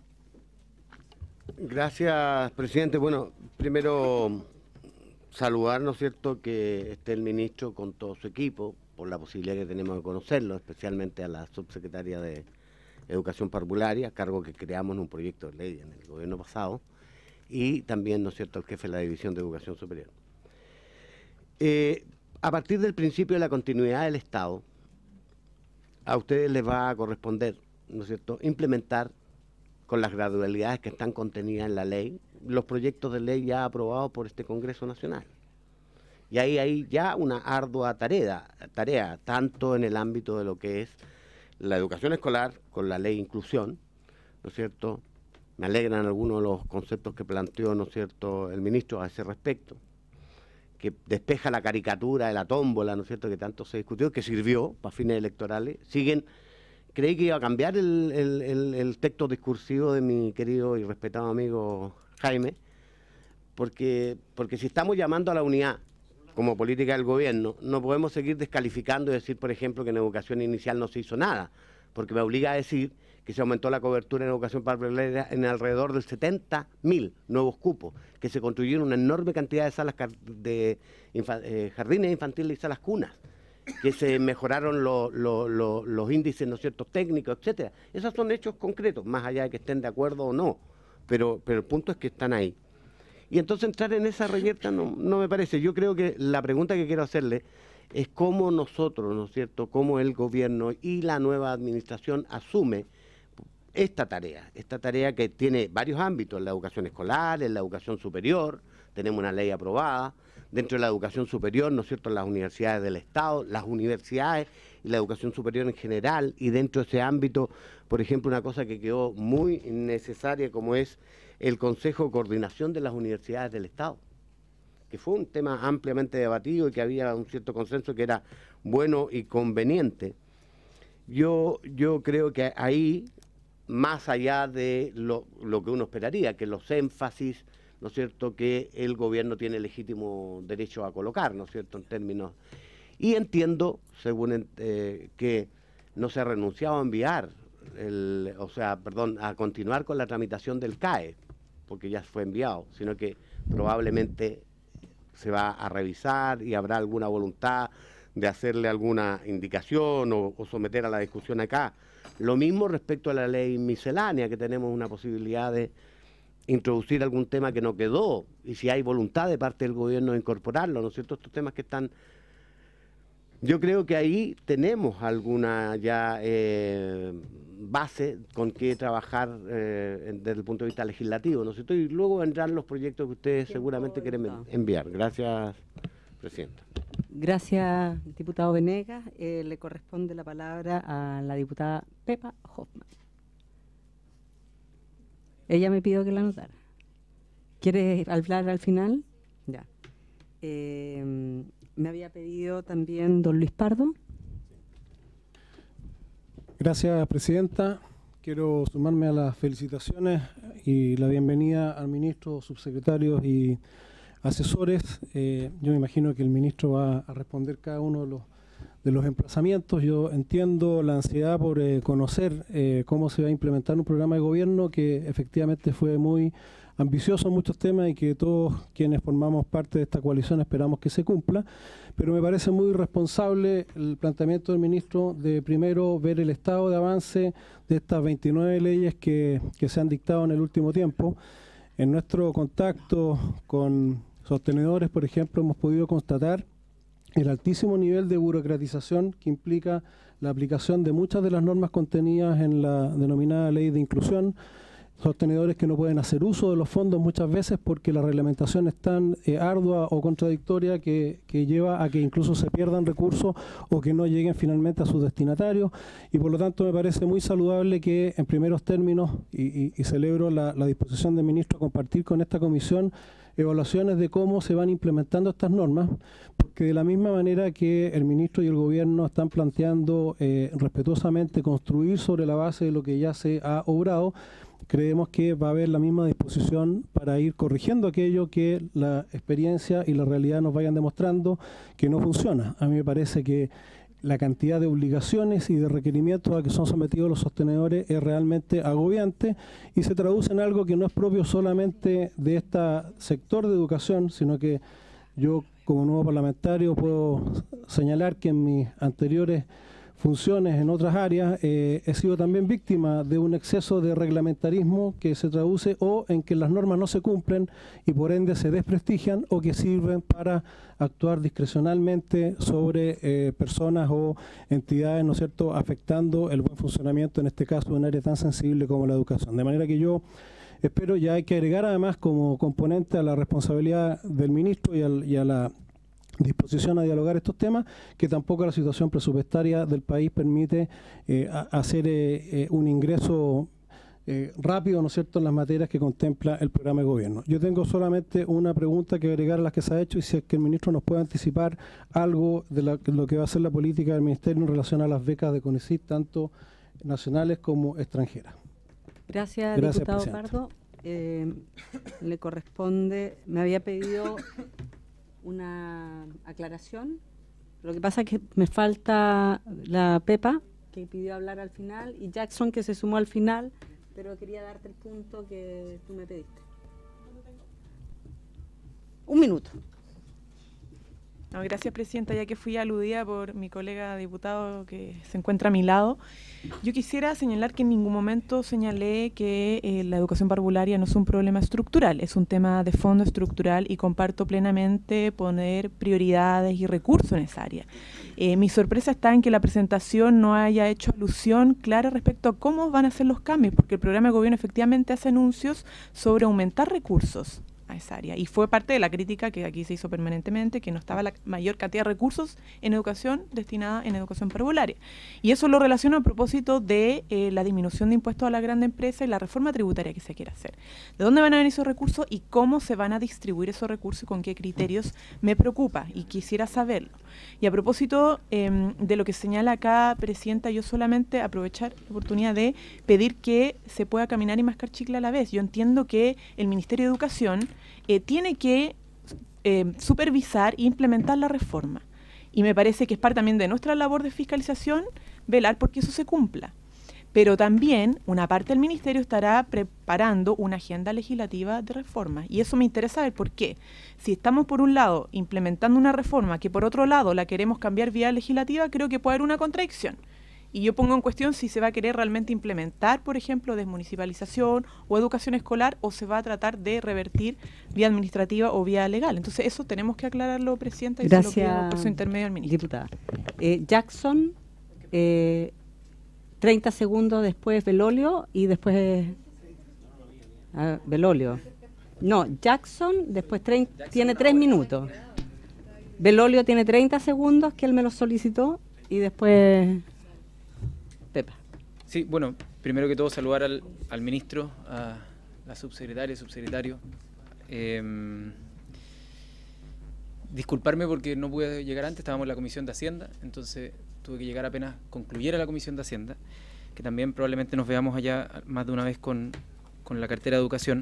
Gracias, presidente. Bueno, primero saludar, ¿no es cierto?, que esté el ministro con todo su equipo, por la posibilidad que tenemos de conocerlo, especialmente a la subsecretaria de Educación Parvularia, cargo que creamos en un proyecto de ley en el gobierno pasado, y también, ¿no es cierto?, el jefe de la División de Educación Superior. Eh, a partir del principio de la continuidad del Estado, a ustedes les va a corresponder, ¿no es cierto?, implementar con las gradualidades que están contenidas en la ley, los proyectos de ley ya aprobados por este Congreso Nacional. Y ahí hay ya una ardua tarea, tarea, tanto en el ámbito de lo que es la educación escolar, con la ley de inclusión, ¿no es cierto? Me alegran algunos de los conceptos que planteó, ¿no es cierto?, el ministro a ese respecto, que despeja la caricatura de la tómbola, ¿no es cierto?, que tanto se discutió, que sirvió para fines electorales. Siguen, creí que iba a cambiar el, el, el, el texto discursivo de mi querido y respetado amigo Jaime, porque, porque si estamos llamando a la unidad como política del gobierno, no podemos seguir descalificando y decir, por ejemplo, que en educación inicial no se hizo nada, porque me obliga a decir que se aumentó la cobertura en educación parvularia en alrededor del setenta mil nuevos cupos, que se construyeron una enorme cantidad de salas de infa, eh, jardines infantiles y salas cunas, que se mejoraron lo, lo, lo, los índices, ¿no es cierto?, técnicos, etcétera. Esos son hechos concretos, más allá de que estén de acuerdo o no, pero, pero el punto es que están ahí. Y entonces entrar en esa reyerta no, no me parece. Yo creo que la pregunta que quiero hacerle es cómo nosotros, ¿no es cierto?, cómo el gobierno y la nueva administración asume esta tarea, esta tarea que tiene varios ámbitos, en la educación escolar, en la educación superior, tenemos una ley aprobada, dentro de la educación superior, ¿no es cierto?, las universidades del Estado, las universidades y la educación superior en general, y dentro de ese ámbito, por ejemplo, una cosa que quedó muy necesaria como es el Consejo de Coordinación de las Universidades del Estado, que fue un tema ampliamente debatido y que había un cierto consenso que era bueno y conveniente. Yo, yo creo que ahí, más allá de lo, lo que uno esperaría, que los énfasis, ¿no es cierto?, que el gobierno tiene legítimo derecho a colocar, ¿no es cierto?, en términos... Y entiendo, según eh, que no se ha renunciado a enviar el, o sea, perdón, a continuar con la tramitación del C A E, porque ya fue enviado, sino que probablemente se va a revisar y habrá alguna voluntad de hacerle alguna indicación o, o someter a la discusión acá. Lo mismo respecto a la ley miscelánea, que tenemos una posibilidad de introducir algún tema que no quedó, y si hay voluntad de parte del gobierno de incorporarlo, ¿no es cierto? Estos temas que están... Yo creo que ahí tenemos alguna ya eh, base con que trabajar eh, desde el punto de vista legislativo, ¿no es cierto? Y luego vendrán los proyectos que ustedes seguramente quieren enviar. Gracias, Presidenta. Gracias, diputado Venegas. Eh, le corresponde la palabra a la diputada Pepa Hoffman. Ella me pidió que la anotara. ¿Quiere hablar al final? Ya. Eh, me había pedido también don Luis Pardo. Gracias, Presidenta. Quiero sumarme a las felicitaciones y la bienvenida al ministro, subsecretarios y asesores. Eh, yo me imagino que el ministro va a responder cada uno de los, de los emplazamientos. Yo entiendo la ansiedad por eh, conocer eh, cómo se va a implementar un programa de gobierno que efectivamente fue muy ambicioso en muchos temas y que todos quienes formamos parte de esta coalición esperamos que se cumpla, pero me parece muy responsable el planteamiento del ministro de primero ver el estado de avance de estas veintinueve leyes que, que se han dictado en el último tiempo. En nuestro contacto con sostenedores, por ejemplo, hemos podido constatar el altísimo nivel de burocratización que implica la aplicación de muchas de las normas contenidas en la denominada ley de inclusión, sostenedores que no pueden hacer uso de los fondos muchas veces porque la reglamentación es tan eh, ardua o contradictoria que, que lleva a que incluso se pierdan recursos o que no lleguen finalmente a sus destinatarios, y por lo tanto me parece muy saludable que en primeros términos, y, y, y celebro la, la disposición del ministro a compartir con esta comisión evaluaciones de cómo se van implementando estas normas, porque de la misma manera que el ministro y el gobierno están planteando eh, respetuosamente construir sobre la base de lo que ya se ha obrado, creemos que va a haber la misma disposición para ir corrigiendo aquello que la experiencia y la realidad nos vayan demostrando que no funciona. A mí me parece que la cantidad de obligaciones y de requerimientos a que son sometidos los sostenedores es realmente agobiante y se traduce en algo que no es propio solamente de este sector de educación, sino que yo como nuevo parlamentario puedo señalar que en mis anteriores funciones en otras áreas, eh, he sido también víctima de un exceso de reglamentarismo que se traduce o en que las normas no se cumplen y por ende se desprestigian o que sirven para actuar discrecionalmente sobre eh, personas o entidades, ¿no es cierto?, afectando el buen funcionamiento, en este caso, de un área tan sensible como la educación. De manera que yo espero, ya hay que agregar además como componente a la responsabilidad del ministro y, al, y a la disposición a dialogar estos temas, que tampoco la situación presupuestaria del país permite eh, a, hacer eh, eh, un ingreso eh, rápido, ¿no es cierto?, en las materias que contempla el programa de gobierno. Yo tengo solamente una pregunta que agregar a las que se ha hecho, y si es que el ministro nos puede anticipar algo de la, lo que va a ser la política del ministerio en relación a las becas de CONICYT, tanto nacionales como extranjeras. Gracias, Gracias, diputado Presidenta. Pardo. Eh, le corresponde, me había pedido una aclaración. Lo que pasa es que me falta la Pepa, que pidió hablar al final, y Jackson, que se sumó al final, pero quería darte el punto que tú me pediste. Un minuto. No, gracias, Presidenta, ya que fui aludida por mi colega diputado que se encuentra a mi lado. Yo quisiera señalar que en ningún momento señalé que eh, la educación parvularia no es un problema estructural, es un tema de fondo estructural y comparto plenamente poner prioridades y recursos en esa área. Eh, mi sorpresa está en que la presentación no haya hecho alusión clara respecto a cómo van a ser los cambios, porque el programa de gobierno efectivamente hace anuncios sobre aumentar recursos a esa área. Y fue parte de la crítica que aquí se hizo permanentemente, que no estaba la mayor cantidad de recursos en educación destinada en educación parvularia. Y eso lo relaciono a propósito de eh, la disminución de impuestos a la gran empresa y la reforma tributaria que se quiere hacer. ¿De dónde van a venir esos recursos y cómo se van a distribuir esos recursos y con qué criterios? Me preocupa y quisiera saberlo. Y a propósito eh, de lo que señala acá, Presidenta, yo solamente aprovechar la oportunidad de pedir que se pueda caminar y mascar chicle a la vez. Yo entiendo que el Ministerio de Educación Eh, tiene que eh, supervisar e implementar la reforma. Y me parece que es parte también de nuestra labor de fiscalización velar porque eso se cumpla. Pero también una parte del ministerio estará preparando una agenda legislativa de reforma. Y eso me interesa ver por qué. Si estamos por un lado implementando una reforma que por otro lado la queremos cambiar vía legislativa, creo que puede haber una contradicción. Y yo pongo en cuestión si se va a querer realmente implementar, por ejemplo, desmunicipalización o educación escolar, o se va a tratar de revertir vía administrativa o vía legal. Entonces eso tenemos que aclararlo, Presidenta, y Gracias, se lo pido por su intermedio al ministro. Diputada. Eh, Jackson, eh, treinta segundos después Belolio y después ah, Belolio. No, Jackson después treinta, Jackson tiene tres minutos. Belolio tiene treinta segundos, que él me lo solicitó, y después Pepa. Sí, bueno, primero que todo saludar al, al ministro, a la subsecretaria, subsecretario. Eh, disculparme porque no pude llegar antes, estábamos en la Comisión de Hacienda, entonces tuve que llegar apenas concluyera la Comisión de Hacienda, que también probablemente nos veamos allá más de una vez con, con la cartera de Educación.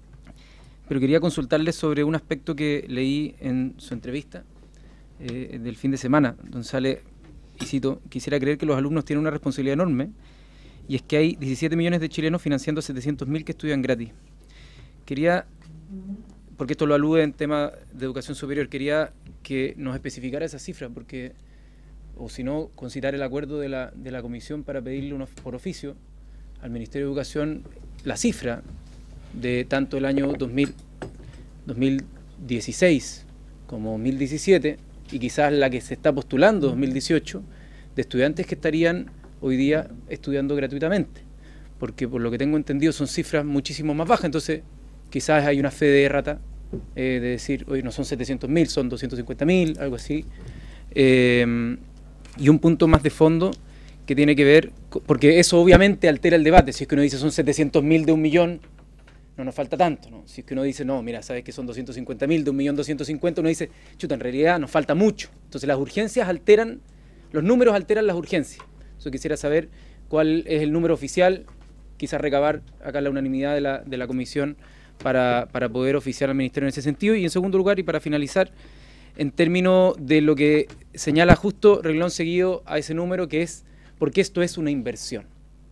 Pero quería consultarles sobre un aspecto que leí en su entrevista eh, del fin de semana, donde sale, y cito: quisiera creer que los alumnos tienen una responsabilidad enorme, y es que hay diecisiete millones de chilenos financiando a setecientos mil que estudian gratis. Quería, porque esto lo alude en tema de educación superior, quería que nos especificara esa cifra, porque, o si no, concitar el acuerdo de la, de la comisión para pedirle uno, por oficio al Ministerio de Educación la cifra de tanto el año dos mil, dos mil dieciséis como dos mil diecisiete, y quizás la que se está postulando dos mil dieciocho, de estudiantes que estarían hoy día estudiando gratuitamente, porque por lo que tengo entendido son cifras muchísimo más bajas. Entonces quizás hay una fe de errata eh, de decir, hoy no son setecientos mil, son doscientos cincuenta mil, algo así. Eh, y un punto más de fondo que tiene que ver, porque eso obviamente altera el debate. Si es que uno dice son setecientos mil de un millón, no nos falta tanto, ¿no? Si es que uno dice, no, mira, sabes que son doscientos cincuenta mil de un millón doscientos cincuenta, uno dice, chuta, en realidad nos falta mucho. Entonces las urgencias alteran, los números alteran las urgencias. Yo quisiera saber cuál es el número oficial, quizás recabar acá la unanimidad de la, de la comisión para, para poder oficiar al ministerio en ese sentido. Y en segundo lugar, y para finalizar, en términos de lo que señala justo renglón seguido a ese número, que es porque esto es una inversión.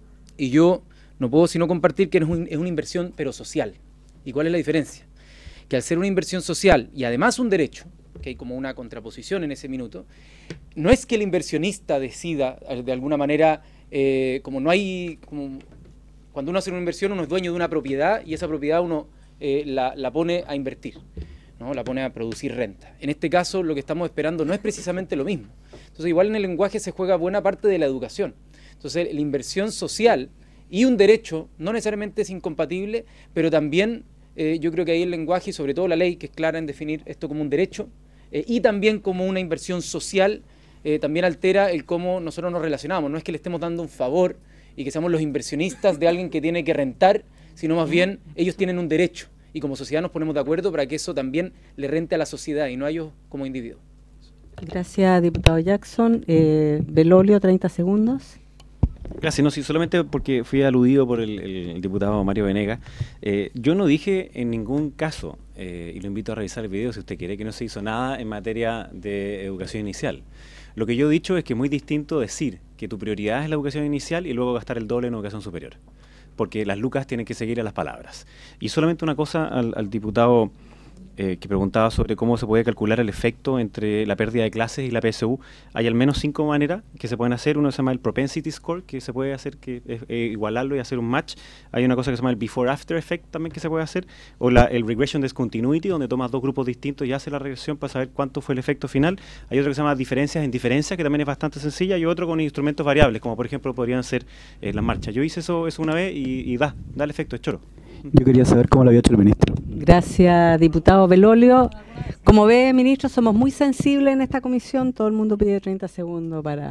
Y yo no puedo sino compartir que es, un, es una inversión, pero social. ¿Y cuál es la diferencia? Que al ser una inversión social y además un derecho, que hay como una contraposición en ese minuto, no es que el inversionista decida de alguna manera, eh, como no hay, como cuando uno hace una inversión uno es dueño de una propiedad y esa propiedad uno eh, la, la pone a invertir, ¿no? La pone a producir renta. En este caso lo que estamos esperando no es precisamente lo mismo. Entonces igual en el lenguaje se juega buena parte de la educación. Entonces la inversión social y un derecho no necesariamente es incompatible, pero también eh, yo creo que ahí el lenguaje y sobre todo la ley, que es clara en definir esto como un derecho eh, y también como una inversión social, eh, también altera el cómo nosotros nos relacionamos. No es que le estemos dando un favor y que seamos los inversionistas de alguien que tiene que rentar, sino más bien ellos tienen un derecho y como sociedad nos ponemos de acuerdo para que eso también le rente a la sociedad y no a ellos como individuos. Gracias, diputado Jackson. Eh, Belolio, treinta segundos. Gracias, no, sí, solamente porque fui aludido por el, el diputado Mario Venegas. Eh, yo no dije en ningún caso, eh, y lo invito a revisar el video si usted quiere, que no se hizo nada en materia de educación inicial. Lo que yo he dicho es que es muy distinto decir que tu prioridad es la educación inicial y luego gastar el doble en educación superior, porque las lucas tienen que seguir a las palabras. Y solamente una cosa al, al diputado eh, que preguntaba sobre cómo se puede calcular el efecto entre la pérdida de clases y la P S U. Hay al menos cinco maneras que se pueden hacer. Uno se llama el propensity score, que se puede hacer, que es eh, igualarlo y hacer un match. Hay una cosa que se llama el before after effect también que se puede hacer, o la, el regression discontinuity, donde tomas dos grupos distintos y haces la regresión para saber cuánto fue el efecto final. Hay otro que se llama diferencias en diferencia, que también es bastante sencilla, y otro con instrumentos variables, como por ejemplo podrían ser eh, las marchas. Yo hice eso, eso una vez y, y da, da el efecto, es choro. Yo quería saber cómo lo había hecho el ministro. Gracias, diputado Belolio. Como ve, ministro, somos muy sensibles en esta comisión. Todo el mundo pide treinta segundos para,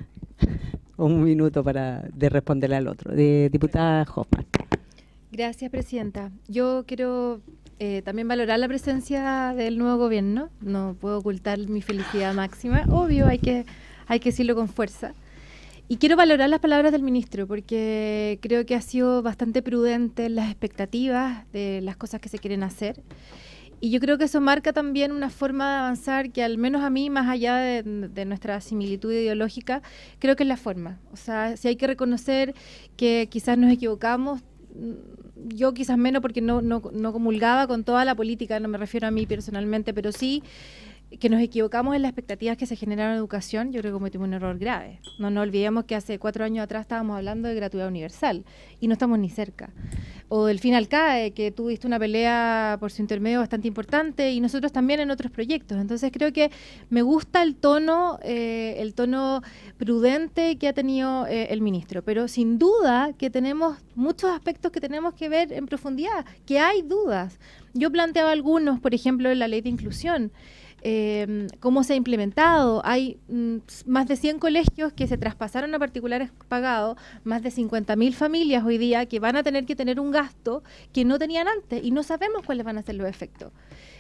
o un minuto para de responderle al otro. De, diputada Hoffman. Gracias, presidenta. Yo quiero eh, también valorar la presencia del nuevo gobierno. No puedo ocultar mi felicidad máxima. Obvio, hay que, hay que decirlo con fuerza. Y quiero valorar las palabras del ministro porque creo que ha sido bastante prudente en las expectativas de las cosas que se quieren hacer Y yo creo que eso marca también una forma de avanzar que al menos a mí, más allá de, de nuestra similitud ideológica, creo que es la forma. O sea, si hay que reconocer que quizás nos equivocamos, yo quizás menos porque no, no, no comulgaba con toda la política, no me refiero a mí personalmente, pero sí que nos equivocamos en las expectativas que se generaron en educación. Yo creo que cometimos un error grave. No nos olvidemos que hace cuatro años atrás estábamos hablando de gratuidad universal y no estamos ni cerca. O del fin al CAE, que tuviste una pelea por su intermedio bastante importante, y nosotros también en otros proyectos. Entonces creo que me gusta el tono, eh, el tono prudente que ha tenido eh, el ministro, pero sin duda que tenemos muchos aspectos que tenemos que ver en profundidad, que hay dudas. Yo planteaba algunos, por ejemplo, en la ley de inclusión. Eh, cómo se ha implementado. Hay mm, más de cien colegios que se traspasaron a particulares pagados, más de cincuenta mil familias hoy día que van a tener que tener un gasto que no tenían antes y no sabemos cuáles van a ser los efectos.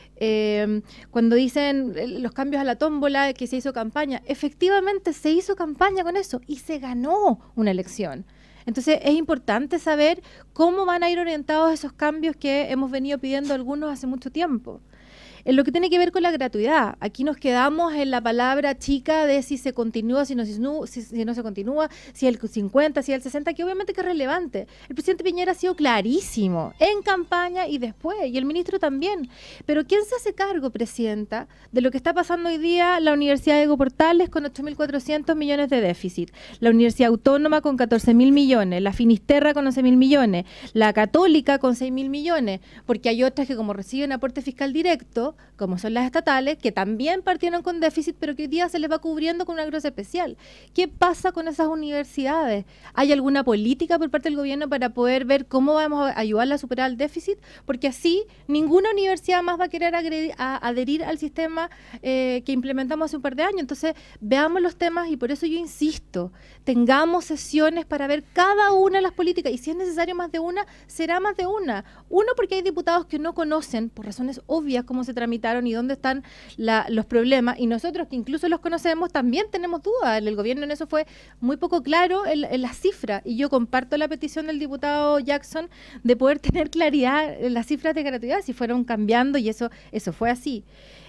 Eh, cuando dicen eh, los cambios a la tómbola, que se hizo campaña, efectivamente se hizo campaña con eso y se ganó una elección. Entonces es importante saber cómo van a ir orientados esos cambios que hemos venido pidiendo algunos hace mucho tiempo. En lo que tiene que ver con la gratuidad, aquí nos quedamos en la palabra chica de si se continúa, si no, si no, si, si no se continúa, si el cincuenta, si el sesenta, que obviamente que es relevante. El presidente Piñera ha sido clarísimo en campaña y después, y el ministro también. Pero ¿quién se hace cargo, presidenta, de lo que está pasando hoy día la Universidad de Diego Portales con ocho mil cuatrocientos millones de déficit, la Universidad Autónoma con catorce mil millones, la Finisterra con once mil millones, la Católica con seis mil millones, porque hay otras que como reciben aporte fiscal directo, como son las estatales, que también partieron con déficit, pero que hoy día se les va cubriendo con una grosa especial? ¿Qué pasa con esas universidades? ¿Hay alguna política por parte del gobierno para poder ver cómo vamos a ayudarla a superar el déficit? Porque así ninguna universidad más va a querer agredir, a, adherir al sistema eh, que implementamos hace un par de años. Entonces, veamos los temas y por eso yo insisto, tengamos sesiones para ver cada una de las políticas y si es necesario más de una, será más de una. Uno, porque hay diputados que no conocen, por razones obvias, cómo se tramitaron y dónde están la, los problemas, y nosotros que incluso los conocemos también tenemos dudas. El, el gobierno en eso fue muy poco claro en, en las cifras, y yo comparto la petición del diputado Jackson de poder tener claridad en las cifras de gratuidad, si fueron cambiando, y eso, eso fue así.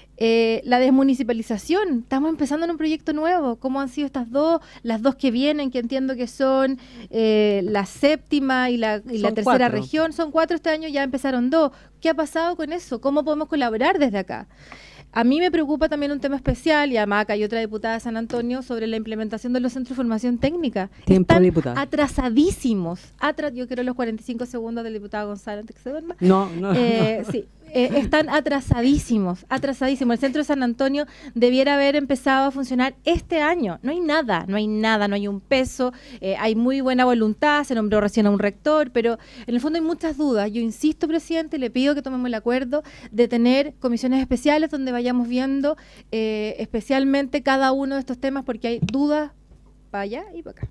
Eh, la desmunicipalización, estamos empezando en un proyecto nuevo. ¿Cómo han sido estas dos? Las dos que vienen, que entiendo que son eh, la séptima y la, y la tercera cuatro. región, son cuatro este año, ya empezaron dos. ¿Qué ha pasado con eso? ¿Cómo podemos colaborar desde acá? A mí me preocupa también un tema especial, y además acá hay otra diputada de San Antonio, sobre la implementación de los centros de formación técnica. Tiempo, Están diputada. atrasadísimos. Atra yo quiero los cuarenta y cinco segundos del diputado González antes que se duerma. No, no. Eh, sí. Eh, están atrasadísimos, atrasadísimos. El centro de San Antonio debiera haber empezado a funcionar este año. No hay nada, no hay nada, no hay un peso, eh, hay muy buena voluntad, se nombró recién a un rector, pero en el fondo hay muchas dudas. Yo insisto, presidente, le pido que tomemos el acuerdo de tener comisiones especiales donde vayamos viendo eh, especialmente cada uno de estos temas, porque hay dudas para allá y para acá.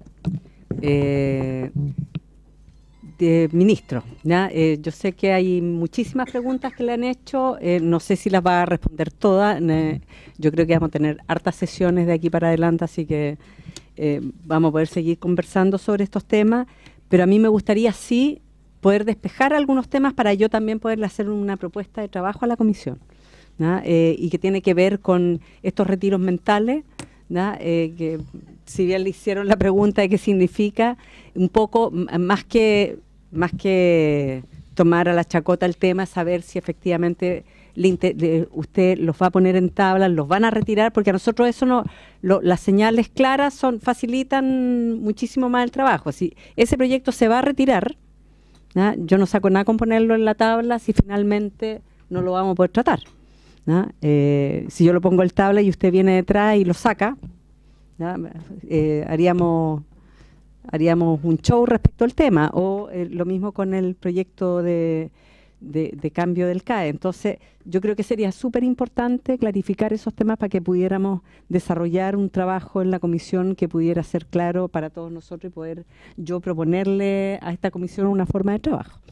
Eh... Eh, ministro, ¿ya? Eh, yo sé que hay muchísimas preguntas que le han hecho, eh, no sé si las va a responder todas, eh, yo creo que vamos a tener hartas sesiones de aquí para adelante, así que eh, vamos a poder seguir conversando sobre estos temas, pero a mí me gustaría sí poder despejar algunos temas para yo también poderle hacer una propuesta de trabajo a la comisión, ¿ya? Eh, y que tiene que ver con estos retiros mentales, ¿ya? Eh, que si bien le hicieron la pregunta de qué significa, un poco más que más que tomar a la chacota el tema, saber si efectivamente le le, usted los va a poner en tabla, los van a retirar, porque a nosotros eso no, lo, las señales claras son facilitan muchísimo más el trabajo. Si ese proyecto se va a retirar, ¿ya? Yo no saco nada con ponerlo en la tabla si finalmente no lo vamos a poder tratar, ¿ya? Eh, si yo lo pongo en tabla y usted viene detrás y lo saca, ¿ya? Eh, haríamos haríamos un show respecto al tema, o eh, lo mismo con el proyecto de, de, de cambio del C A E. Entonces, yo creo que sería súper importante clarificar esos temas para que pudiéramos desarrollar un trabajo en la comisión que pudiera ser claro para todos nosotros y poder yo proponerle a esta comisión una forma de trabajo.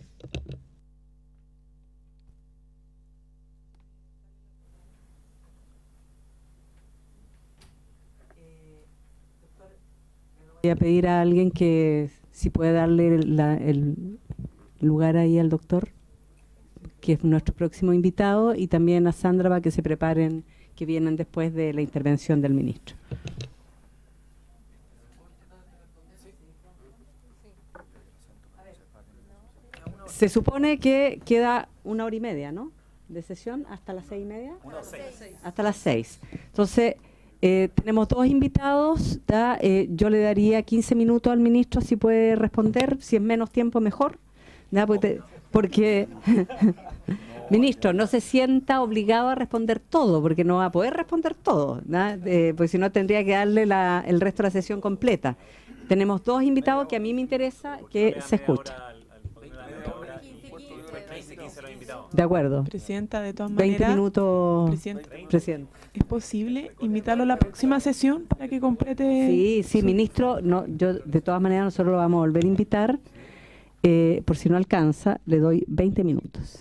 Voy a pedir a alguien que si puede darle la, el lugar ahí al doctor. que es nuestro próximo invitado, y también a Sandra para que se preparen, que vienen después de la intervención del ministro. Se supone que queda una hora y media, ¿no?, de sesión, hasta las seis y media. Una, seis. Hasta las seis. Entonces, eh, tenemos dos invitados. ¿tá? Eh, yo le daría quince minutos al ministro si puede responder. Si es menos tiempo, mejor. ¿tá? Porque, porque ministro, no se sienta obligado a responder todo, porque no va a poder responder todo. Eh, porque si no, tendría que darle la, el resto de la sesión completa. Tenemos dos invitados que a mí me interesa que se escuchen. De acuerdo. Presidenta, de todas veinte maneras, minutos, Presidenta, Presidente. ¿es posible invitarlo a la próxima sesión para que complete? Sí, sí, su... ministro, no, yo de todas maneras nosotros lo vamos a volver a invitar. Eh, por si no alcanza, le doy veinte minutos.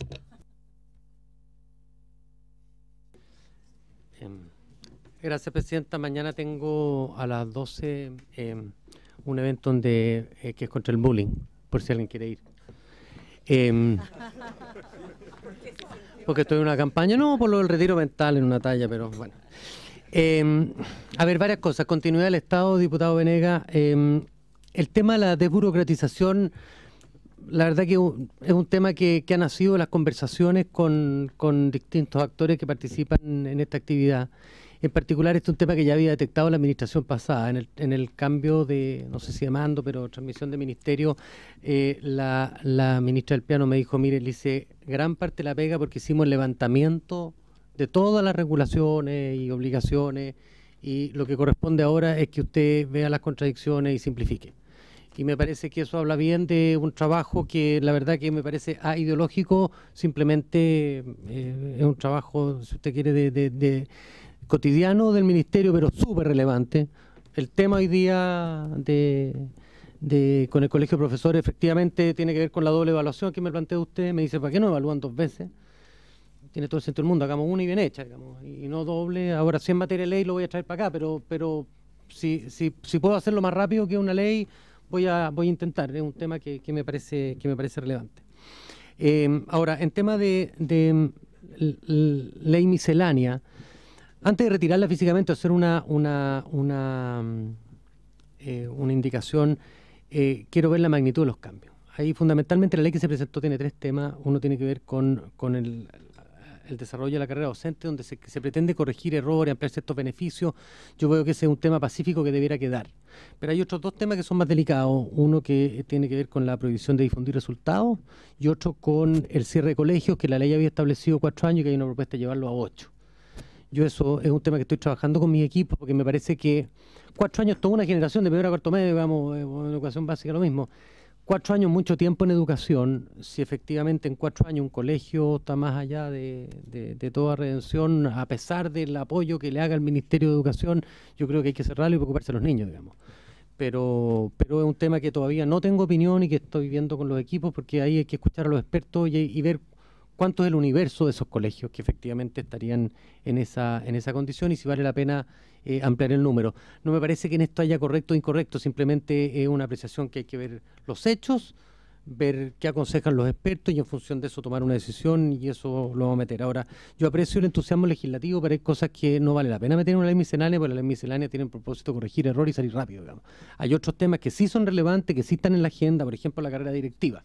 Eh, gracias, Presidenta. Mañana tengo a las doce eh, un evento donde, eh, que es contra el bullying, por si alguien quiere ir. Eh, porque estoy en una campaña, no por lo del retiro mental en una talla, pero bueno. Eh, a ver, varias cosas. Continuidad del Estado, diputado Venegas. Eh, el tema de la desburocratización, la verdad que es un tema que, que ha nacido de las conversaciones con, con distintos actores que participan en esta actividad. En particular, este es un tema que ya había detectado la administración pasada, en el, en el cambio de, no sé si de mando, pero transmisión de ministerio. Eh, la, la ministra del Piano me dijo, mire, le hice gran parte de la pega porque hicimos el levantamiento de todas las regulaciones y obligaciones, y lo que corresponde ahora es que usted vea las contradicciones y simplifique. Y me parece que eso habla bien de un trabajo que la verdad que me parece ah, ideológico, simplemente eh, es un trabajo, si usted quiere, de... de, de cotidiano del ministerio, pero súper relevante. El tema hoy día de, de con el colegio de profesores efectivamente tiene que ver con la doble evaluación que me plantea usted. Me dice, ¿para qué no evalúan dos veces? Tiene todo el sentido del mundo, hagamos una y bien hecha, digamos, y no doble. Ahora, si en materia de ley lo voy a traer para acá, pero pero si, si, si puedo hacerlo más rápido que una ley, voy a voy a intentar. Es un tema que, que me parece que me parece relevante. Eh, ahora, en tema de, de, de ley miscelánea, antes de retirarla físicamente, hacer una una una, eh, una indicación, eh, quiero ver la magnitud de los cambios. Ahí fundamentalmente la ley que se presentó tiene tres temas. Uno tiene que ver con, con el, el desarrollo de la carrera docente, donde se, se pretende corregir errores, ampliar ciertos beneficios. Yo veo que ese es un tema pacífico que debiera quedar. Pero hay otros dos temas que son más delicados. Uno que tiene que ver con la prohibición de difundir resultados y otro con el cierre de colegios, que la ley había establecido cuatro años y que hay una propuesta de llevarlo a ocho. Yo eso es un tema que estoy trabajando con mi equipo, porque me parece que cuatro años, toda una generación de primero a cuarto medio, digamos, en educación básica lo mismo. Cuatro años, mucho tiempo en educación. Si efectivamente en cuatro años un colegio está más allá de, de, de toda redención, a pesar del apoyo que le haga el Ministerio de Educación, yo creo que hay que cerrarlo y preocuparse de los niños, digamos. Pero, pero es un tema que todavía no tengo opinión y que estoy viendo con los equipos, porque ahí hay que escuchar a los expertos y, y ver cuánto es el universo de esos colegios que efectivamente estarían en esa en esa condición y si vale la pena eh, ampliar el número. No me parece que en esto haya correcto o incorrecto, simplemente es una apreciación que hay que ver los hechos, ver qué aconsejan los expertos y en función de eso tomar una decisión, y eso lo vamos a meter. Ahora, yo aprecio el entusiasmo legislativo, pero hay cosas que no vale la pena meter en una ley miscelánea, porque la ley miscelánea tiene el propósito de corregir errores y salir rápido, digamos. Hay otros temas que sí son relevantes, que sí están en la agenda, por ejemplo, la carrera directiva.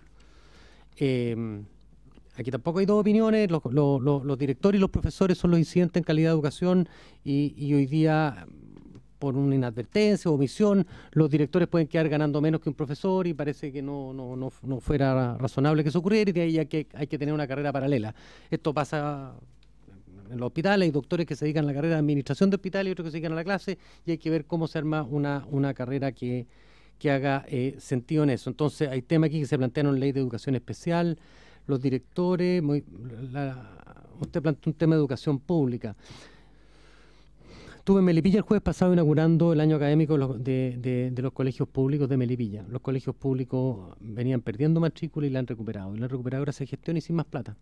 Eh, Aquí tampoco hay dos opiniones, los, los, los, los directores y los profesores son los incidentes en calidad de educación y, y hoy día, por una inadvertencia o omisión, los directores pueden quedar ganando menos que un profesor y parece que no, no, no, no fuera razonable que eso ocurriera, y de ahí hay que, hay que tener una carrera paralela. Esto pasa en los hospitales, hay doctores que se dedican a la carrera de administración de hospitales y otros que se dedican a la clase, y hay que ver cómo se arma una, una carrera que, que haga eh, sentido en eso. Entonces hay temas aquí que se plantearon en ley de educación especial, los directores, muy, la, usted planteó un tema de educación pública. Estuve en Melipilla el jueves pasado inaugurando el año académico de, de, de los colegios públicos de Melipilla. Los colegios públicos venían perdiendo matrícula y la han recuperado. Y la han recuperado gracias a gestión y sin más plata.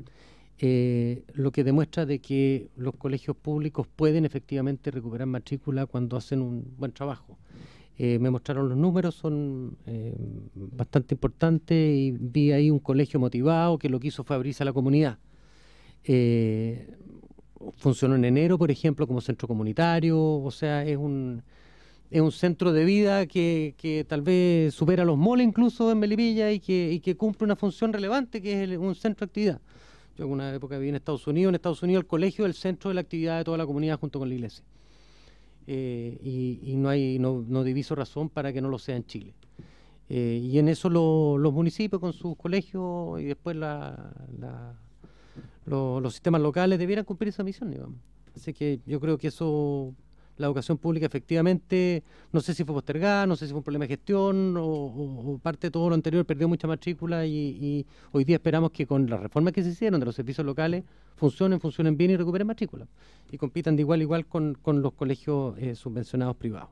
Eh, lo que demuestra de que los colegios públicos pueden efectivamente recuperar matrícula cuando hacen un buen trabajo. Eh, me mostraron los números, son eh, bastante importantes, y vi ahí un colegio motivado que lo que hizo fue abrirse a la comunidad. Eh, funcionó en enero, por ejemplo, como centro comunitario, o sea, es un, es un centro de vida que, que tal vez supera los moles incluso en Melipilla, y que, y que cumple una función relevante, que es el, un centro de actividad. Yo en una época viví en Estados Unidos, en Estados Unidos el colegio es el centro de la actividad de toda la comunidad junto con la iglesia. Eh, y, y no hay no, no diviso razón para que no lo sea en Chile. Eh, y en eso lo, los municipios con sus colegios y después la, la, lo, los sistemas locales debieran cumplir esa misión, digamos. Así que yo creo que eso, la educación pública efectivamente, no sé si fue postergada, no sé si fue un problema de gestión o, o, o parte de todo lo anterior, perdió mucha matrícula, y, y hoy día esperamos que con las reformas que se hicieron de los servicios locales funcionen, funcionen bien y recuperen matrícula y compitan de igual a igual con, con los colegios eh, subvencionados privados.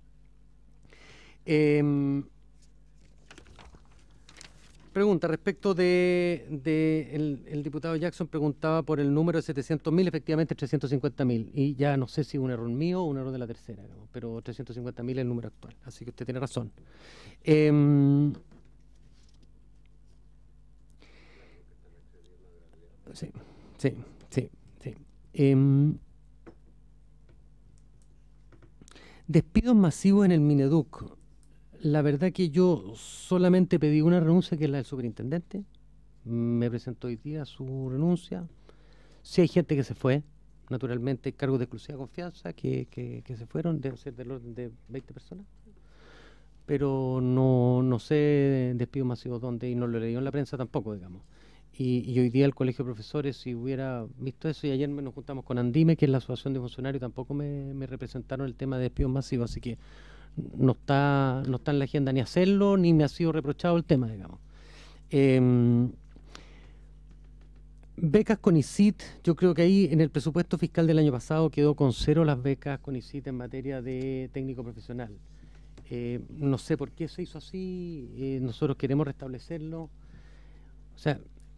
Eh, Pregunta respecto de, de el, el diputado Jackson preguntaba por el número de setecientos mil, efectivamente trescientos cincuenta mil, y ya no sé si un error mío o un error de la tercera, digamos, pero trescientos cincuenta mil es el número actual, así que usted tiene razón. Eh, sí, sí, sí, sí. Eh, despidos masivos en el Mineduc. La verdad que yo solamente pedí una renuncia, que es la del superintendente. Me presentó hoy día su renuncia. Si hay gente que se fue, naturalmente, cargos de exclusiva confianza, que, que, que se fueron, deben ser del orden de veinte personas. Pero no, no sé despidos masivos dónde, y no lo he leído en la prensa tampoco, digamos. Y, y hoy día el Colegio de Profesores, si hubiera visto eso, y ayer nos juntamos con Andime, que es la Asociación de Funcionarios, tampoco me, me representaron el tema de despidos masivos, así que no está, no está en la agenda ni hacerlo, ni me ha sido reprochado el tema, digamos. Eh, becas CONICYT, yo creo que ahí en el presupuesto fiscal del año pasado quedó con cero las becas CONICYT en materia de técnico profesional. Eh, no sé por qué se hizo así, eh, nosotros queremos restablecerlo. O sea,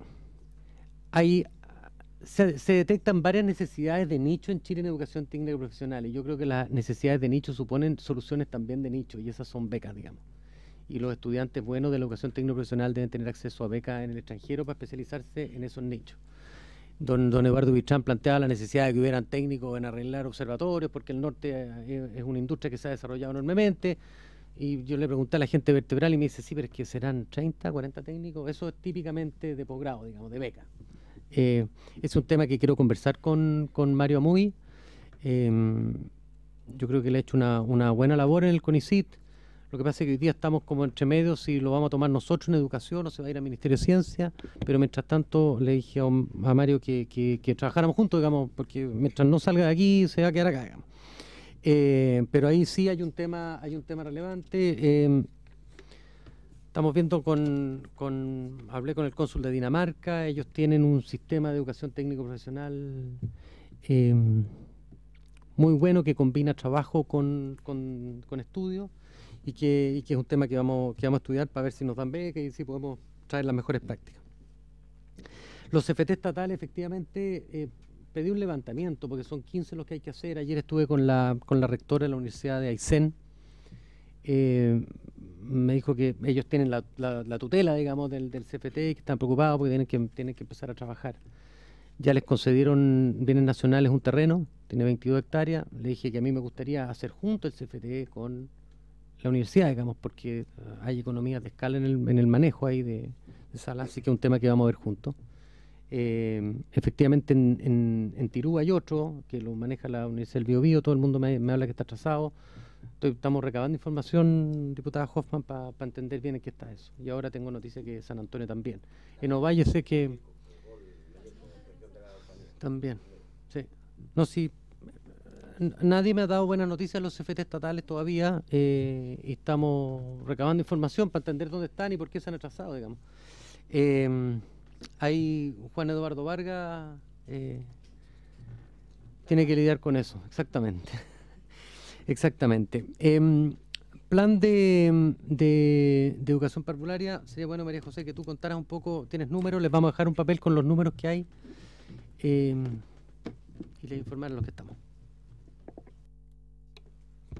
hay... Se, se detectan varias necesidades de nicho en Chile en educación técnica y profesional, y yo creo que las necesidades de nicho suponen soluciones también de nicho, y esas son becas, digamos. Y los estudiantes buenos de la educación técnica y profesional deben tener acceso a becas en el extranjero para especializarse en esos nichos. Don, don Eduardo Vitrán planteaba la necesidad de que hubieran técnicos en arreglar observatorios, porque el norte es, es una industria que se ha desarrollado enormemente, y yo le pregunté a la gente vertebral y me dice, sí, pero es que serán treinta, cuarenta técnicos, eso es típicamente de posgrado, digamos, de beca. Eh, es un tema que quiero conversar con, con Mario Amuy. Eh, yo creo que le ha hecho una, una buena labor en el CONICYT. Lo que pasa es que hoy día estamos como entre medios, si lo vamos a tomar nosotros en educación o se va a ir al Ministerio de Ciencia, pero mientras tanto le dije a, a Mario que, que, que trabajáramos juntos, digamos, porque mientras no salga de aquí se va a quedar acá, digamos. Eh, pero ahí sí hay un tema, hay un tema relevante. Eh, Estamos viendo con, con, hablé con el cónsul de Dinamarca, ellos tienen un sistema de educación técnico-profesional eh, muy bueno que combina trabajo con, con, con estudio, y que, y que es un tema que vamos, que vamos a estudiar para ver si nos dan becas y si podemos traer las mejores prácticas. Los C F T estatales, efectivamente, eh, pedí un levantamiento porque son quince los que hay que hacer. Ayer estuve con la, con la rectora de la Universidad de Aysén. Eh, me dijo que ellos tienen la, la, la tutela, digamos, del, del C F T, y que están preocupados porque tienen que, tienen que empezar a trabajar. Ya les concedieron bienes nacionales un terreno, tiene veintidós hectáreas. Le dije que a mí me gustaría hacer junto el C F T con la universidad, digamos, porque hay economías de escala en el, en el manejo ahí de, de salas, así que es un tema que vamos a ver juntos. Eh, efectivamente en, en, en Tirú hay otro que lo maneja la Universidad del Biobío, todo el mundo me, me habla que está atrasado. Estoy, estamos recabando información, diputada Hoffman, para pa entender bien en qué está eso. Y ahora tengo noticia que San Antonio también. En Ovalle sé que... También, sí. No, sí. Nadie me ha dado buenas noticias de los C F T estatales todavía. Eh, y estamos recabando información para entender dónde están y por qué se han atrasado, digamos. Eh, hay Juan Eduardo Vargas... Eh, tiene que lidiar con eso, exactamente. Exactamente. Eh, plan de, de, de educación parvularia, sería bueno, María José, que tú contaras un poco, tienes números, les vamos a dejar un papel con los números que hay eh, y les informar a los que estamos.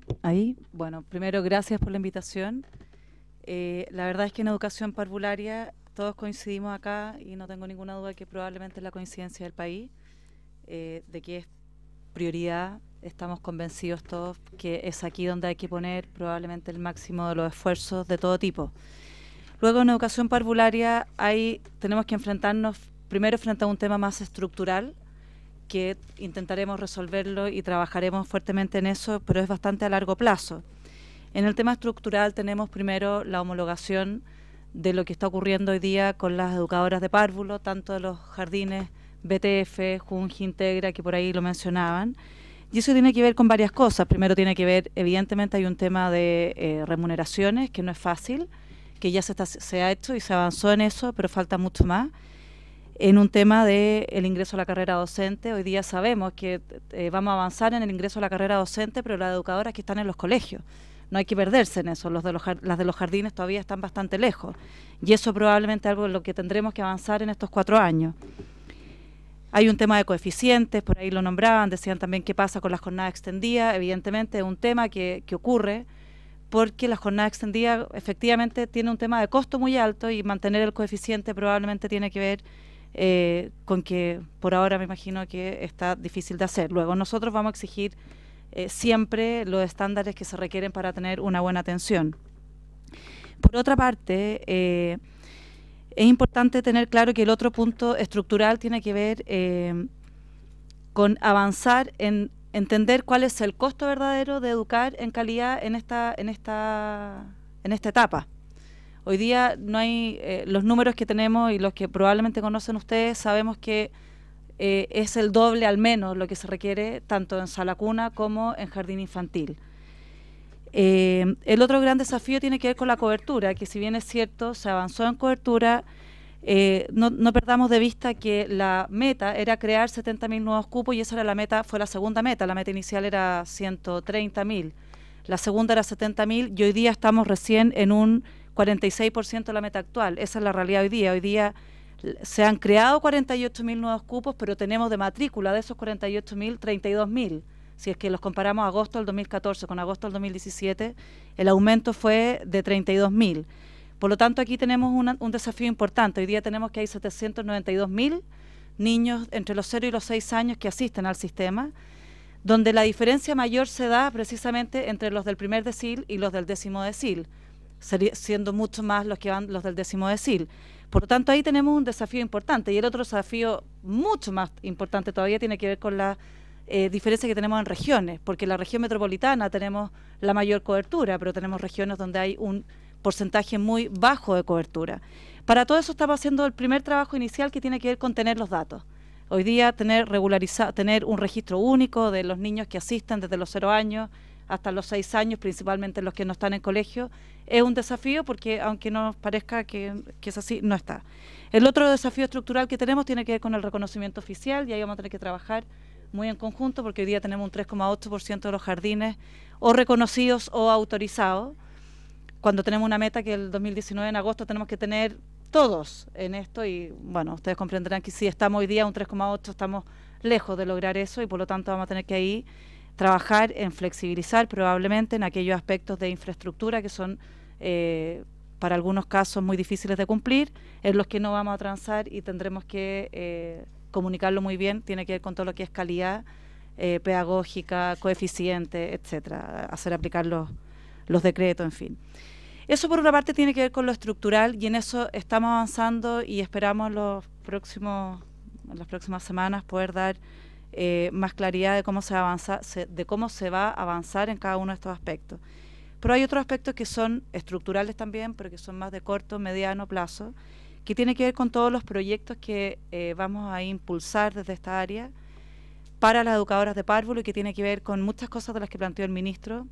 Ahí, bueno, primero gracias por la invitación. Eh, la verdad es que en educación parvularia todos coincidimos acá y no tengo ninguna duda que probablemente es la coincidencia del país, eh, de que es prioridad. Estamos convencidos todos que es aquí donde hay que poner probablemente el máximo de los esfuerzos de todo tipo. Luego en educación parvularia hay, tenemos que enfrentarnos primero frente a un tema más estructural, que intentaremos resolverlo y trabajaremos fuertemente en eso, pero es bastante a largo plazo. En el tema estructural tenemos primero la homologación de lo que está ocurriendo hoy día con las educadoras de párvulo, tanto de los jardines B T F, Junji, Integra, que por ahí lo mencionaban. Y eso tiene que ver con varias cosas. Primero tiene que ver, evidentemente hay un tema de eh, remuneraciones, que no es fácil, que ya se, está, se ha hecho y se avanzó en eso, pero falta mucho más. En un tema de el ingreso a la carrera docente, hoy día sabemos que eh, vamos a avanzar en el ingreso a la carrera docente, pero las educadoras que están en los colegios, no hay que perderse en eso, los de los, las de los jardines todavía están bastante lejos, y eso probablemente es algo en lo que tendremos que avanzar en estos cuatro años. Hay un tema de coeficientes, por ahí lo nombraban, decían también qué pasa con las jornadas extendidas. Evidentemente es un tema que, que ocurre porque la jornada extendida efectivamente tiene un tema de costo muy alto y mantener el coeficiente probablemente tiene que ver Eh, con que por ahora me imagino que está difícil de hacer. Luego nosotros vamos a exigir eh, siempre los estándares que se requieren para tener una buena atención. Por otra parte, eh, es importante tener claro que el otro punto estructural tiene que ver eh, con avanzar en entender cuál es el costo verdadero de educar en calidad en esta, en esta, en esta etapa. Hoy día no hay eh, los números que tenemos y los que probablemente conocen ustedes, sabemos que eh, es el doble al menos lo que se requiere tanto en sala cuna como en jardín infantil. Eh, el otro gran desafío tiene que ver con la cobertura, que si bien es cierto, se avanzó en cobertura, eh, no, no perdamos de vista que la meta era crear setenta mil nuevos cupos y esa era la meta, fue la segunda meta, la meta inicial era ciento treinta mil, la segunda era setenta mil y hoy día estamos recién en un cuarenta y seis por ciento de la meta actual. Esa es la realidad hoy día. Hoy día se han creado cuarenta y ocho mil nuevos cupos, pero tenemos de matrícula de esos cuarenta y ocho mil, treinta y dos mil. Si es que los comparamos agosto del dos mil catorce con agosto del dos mil diecisiete, el aumento fue de treinta y dos mil. Por lo tanto, aquí tenemos una, un desafío importante. Hoy día tenemos que hay setecientos noventa y dos mil niños entre los cero y los seis años que asisten al sistema, donde la diferencia mayor se da precisamente entre los del primer decil y los del décimo decil, siendo mucho más los que van los del décimo decil. Por lo tanto, ahí tenemos un desafío importante. Y el otro desafío mucho más importante todavía tiene que ver con la eh, diferencia que tenemos en regiones, porque en la región metropolitana tenemos la mayor cobertura, pero tenemos regiones donde hay un porcentaje muy bajo de cobertura. Para todo eso estamos haciendo el primer trabajo inicial que tiene que ver con tener los datos. Hoy día tener regularizado, tener un registro único de los niños que asisten desde los cero años hasta los seis años, principalmente los que no están en colegio, es un desafío porque aunque nos parezca que, que es así, no está. El otro desafío estructural que tenemos tiene que ver con el reconocimiento oficial y ahí vamos a tener que trabajar muy en conjunto porque hoy día tenemos un tres coma ocho por ciento de los jardines o reconocidos o autorizados, cuando tenemos una meta que el dos mil diecinueve en agosto tenemos que tener todos en esto y bueno, ustedes comprenderán que si estamos hoy día un tres coma ocho estamos lejos de lograr eso y por lo tanto vamos a tener que ahí trabajar en flexibilizar probablemente en aquellos aspectos de infraestructura que son eh, para algunos casos muy difíciles de cumplir, en los que no vamos a transar y tendremos que eh, comunicarlo muy bien, tiene que ver con todo lo que es calidad eh, pedagógica, coeficiente, etcétera, hacer aplicar los, los decretos, en fin. Eso por una parte tiene que ver con lo estructural y en eso estamos avanzando y esperamos los próximos, en las próximas semanas poder dar Eh, más claridad de cómo se va a avanzar, se, de cómo se va a avanzar en cada uno de estos aspectos. Pero hay otros aspectos que son estructurales también, pero que son más de corto, mediano plazo, que tiene que ver con todos los proyectos que eh, vamos a impulsar desde esta área para las educadoras de párvulo y que tiene que ver con muchas cosas de las que planteó el ministro.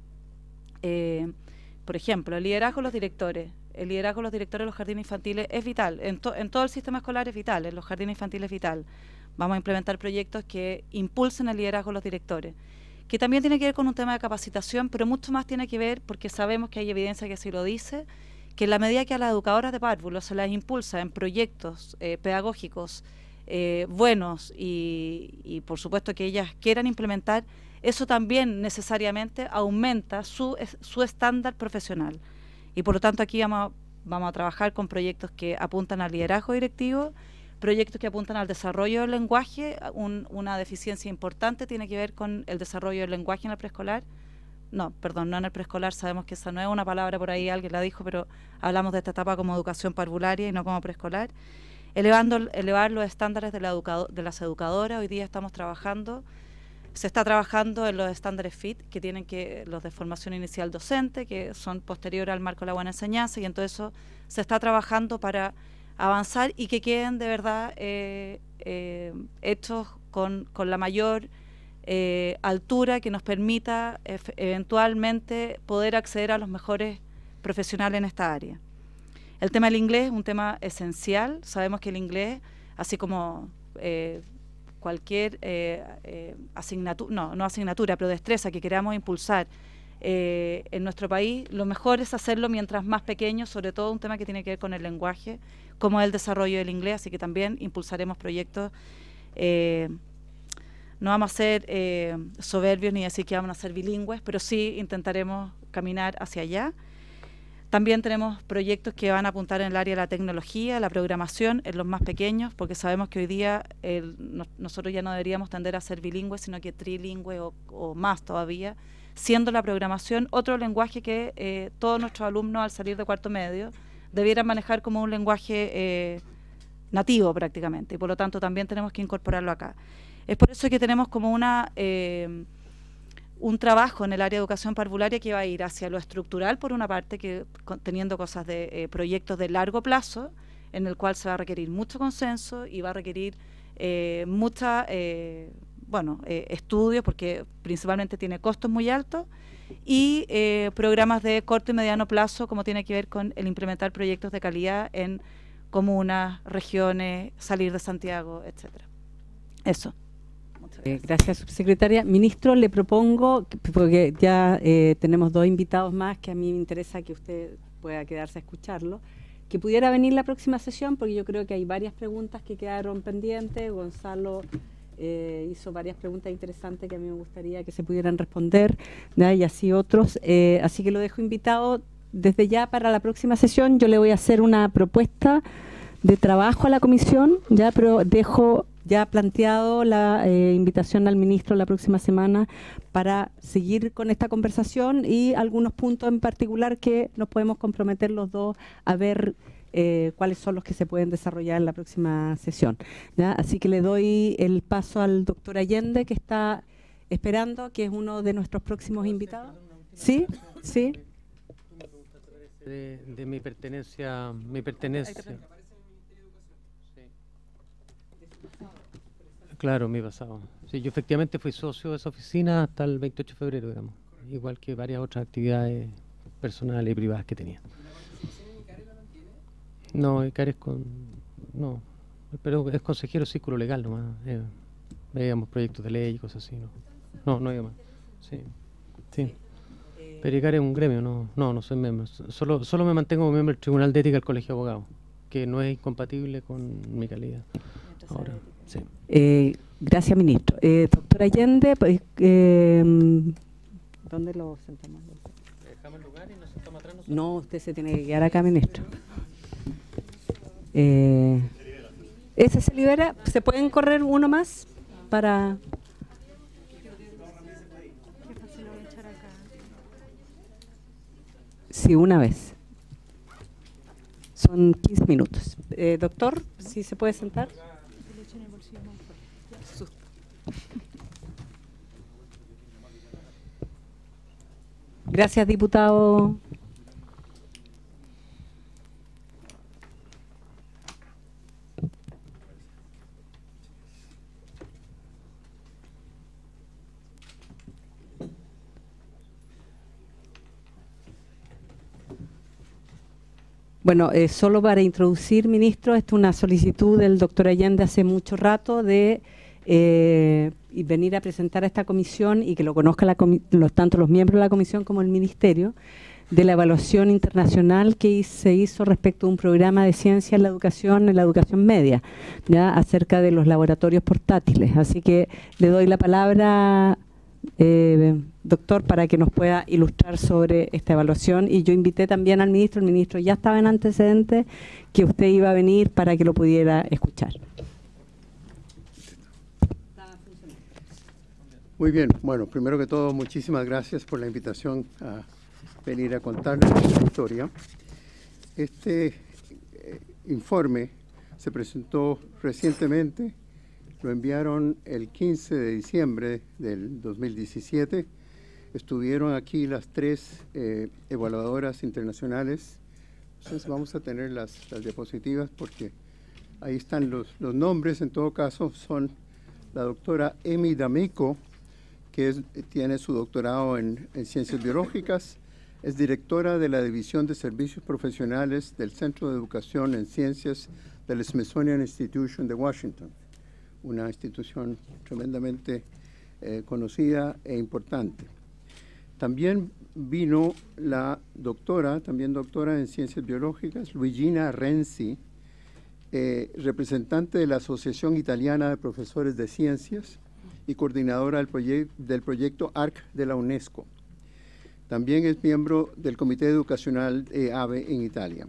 Eh, por ejemplo, el liderazgo de los directores. El liderazgo de los directores de los jardines infantiles es vital. En, to, en todo el sistema escolar es vital, en los jardines infantiles es vital. Vamos a implementar proyectos que impulsen el liderazgo de los directores, que también tiene que ver con un tema de capacitación, pero mucho más tiene que ver, porque sabemos que hay evidencia que así lo dice, que en la medida que a las educadoras de párvulos se las impulsa en proyectos eh, pedagógicos eh, buenos y, y por supuesto que ellas quieran implementar, eso también necesariamente aumenta su, su estándar profesional. Y por lo tanto aquí vamos a, vamos a trabajar con proyectos que apuntan al liderazgo directivo, proyectos que apuntan al desarrollo del lenguaje. Un, una deficiencia importante tiene que ver con el desarrollo del lenguaje en el preescolar. No, perdón, no en el preescolar, sabemos que esa no es una palabra, por ahí alguien la dijo, pero hablamos de esta etapa como educación parvularia y no como preescolar. Elevando, elevar los estándares de, la educado, de las educadoras. Hoy día estamos trabajando, se está trabajando en los estándares F I T, que tienen que, los de formación inicial docente, que son posteriores al marco de la buena enseñanza, y entonces eso se está trabajando para avanzar y que queden de verdad eh, eh, hechos con, con la mayor eh, altura que nos permita e eventualmente poder acceder a los mejores profesionales en esta área. El tema del inglés es un tema esencial. Sabemos que el inglés, así como eh, cualquier eh, eh, asignatura, no, no asignatura, pero destreza que queramos impulsar eh, en nuestro país, lo mejor es hacerlo mientras más pequeño, sobre todo un tema que tiene que ver con el lenguaje, como el desarrollo del inglés, así que también impulsaremos proyectos. Eh, no vamos a ser eh, soberbios ni decir que vamos a ser bilingües, pero sí intentaremos caminar hacia allá. También tenemos proyectos que van a apuntar en el área de la tecnología, la programación, en los más pequeños, porque sabemos que hoy día el, no, nosotros ya no deberíamos tender a ser bilingües, sino que trilingües o, o más todavía, siendo la programación otro lenguaje que eh, todos nuestros alumnos al salir de cuarto medio debieran manejar como un lenguaje eh, nativo prácticamente, y por lo tanto también tenemos que incorporarlo acá. Es por eso que tenemos como una... Eh, un trabajo en el área de educación parvularia que va a ir hacia lo estructural, por una parte, que con, teniendo cosas de eh, proyectos de largo plazo, en el cual se va a requerir mucho consenso y va a requerir eh, mucha, eh, bueno, eh, estudios, porque principalmente tiene costos muy altos, y eh, programas de corto y mediano plazo, como tiene que ver con el implementar proyectos de calidad en comunas, regiones, salir de Santiago, etcétera. Eso. Eh, gracias, subsecretaria. Ministro, le propongo, porque ya eh, tenemos dos invitados más que a mí me interesa que usted pueda quedarse a escucharlo, que pudiera venir la próxima sesión, porque yo creo que hay varias preguntas que quedaron pendientes. Gonzalo eh, hizo varias preguntas interesantes que a mí me gustaría que se pudieran responder, ¿ya? Y así otros. Eh, así que lo dejo invitado desde ya para la próxima sesión. Yo le voy a hacer una propuesta de trabajo a la comisión, ya, pero dejo ya planteado la eh, invitación al ministro la próxima semana para seguir con esta conversación y algunos puntos en particular que nos podemos comprometer los dos a ver eh, cuáles son los que se pueden desarrollar en la próxima sesión, ¿ya? Así que le doy el paso al doctor Allende, que está esperando, que es uno de nuestros próximos invitados. ¿Sí? ¿Sí? De, de mi pertenencia, mi pertenencia. Claro, mi pasado. Sí, yo efectivamente fui socio de esa oficina hasta el veintiocho de febrero, digamos, igual que varias otras actividades personales y privadas que tenía. No, Icares con... no, pero es consejero círculo legal nomás, eh, veíamos proyectos de ley y cosas así, ¿no? No, no hay más. Sí, sí. Pero Icares es un gremio, no, no, no soy miembro. Solo, solo me mantengo como miembro del Tribunal de Ética del Colegio de Abogados, que no es incompatible con mi calidad. Ahora, sí. Eh, gracias, ministro. Eh, doctor Allende, pues, eh, ¿dónde lo sentamos? ¿Dejamos el lugar y nos sentamos atrás nosotros? No, usted se tiene que quedar acá, ministro. Eh, ¿Ese se libera? ¿Se pueden correr uno más para...? Sí, una vez. Son quince minutos. Eh, doctor, ¿sí se puede sentar? Gracias, diputado. Bueno, eh, solo para introducir, ministro, esta es una solicitud del doctor Allende hace mucho rato de eh, y venir a presentar a esta comisión y que lo conozcan los, tanto los miembros de la comisión como el ministerio, de la evaluación internacional que se hizo respecto a un programa de ciencia en la educación, en la educación media, ya acerca de los laboratorios portátiles. Así que le doy la palabra, eh, doctor, para que nos pueda ilustrar sobre esta evaluación. Y yo invité también al ministro, el ministro ya estaba en antecedentes, que usted iba a venir para que lo pudiera escuchar. Muy bien, bueno, primero que todo, muchísimas gracias por la invitación a venir a contarles esta historia. Este eh, informe se presentó recientemente, lo enviaron el quince de diciembre del dos mil diecisiete. Estuvieron aquí las tres eh, evaluadoras internacionales. Entonces vamos a tener las, las diapositivas porque ahí están los, los nombres. En todo caso, son la doctora Emi D'Amico, que es, tiene su doctorado en, en Ciencias Biológicas, es directora de la División de Servicios Profesionales del Centro de Educación en Ciencias del Smithsonian Institution de Washington, una institución tremendamente eh, conocida e importante. También vino la doctora, también doctora en Ciencias Biológicas, Luigina Renzi, eh, representante de la Asociación Italiana de Profesores de Ciencias y coordinadora del, proye del proyecto A R C de la UNESCO. También es miembro del Comité Educacional de A V E en Italia.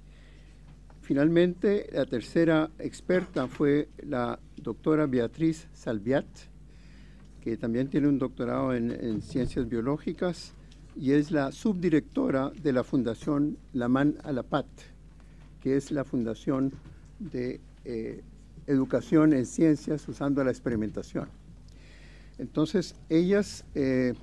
Finalmente, la tercera experta fue la doctora Beatriz Salviat, que también tiene un doctorado en, en Ciencias Biológicas y es la subdirectora de la Fundación La Man a la Pat, que es la fundación de eh, educación en ciencias usando la experimentación. Entonces, ellas eh,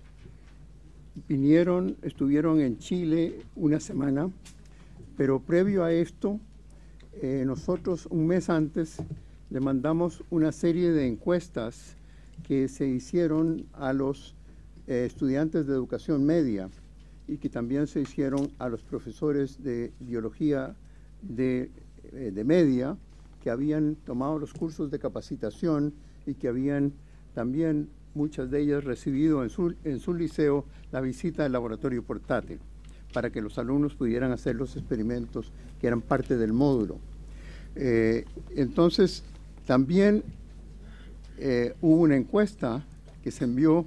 vinieron, estuvieron en Chile una semana, pero previo a esto, eh, nosotros un mes antes le mandamos una serie de encuestas que se hicieron a los eh, estudiantes de educación media y que también se hicieron a los profesores de biología de, eh, de media que habían tomado los cursos de capacitación y que habían también muchas de ellas recibido en su, en su liceo la visita del laboratorio portátil para que los alumnos pudieran hacer los experimentos que eran parte del módulo. Eh, entonces, también eh, hubo una encuesta que se envió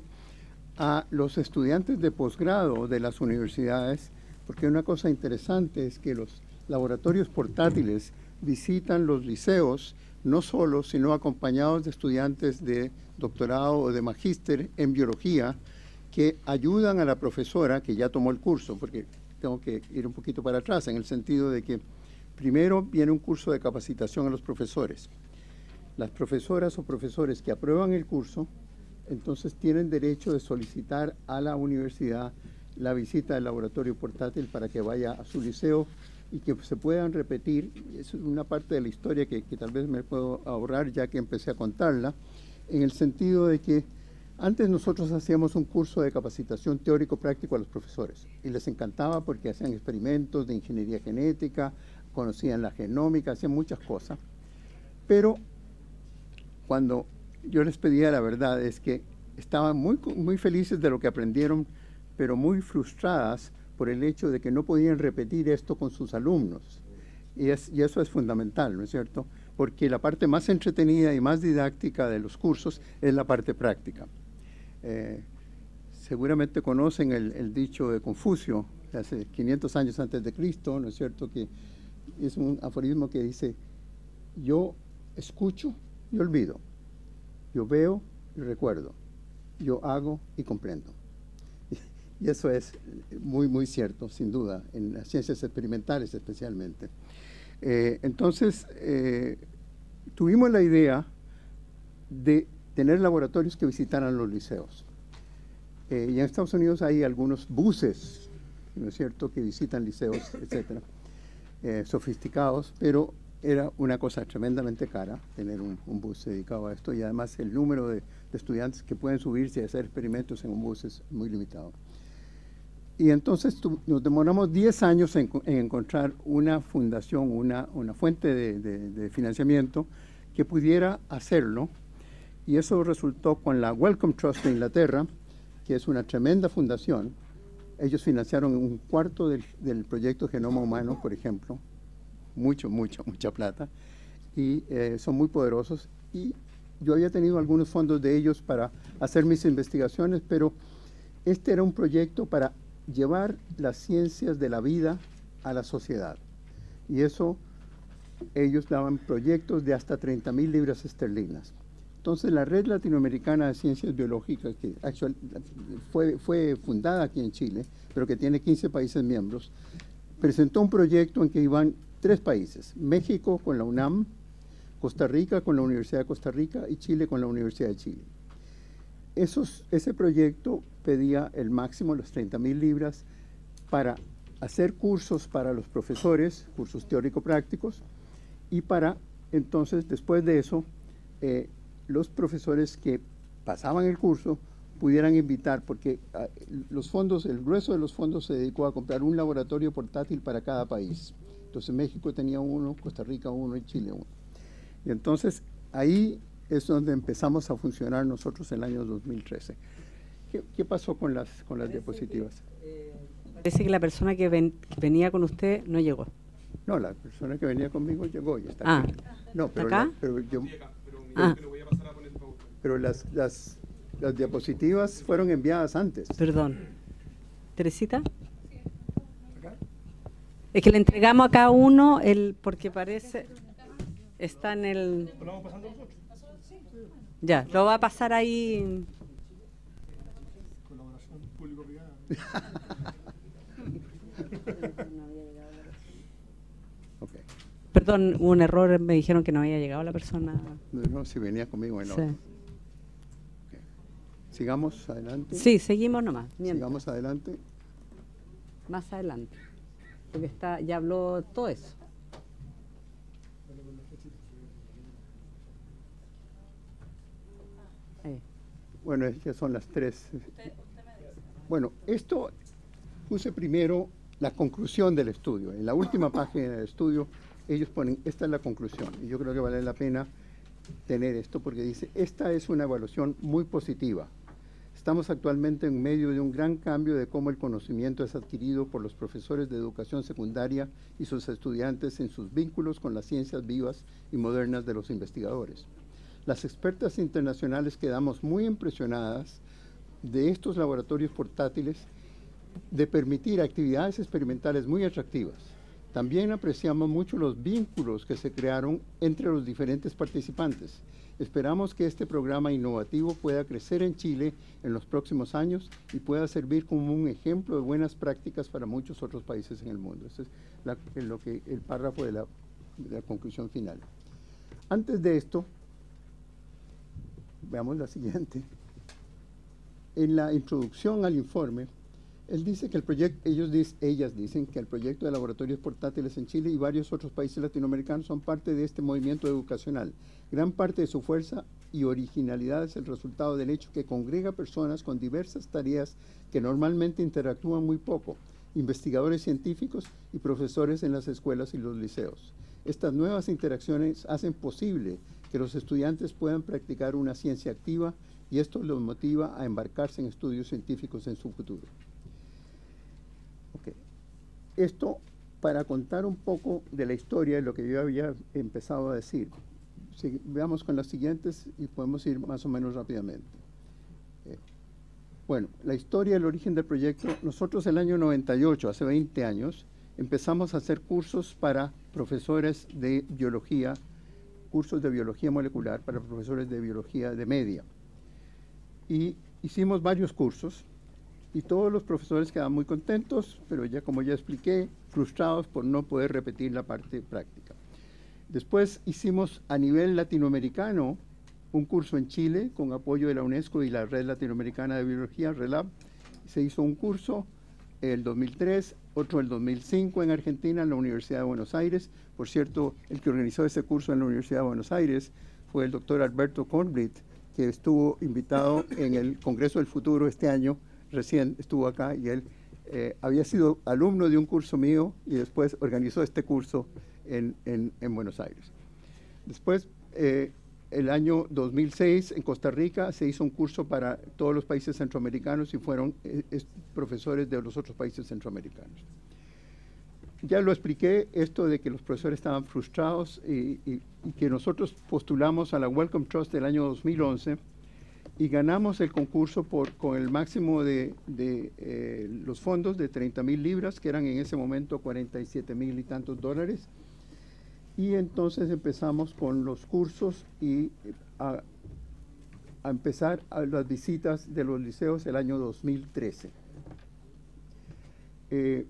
a los estudiantes de posgrado de las universidades, porque una cosa interesante es que los laboratorios portátiles visitan los liceos no solo, sino acompañados de estudiantes de doctorado o de magíster en biología que ayudan a la profesora que ya tomó el curso, porque tengo que ir un poquito para atrás, en el sentido de que primero viene un curso de capacitación a los profesores. Las profesoras o profesores que aprueban el curso, entonces tienen derecho de solicitar a la universidad la visita del laboratorio portátil para que vaya a su liceo y que se puedan repetir. Es una parte de la historia que, que tal vez me puedo ahorrar ya que empecé a contarla, en el sentido de que antes nosotros hacíamos un curso de capacitación teórico-práctico a los profesores y les encantaba porque hacían experimentos de ingeniería genética, conocían la genómica, hacían muchas cosas, pero cuando yo les pedía la verdad es que estaban muy, muy felices de lo que aprendieron, pero muy frustradas por el hecho de que no podían repetir esto con sus alumnos. Y, es, y eso es fundamental, ¿no es cierto? Porque la parte más entretenida y más didáctica de los cursos es la parte práctica. Eh, seguramente conocen el, el dicho de Confucio, de hace quinientos años antes de Cristo, ¿no es cierto? Que es un aforismo que dice, yo escucho y olvido, yo veo y recuerdo, yo hago y comprendo. Y eso es muy, muy cierto, sin duda, en las ciencias experimentales especialmente. Eh, entonces, eh, tuvimos la idea de tener laboratorios que visitaran los liceos. Eh, y en Estados Unidos hay algunos buses, ¿no es cierto?, que visitan liceos, etcétera, eh, sofisticados, pero era una cosa tremendamente cara tener un, un bus dedicado a esto, y además el número de, de estudiantes que pueden subirse y hacer experimentos en un bus es muy limitado. Y entonces tu, nos demoramos diez años en, en encontrar una fundación, una, una fuente de, de, de financiamiento que pudiera hacerlo, y eso resultó con la Wellcome Trust de Inglaterra, que es una tremenda fundación, ellos financiaron un cuarto del, del proyecto Genoma Humano, por ejemplo, mucho, mucho, mucha plata, y eh, son muy poderosos, y yo había tenido algunos fondos de ellos para hacer mis investigaciones, pero este era un proyecto para llevar las ciencias de la vida a la sociedad, y eso ellos daban proyectos de hasta treinta mil libras esterlinas. Entonces la Red Latinoamericana de Ciencias Biológicas, que actual, fue, fue fundada aquí en Chile, pero que tiene quince países miembros, presentó un proyecto en que iban tres países: México con la UNAM, Costa Rica con la Universidad de Costa Rica y Chile con la Universidad de Chile. Esos, ese proyecto pedía el máximo, los treinta mil libras, para hacer cursos para los profesores, cursos teórico-prácticos, y para, entonces, después de eso, eh, los profesores que pasaban el curso pudieran invitar, porque uh, los fondos, el grueso de los fondos se dedicó a comprar un laboratorio portátil para cada país. Entonces México tenía uno, Costa Rica uno y Chile uno. Y entonces ahí es donde empezamos a funcionar nosotros en el año dos mil trece. ¿Qué, qué pasó con las, con las diapositivas? Parece que la persona que, ven, que venía con usted no llegó. No, la persona que venía conmigo llegó y está ah, aquí. No, pero, ¿acá? La, pero yo... Ah. Pero las, las, las diapositivas fueron enviadas antes. Perdón. ¿Teresita? Es que le entregamos a cada uno el, porque parece, está en el... Ya, lo va a pasar ahí. Colaboración público-privada. Okay. Perdón, hubo un error, me dijeron que no había llegado la persona. No, no, si venía conmigo en sí. okay. Sigamos adelante. Sí, seguimos nomás. Mientras. Sigamos adelante. Más adelante. Porque está, ya habló todo eso. Ahí. Bueno, estas son las tres. Bueno, esto puse primero la conclusión del estudio. En la última página del estudio ellos ponen, esta es la conclusión, y yo creo que vale la pena tener esto porque dice, esta es una evaluación muy positiva. Estamos actualmente en medio de un gran cambio de cómo el conocimiento es adquirido por los profesores de educación secundaria y sus estudiantes en sus vínculos con las ciencias vivas y modernas de los investigadores. Las expertas internacionales quedamos muy impresionadas de estos laboratorios portátiles, de permitir actividades experimentales muy atractivas. También apreciamos mucho los vínculos que se crearon entre los diferentes participantes. Esperamos que este programa innovativo pueda crecer en Chile en los próximos años y pueda servir como un ejemplo de buenas prácticas para muchos otros países en el mundo. Ese es la, lo que, el párrafo de la, de la conclusión final. Antes de esto, veamos la siguiente. En la introducción al informe, él dice que el proyecto, ellos dice, ellas dicen que el proyecto de laboratorios portátiles en Chile y varios otros países latinoamericanos son parte de este movimiento educacional. Gran parte de su fuerza y originalidad es el resultado del hecho que congrega personas con diversas tareas que normalmente interactúan muy poco, investigadores científicos y profesores en las escuelas y los liceos. Estas nuevas interacciones hacen posible que los estudiantes puedan practicar una ciencia activa y esto los motiva a embarcarse en estudios científicos en su futuro. Okay. Esto para contar un poco de la historia de lo que yo había empezado a decir. Si, veamos con las siguientes y podemos ir más o menos rápidamente. Eh, bueno, la historia, el origen del proyecto. Nosotros el año noventa y ocho, hace veinte años, empezamos a hacer cursos para profesores de biología, cursos de biología molecular para profesores de biología de media. Y hicimos varios cursos. Y todos los profesores quedaban muy contentos, pero ya como ya expliqué, frustrados por no poder repetir la parte práctica. Después hicimos a nivel latinoamericano un curso en Chile con apoyo de la UNESCO y la Red Latinoamericana de Biología, RELAB. Se hizo un curso el dos mil tres, otro el dos mil cinco en Argentina, en la Universidad de Buenos Aires. Por cierto, el que organizó ese curso en la Universidad de Buenos Aires fue el doctor Alberto Kornblit, que estuvo invitado en el Congreso del Futuro este año. Recién estuvo acá y él eh, había sido alumno de un curso mío y después organizó este curso en, en, en Buenos Aires. Después, eh, el año dos mil seis en Costa Rica se hizo un curso para todos los países centroamericanos y fueron eh, profesores de los otros países centroamericanos. Ya lo expliqué, esto de que los profesores estaban frustrados y, y, y que nosotros postulamos a la Wellcome Trust del año dos mil once y ganamos el concurso por, con el máximo de, de eh, los fondos de treinta mil libras, que eran en ese momento cuarenta y siete mil y tantos dólares. Y entonces empezamos con los cursos y a, a empezar a las visitas de los liceos el año dos mil trece. Eh,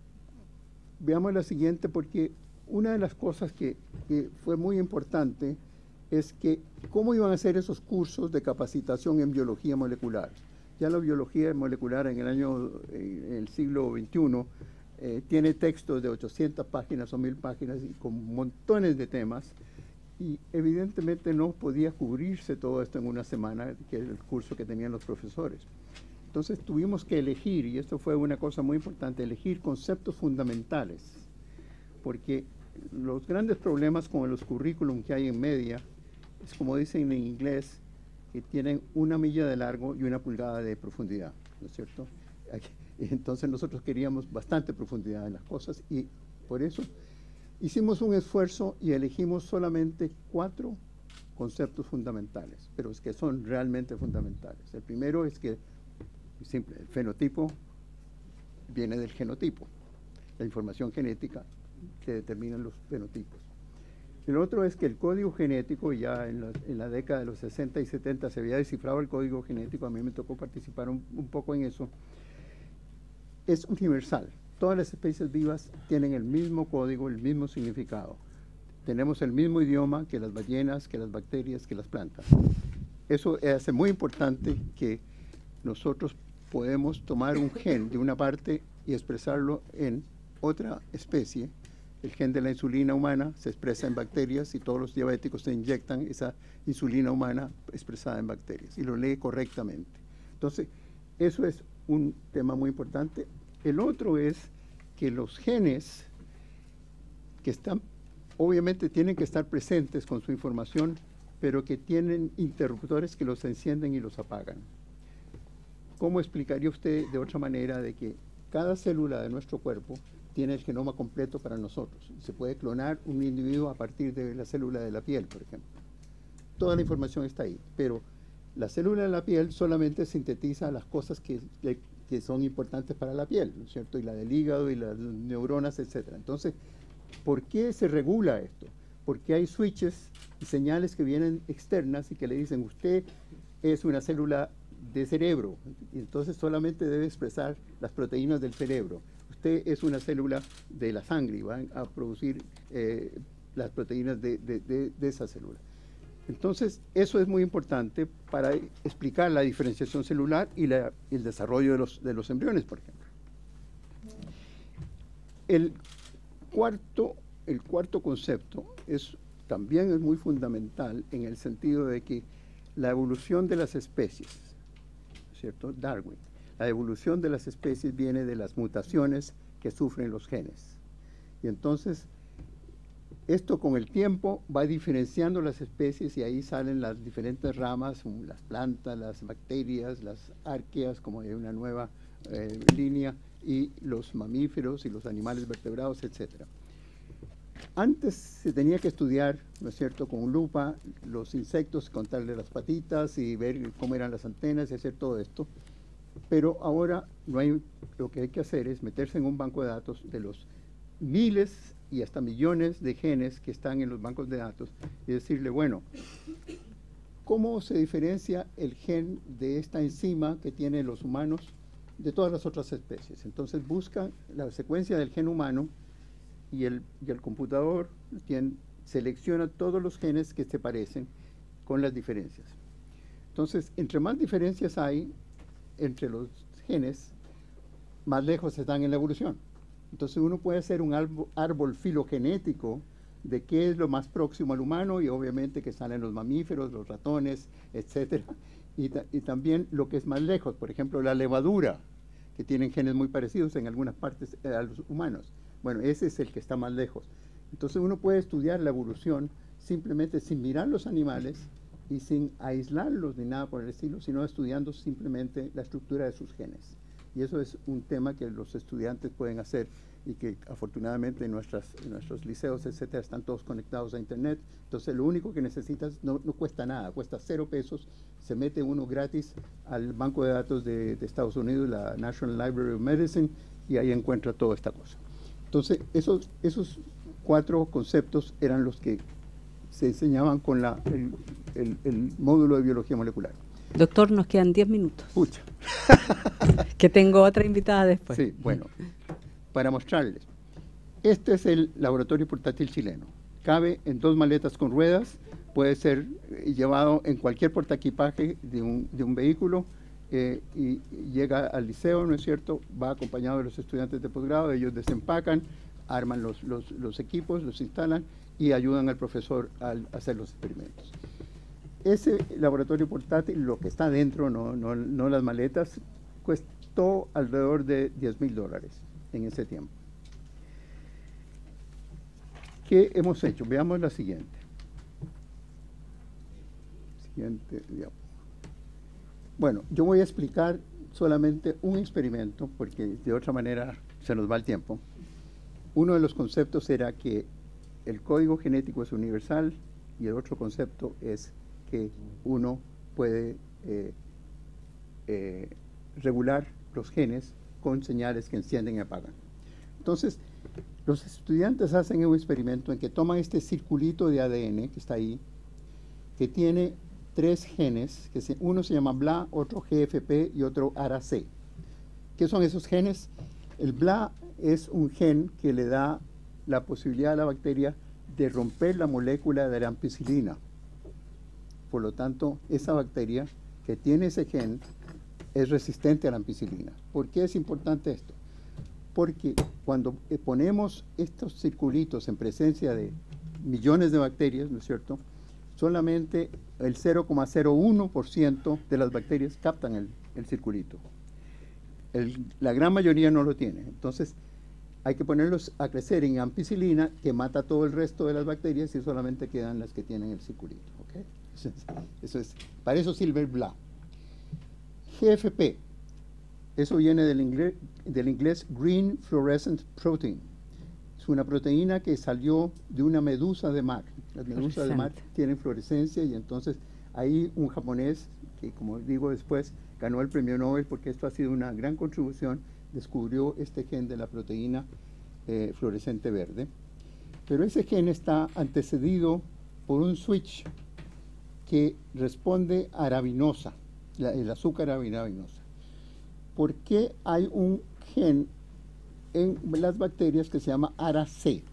veamos la siguiente, porque una de las cosas que, que fue muy importante es que cómo iban a ser esos cursos de capacitación en biología molecular. Ya la biología molecular en el año, en el siglo veintiuno, eh, tiene textos de ochocientas páginas o mil páginas y con montones de temas, y evidentemente no podía cubrirse todo esto en una semana, que es el curso que tenían los profesores. Entonces tuvimos que elegir, y esto fue una cosa muy importante, elegir conceptos fundamentales, porque los grandes problemas con los currículum que hay en media es, como dicen en inglés, que tienen una milla de largo y una pulgada de profundidad, ¿no es cierto? Entonces nosotros queríamos bastante profundidad en las cosas y por eso hicimos un esfuerzo y elegimos solamente cuatro conceptos fundamentales, pero es que son realmente fundamentales. El primero es que simple, el fenotipo viene del genotipo, la información genética que determina los fenotipos. El otro es que el código genético, ya en la, en la década de los sesenta y setenta se había descifrado el código genético, a mí me tocó participar un, un poco en eso, es universal. Todas las especies vivas tienen el mismo código, el mismo significado. Tenemos el mismo idioma que las ballenas, que las bacterias, que las plantas. Eso hace muy importante que nosotros podemos tomar un gen de una parte y expresarlo en otra especie. El gen de la insulina humana se expresa en bacterias y todos los diabéticos se inyectan esa insulina humana expresada en bacterias y lo lee correctamente. Entonces, eso es un tema muy importante. El otro es que los genes que están, obviamente tienen que estar presentes con su información, pero que tienen interruptores que los encienden y los apagan. ¿Cómo explicaría usted de otra manera de que cada célula de nuestro cuerpo tiene el genoma completo para nosotros? Se puede clonar un individuo a partir de la célula de la piel, por ejemplo. Toda la información está ahí, pero la célula de la piel solamente sintetiza las cosas que, que son importantes para la piel, ¿no es cierto? Y la del hígado y las neuronas, etcétera. Entonces, ¿por qué se regula esto? Porque hay switches y señales que vienen externas y que le dicen, usted es una célula de cerebro, y entonces solamente debe expresar las proteínas del cerebro. Usted es una célula de la sangre y van a producir eh, las proteínas de, de, de, de esa célula. Entonces, eso es muy importante para explicar la diferenciación celular y la, el desarrollo de los, de los embriones, por ejemplo. El cuarto, el cuarto concepto es, también es muy fundamental en el sentido de que la evolución de las especies, ¿cierto? Darwin. La evolución de las especies viene de las mutaciones que sufren los genes. Y entonces, esto con el tiempo va diferenciando las especies y ahí salen las diferentes ramas, las plantas, las bacterias, las arqueas, como hay una nueva eh, línea, y los mamíferos y los animales vertebrados, etcétera. Antes se tenía que estudiar, ¿no es cierto?, con lupa los insectos, contarle las patitas y ver cómo eran las antenas y hacer todo esto. Pero ahora no hay, lo que hay que hacer es meterse en un banco de datos de los miles y hasta millones de genes que están en los bancos de datos y decirle, bueno, ¿cómo se diferencia el gen de esta enzima que tienen los humanos de todas las otras especies? Entonces busca la secuencia del gen humano y el, y el computador tiene, selecciona todos los genes que se parecen con las diferencias. Entonces, entre más diferencias hay entre los genes, más lejos están en la evolución. Entonces uno puede hacer un árbol, árbol filogenético de qué es lo más próximo al humano y obviamente que salen los mamíferos, los ratones, etcétera. Y, ta y también lo que es más lejos, por ejemplo, la levadura, que tienen genes muy parecidos en algunas partes eh, a los humanos. Bueno, ese es el que está más lejos. Entonces uno puede estudiar la evolución simplemente sin mirar los animales y sin aislarlos ni nada por el estilo, sino estudiando simplemente la estructura de sus genes. Y eso es un tema que los estudiantes pueden hacer y que afortunadamente en, nuestras, en nuestros liceos, etcétera, están todos conectados a internet. Entonces lo único que necesitas no, no cuesta nada, cuesta cero pesos, se mete uno gratis al banco de datos de, de Estados Unidos, la National Library of Medicine, y ahí encuentra toda esta cosa. Entonces esos, esos cuatro conceptos eran los que se enseñaban con la, el, el, el módulo de biología molecular. Doctor, nos quedan diez minutos. Pucha. Que tengo otra invitada después. Sí, bueno, para mostrarles. Este es el laboratorio portátil chileno. Cabe en dos maletas con ruedas, puede ser llevado en cualquier portaequipaje de un, de un vehículo eh, y llega al liceo, ¿no es cierto? Va acompañado de los estudiantes de posgrado, ellos desempacan, arman los, los, los equipos, los instalan y ayudan al profesor a hacer los experimentos. Ese laboratorio portátil, lo que está dentro, no, no, no las maletas, costó alrededor de diez mil dólares en ese tiempo. ¿Qué hemos hecho? Veamos la siguiente. Siguiente diapo. Bueno, yo voy a explicar solamente un experimento, porque de otra manera se nos va el tiempo. Uno de los conceptos era que el código genético es universal y el otro concepto es que uno puede eh, eh, regular los genes con señales que encienden y apagan. Entonces, los estudiantes hacen un experimento en que toman este circulito de A D N que está ahí, que tiene tres genes, que se, uno se llama B L A, otro G F P y otro A R A C. ¿Qué son esos genes? El B L A es un gen que le da la posibilidad a la bacteria de romper la molécula de la ampicilina. Por lo tanto, esa bacteria que tiene ese gen es resistente a la ampicilina. ¿Por qué es importante esto? Porque cuando ponemos estos circulitos en presencia de millones de bacterias, ¿no es cierto?, solamente el cero coma cero uno por ciento de las bacterias captan el, el circulito. El, la gran mayoría no lo tiene. Entonces, hay que ponerlos a crecer en ampicilina, que mata todo el resto de las bacterias y solamente quedan las que tienen el circulito. ¿Okay? Eso es, eso es, para eso sirve el B L A. G F P, eso viene del inglés, del inglés Green Fluorescent Protein. Es una proteína que salió de una medusa de mar. Las medusas de mar tienen fluorescencia y entonces ahí un japonés, que como digo después, ganó el premio Nobel porque esto ha sido una gran contribución, descubrió este gen de la proteína eh, fluorescente verde. Pero ese gen está antecedido por un switch que responde a arabinosa, la, el azúcar arabinosa. ¿Por qué hay un gen en las bacterias que se llama A R A C?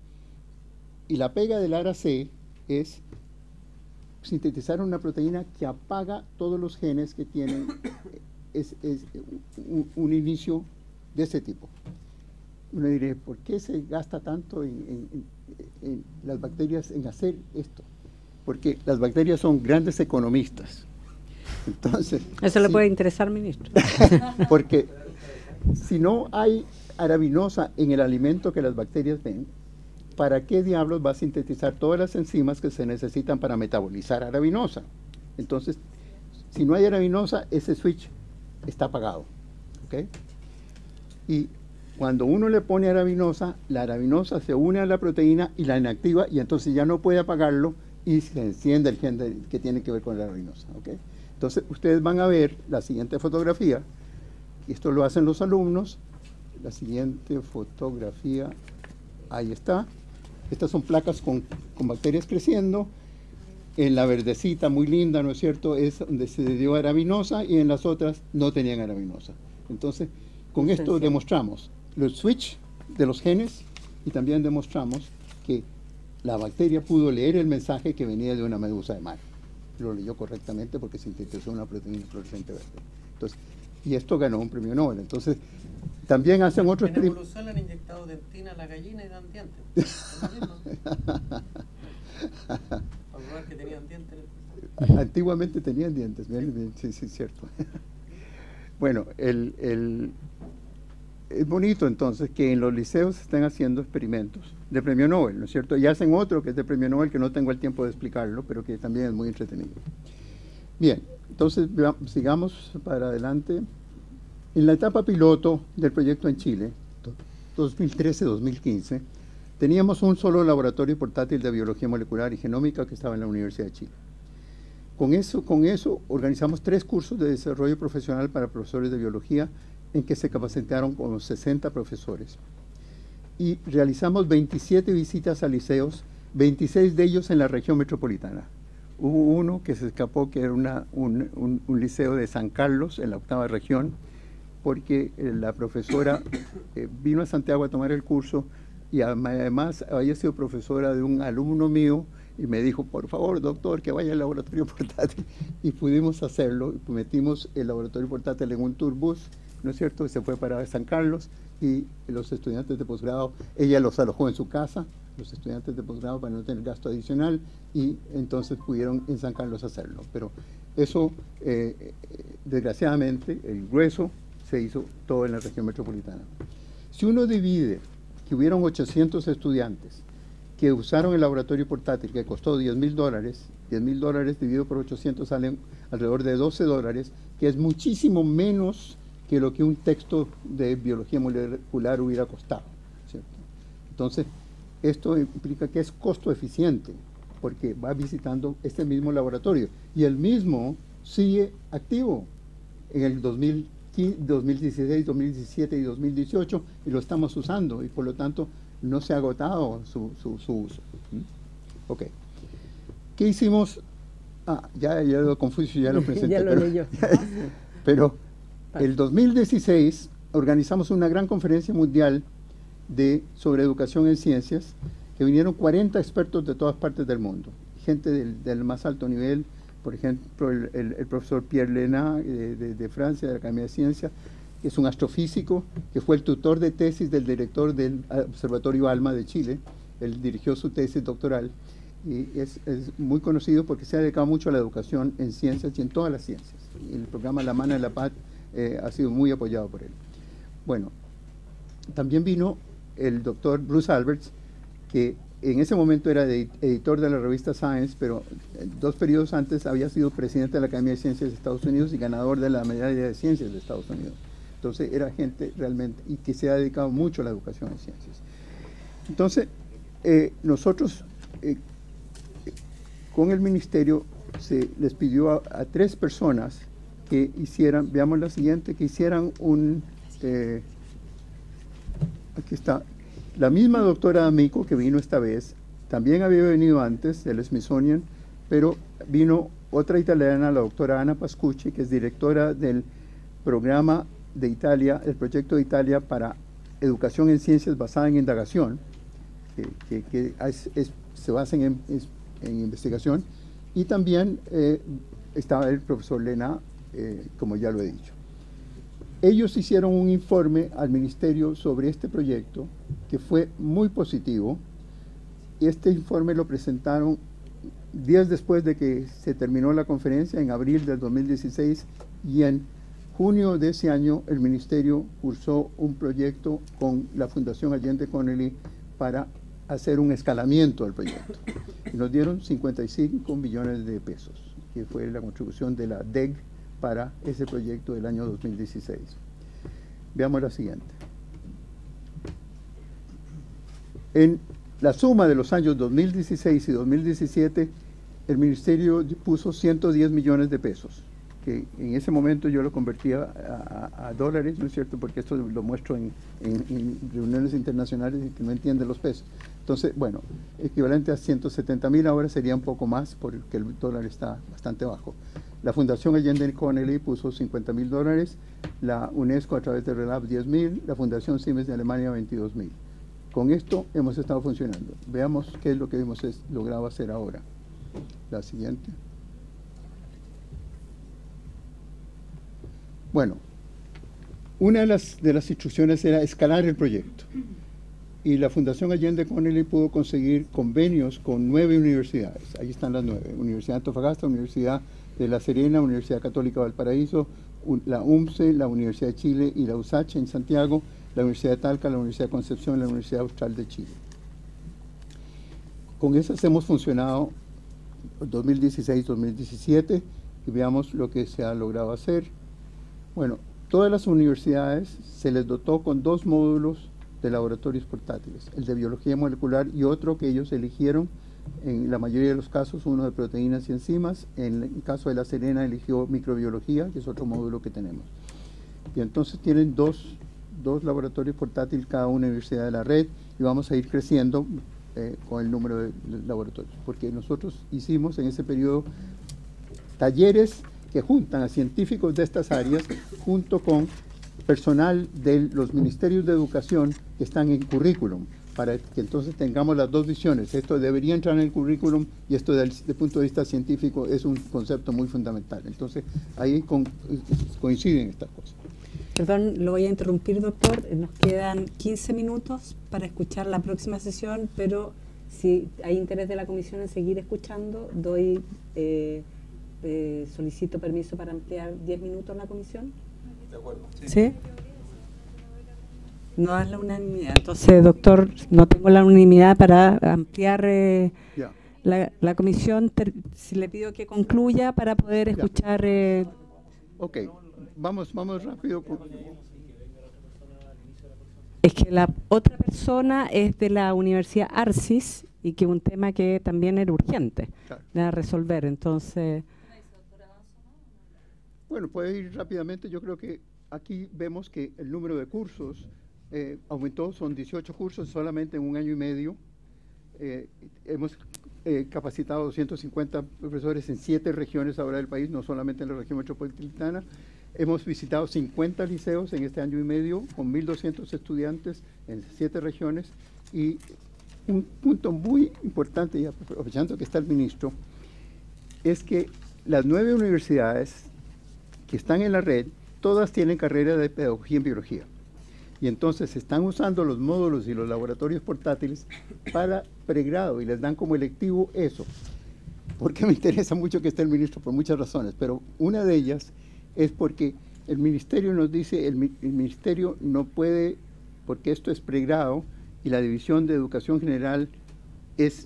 Y la pega del A R A C es sintetizar una proteína que apaga todos los genes que tienen es, es un, un inicio de ese tipo. Uno diría, ¿por qué se gasta tanto en, en, en, en las bacterias en hacer esto? Porque las bacterias son grandes economistas. Entonces, eso le sí, puede interesar, ministro. Porque si no hay arabinosa en el alimento que las bacterias ven, ¿para qué diablos va a sintetizar todas las enzimas que se necesitan para metabolizar arabinosa? Entonces, si no hay arabinosa, ese switch está apagado. ¿Okay? Y cuando uno le pone arabinosa, la arabinosa se une a la proteína y la inactiva, y entonces ya no puede apagarlo y se enciende el gen de, que tiene que ver con la arabinosa. ¿Okay? Entonces, ustedes van a ver la siguiente fotografía. Esto lo hacen los alumnos. La siguiente fotografía, ahí está. Estas son placas con, con bacterias creciendo. En la verdecita, muy linda, ¿no es cierto?, es donde se dio arabinosa, y en las otras no tenían arabinosa. Entonces, con esto demostramos los switch de los genes y también demostramos que la bacteria pudo leer el mensaje que venía de una medusa de mar. Lo leyó correctamente porque sintetizó una proteína fluorescente verde. Entonces, y esto ganó un premio Nobel. Entonces, también hacen otros en evolución le han inyectado dentina a la gallina y dan dientes. Que tenían dientes. Antiguamente tenían dientes, bien, bien, sí, sí, cierto. Bueno, el, el, es bonito entonces que en los liceos estén haciendo experimentos de premio Nobel, ¿no es cierto? Y hacen otro que es de premio Nobel, que no tengo el tiempo de explicarlo, pero que también es muy entretenido. Bien, entonces sigamos para adelante. En la etapa piloto del proyecto en Chile, dos mil trece a dos mil quince, teníamos un solo laboratorio portátil de biología molecular y genómica que estaba en la Universidad de Chile. Con eso, con eso organizamos tres cursos de desarrollo profesional para profesores de biología en que se capacitaron como sesenta profesores. Y realizamos veintisiete visitas a liceos, veintiséis de ellos en la región metropolitana. Hubo uno que se escapó, que era una, un, un, un liceo de San Carlos, en la octava región, porque eh, la profesora eh, vino a Santiago a tomar el curso y además había sido profesora de un alumno mío y me dijo, por favor, doctor, que vaya al laboratorio portátil. Y pudimos hacerlo, y metimos el laboratorio portátil en un tourbus, ¿no es cierto? Se fue para San Carlos y los estudiantes de posgrado, ella los alojó en su casa, los estudiantes de posgrado para no tener gasto adicional, y entonces pudieron en San Carlos hacerlo. Pero eso, eh, desgraciadamente, el grueso se hizo todo en la región metropolitana. Si uno divide que hubieron ochocientos estudiantes que usaron el laboratorio portátil, que costó diez mil dólares, diez mil dólares dividido por ochocientos salen alrededor de doce dólares, que es muchísimo menos que lo que un texto de biología molecular hubiera costado, ¿cierto? Entonces, esto implica que es costo eficiente, porque va visitando este mismo laboratorio, y el mismo sigue activo en el dos mil dieciséis, dos mil diecisiete y dos mil dieciocho, y lo estamos usando, y por lo tanto no se ha agotado su, su, su uso. ¿Mm? Ok. ¿Qué hicimos? Ah, ya, ya lo Confucio ya lo presenté. Ya lo pero, leyó. pero el dos mil dieciséis organizamos una gran conferencia mundial de, sobre educación en ciencias, que vinieron cuarenta expertos de todas partes del mundo, gente del, del más alto nivel. Por ejemplo, el, el, el profesor Pierre Lenat de, de, de Francia, de la Academia de Ciencias, que es un astrofísico, que fue el tutor de tesis del director del Observatorio ALMA de Chile. Él dirigió su tesis doctoral y es, es muy conocido porque se ha dedicado mucho a la educación en ciencias y en todas las ciencias. Y el programa La Mano de la Paz eh, ha sido muy apoyado por él. Bueno, también vino el doctor Bruce Alberts, que en ese momento era de, editor de la revista Science, pero dos periodos antes había sido presidente de la Academia de Ciencias de Estados Unidos y ganador de la Medalla de Ciencias de Estados Unidos. Entonces era gente realmente, y que se ha dedicado mucho a la educación en ciencias. Entonces, eh, nosotros, eh, con el ministerio, se les pidió a, a tres personas que hicieran, veamos la siguiente, que hicieran un, eh, aquí está, la misma doctora Amico que vino esta vez, también había venido antes del Smithsonian, pero vino otra italiana, la doctora Ana Pascucci, que es directora del programa de Italia, el proyecto de Italia para educación en ciencias basada en indagación, que, que, que es, es, se basa en, es, en investigación, y también eh, estaba el profesor Lenat, eh, como ya lo he dicho. Ellos hicieron un informe al ministerio sobre este proyecto que fue muy positivo. Este informe lo presentaron días después de que se terminó la conferencia, en abril del dos mil dieciséis, y en junio de ese año el ministerio cursó un proyecto con la Fundación Allende Connolly para hacer un escalamiento del proyecto. Y nos dieron cincuenta y cinco millones de pesos, que fue la contribución de la D E G para ese proyecto del año dos mil dieciséis. Veamos la siguiente. En la suma de los años dos mil dieciséis y dos mil diecisiete, el ministerio puso ciento diez millones de pesos, que en ese momento yo lo convertía a, a, a dólares, ¿no es cierto? Porque esto lo muestro en, en, en reuniones internacionales y que no entienden los pesos. Entonces, bueno, equivalente a ciento setenta mil ahora sería un poco más porque el dólar está bastante bajo. La Fundación Allende Connolly puso cincuenta mil dólares, la UNESCO a través de RELAB diez mil, la Fundación Siemens de Alemania veintidós mil. Con esto hemos estado funcionando. Veamos qué es lo que hemos es, logrado hacer ahora. La siguiente. Bueno, una de las, de las instrucciones era escalar el proyecto. Y la Fundación Allende Connolly pudo conseguir convenios con nueve universidades. Ahí están las nueve. Universidad de Antofagasta, Universidad de La Serena, Universidad Católica Valparaíso, la U M C E, la Universidad de Chile y la U S A C H en Santiago, la Universidad de Talca, la Universidad de Concepción y la Universidad Austral de Chile. Con esas hemos funcionado dos mil dieciséis dos mil diecisiete y veamos lo que se ha logrado hacer. Bueno, todas las universidades se les dotó con dos módulos de laboratorios portátiles, el de biología molecular y otro que ellos eligieron, en la mayoría de los casos, uno de proteínas y enzimas. En el caso de La Serena eligió microbiología, que es otro módulo que tenemos. Y entonces tienen dos, dos laboratorios portátiles cada una universidad de la red, y vamos a ir creciendo eh, con el número de, de laboratorios, porque nosotros hicimos en ese periodo talleres que juntan a científicos de estas áreas junto con personal de los ministerios de educación que están en currículum, para que entonces tengamos las dos visiones. Esto debería entrar en el currículum y esto desde el punto de vista científico es un concepto muy fundamental. Entonces ahí con, coinciden estas cosas. Perdón, lo voy a interrumpir, doctor. Nos quedan quince minutos para escuchar la próxima sesión, pero si hay interés de la comisión en seguir escuchando, doy eh, eh, solicito permiso para ampliar diez minutos la comisión. De acuerdo. ¿Sí? ¿Sí? No es la unanimidad. Entonces, doctor, no tengo la unanimidad para ampliar eh, la, la comisión. Ter, si le pido que concluya para poder escuchar... Eh, ok, vamos, vamos rápido. Con... Es que la otra persona es de la Universidad Arcis y que es un tema que también era urgente claro. de resolver. Entonces... Bueno, puede ir rápidamente. Yo creo que aquí vemos que el número de cursos eh, aumentó, son dieciocho cursos solamente en un año y medio. Eh, hemos eh, capacitado doscientos cincuenta profesores en siete regiones ahora del país, no solamente en la región metropolitana. Hemos visitado cincuenta liceos en este año y medio, con mil doscientos estudiantes en siete regiones. Y un punto muy importante, y aprovechando que está el ministro, es que las nueve universidades que están en la red, todas tienen carrera de pedagogía en biología. Y entonces están usando los módulos y los laboratorios portátiles para pregrado y les dan como electivo eso. Porque me interesa mucho que esté el ministro por muchas razones, pero una de ellas es porque el ministerio nos dice, el, el ministerio no puede, porque esto es pregrado y la división de educación general es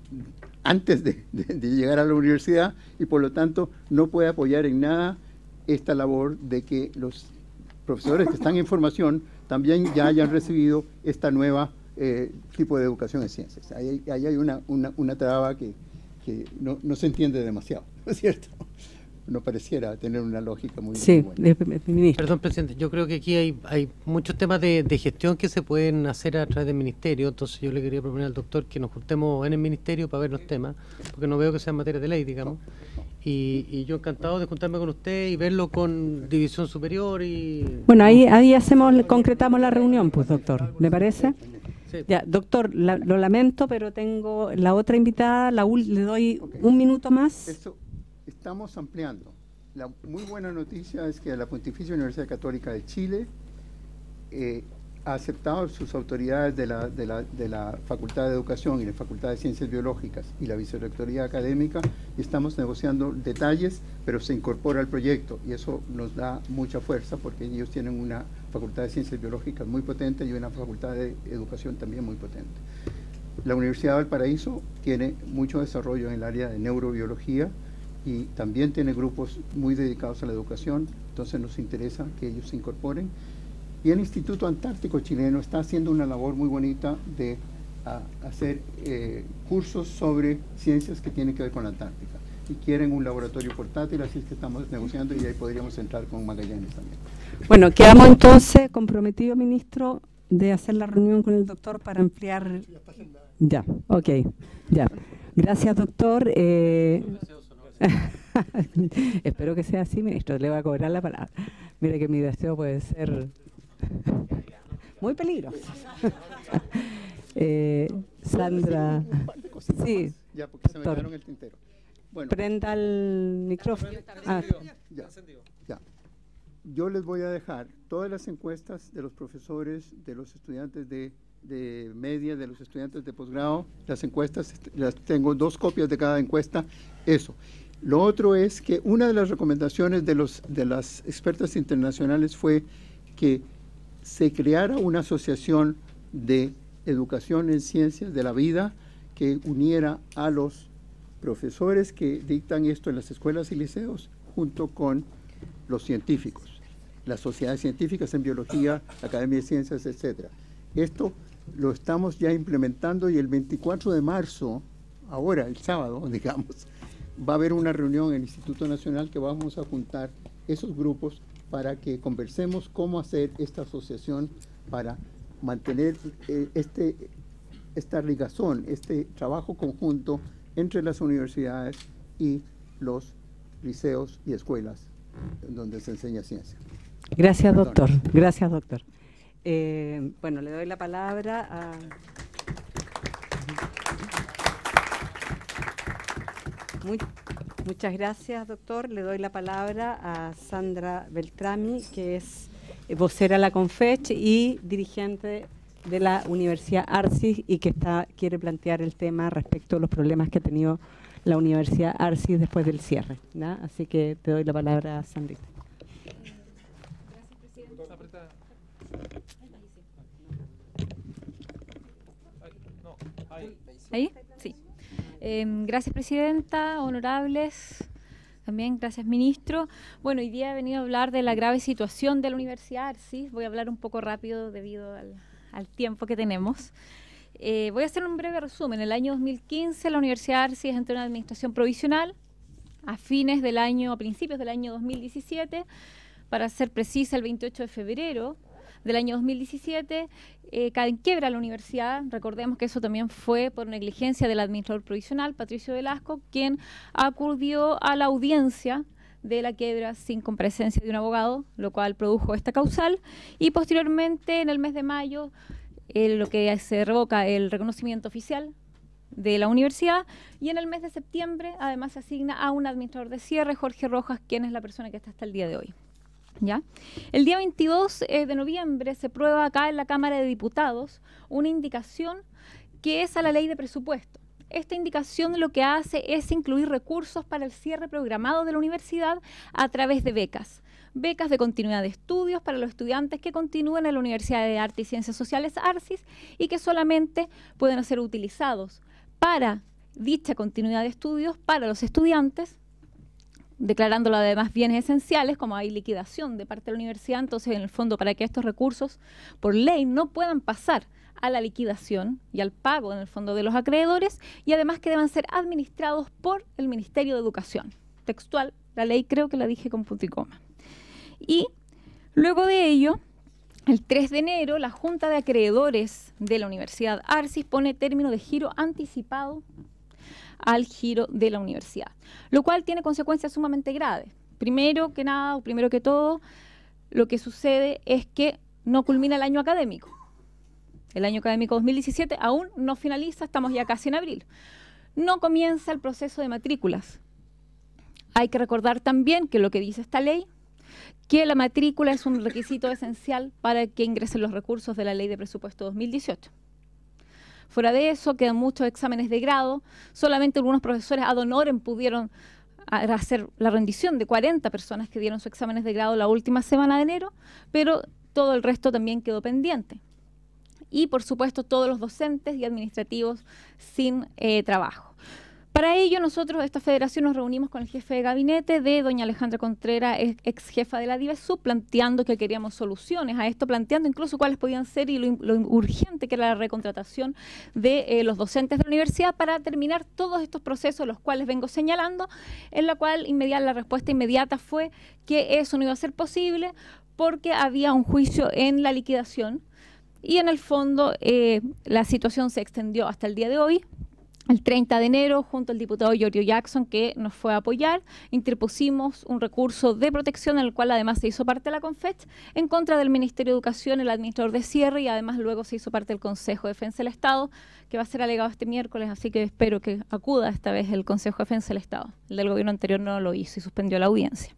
antes de, de, de llegar a la universidad y por lo tanto no puede apoyar en nada esta labor de que los profesores que están en formación también ya hayan recibido esta nueva eh, tipo de educación en ciencias. Ahí, ahí hay una, una, una traba que, que no, no se entiende demasiado, ¿no es cierto? No pareciera tener una lógica muy, sí, muy buena. Perdón, presidente, yo creo que aquí hay, hay muchos temas de, de gestión que se pueden hacer a través del ministerio, entonces yo le quería proponer al doctor que nos juntemos en el ministerio para ver los temas, porque no veo que sean materia de ley, digamos. Y, y yo encantado de juntarme con usted y verlo con división superior y... Bueno, ahí, ahí hacemos, concretamos la reunión, pues, doctor, ¿le parece? Sí. Ya, doctor, la, lo lamento, pero tengo la otra invitada, la ul, le doy okay. un minuto más. Esto, estamos ampliando. La muy buena noticia es que la Pontificia Universidad Católica de Chile eh, ha aceptado sus autoridades de la, de, la, de la Facultad de Educación y la Facultad de Ciencias Biológicas y la Vicerrectoría Académica, y estamos negociando detalles, pero se incorpora al proyecto y eso nos da mucha fuerza porque ellos tienen una Facultad de Ciencias Biológicas muy potente y una Facultad de Educación también muy potente. La Universidad de Valparaíso tiene mucho desarrollo en el área de neurobiología y también tiene grupos muy dedicados a la educación, entonces nos interesa que ellos se incorporen. Y el Instituto Antártico Chileno está haciendo una labor muy bonita de a, hacer eh, cursos sobre ciencias que tienen que ver con la Antártica. Y quieren un laboratorio portátil, así es que estamos negociando y ahí podríamos entrar con Magallanes también. Bueno, quedamos entonces comprometidos, ministro, de hacer la reunión con el doctor para ampliar... Ya, ok, ya. Gracias, doctor. Eh... Espero que sea así, ministro, le voy a cobrar la palabra. Mire que mi deseo puede ser... muy peligroso. eh, Sandra, sí, ya porque se me quedaron el tintero. Bueno, prenda el micrófono. Ah. Ya, ya. Yo les voy a dejar todas las encuestas de los profesores, de los estudiantes de, de media, de los estudiantes de posgrado. Las encuestas, las tengo dos copias de cada encuesta. Eso. Lo otro es que una de las recomendaciones de los de las expertas internacionales fue que se creara una asociación de educación en ciencias de la vida que uniera a los profesores que dictan esto en las escuelas y liceos junto con los científicos, las sociedades científicas en biología, Academia de Ciencias, etcétera. Esto lo estamos ya implementando y el veinticuatro de marzo, ahora el sábado, digamos, va a haber una reunión en el Instituto Nacional que vamos a juntar esos grupos para que conversemos cómo hacer esta asociación para mantener eh, este, esta ligazón, este trabajo conjunto entre las universidades y los liceos y escuelas donde se enseña ciencia. Gracias, doctor. Gracias, doctor. Eh, bueno, le doy la palabra a... Muy, muchas gracias, doctor. Le doy la palabra a Sandra Beltrami, que es vocera de la CONFECH y dirigente de la Universidad ARCIS y que está, quiere plantear el tema respecto a los problemas que ha tenido la Universidad ARCIS después del cierre, ¿no? Así que te doy la palabra a Sandrita. ¿Ahí? Sí. Eh, gracias, presidenta, honorables. También gracias, ministro. Bueno, hoy día he venido a hablar de la grave situación de la Universidad ARCIS. Voy a hablar un poco rápido debido al, al tiempo que tenemos. Eh, voy a hacer un breve resumen. En el año dos mil quince la Universidad ARCIS entró en una administración provisional. A fines del año, a principios del año dos mil diecisiete, para ser precisa, el veintiocho de febrero del año dos mil diecisiete, eh, cae en quiebra la universidad. Recordemos que eso también fue por negligencia del administrador provisional, Patricio Velasco, quien acudió a la audiencia de la quiebra sin comparecencia de un abogado, lo cual produjo esta causal, y posteriormente, en el mes de mayo, eh, lo que se revoca el reconocimiento oficial de la universidad, y en el mes de septiembre, además, se asigna a un administrador de cierre, Jorge Rojas, quien es la persona que está hasta el día de hoy. ¿Ya? El día veintidós eh, de noviembre se prueba acá en la Cámara de Diputados una indicación que es a la ley de presupuesto. Esta indicación lo que hace es incluir recursos para el cierre programado de la universidad a través de becas. Becas de continuidad de estudios para los estudiantes que continúen en la Universidad de Arte y Ciencias Sociales ARCIS y que solamente pueden ser utilizados para dicha continuidad de estudios para los estudiantes, declarándolo además bienes esenciales, como hay liquidación de parte de la universidad. Entonces, en el fondo, para que estos recursos, por ley, no puedan pasar a la liquidación y al pago, en el fondo, de los acreedores, y además que deban ser administrados por el Ministerio de Educación. Textual, la ley creo que la dije con punto y coma. Y luego de ello, el tres de enero, la Junta de Acreedores de la Universidad ARCIS pone término de giro anticipado al giro de la universidad, lo cual tiene consecuencias sumamente graves. Primero que nada, o primero que todo, lo que sucede es que no culmina el año académico. El año académico dos mil diecisiete aún no finaliza, estamos ya casi en abril. No comienza el proceso de matrículas. Hay que recordar también que lo que dice esta ley, que la matrícula es un requisito esencial para que ingresen los recursos de la Ley de Presupuesto dos mil dieciocho. Fuera de eso, quedan muchos exámenes de grado. Solamente algunos profesores ad honorem pudieron hacer la rendición de cuarenta personas que dieron sus exámenes de grado la última semana de enero, pero todo el resto también quedó pendiente. Y, por supuesto, todos los docentes y administrativos sin eh, trabajo. Para ello, nosotros, esta federación, nos reunimos con el jefe de gabinete de doña Alejandra Contreras, ex jefa de la DIVESUB, planteando que queríamos soluciones a esto, planteando incluso cuáles podían ser y lo, lo urgente que era la recontratación de eh, los docentes de la universidad para terminar todos estos procesos, los cuales vengo señalando, en la cual inmediata, la respuesta inmediata fue que eso no iba a ser posible porque había un juicio en la liquidación y en el fondo eh, la situación se extendió hasta el día de hoy. El treinta de enero, junto al diputado Giorgio Jackson, que nos fue a apoyar, interpusimos un recurso de protección en el cual además se hizo parte de la CONFECH en contra del Ministerio de Educación, el administrador de cierre, y además luego se hizo parte del Consejo de Defensa del Estado, que va a ser alegado este miércoles, así que espero que acuda esta vez el Consejo de Defensa del Estado. El del gobierno anterior no lo hizo y suspendió la audiencia.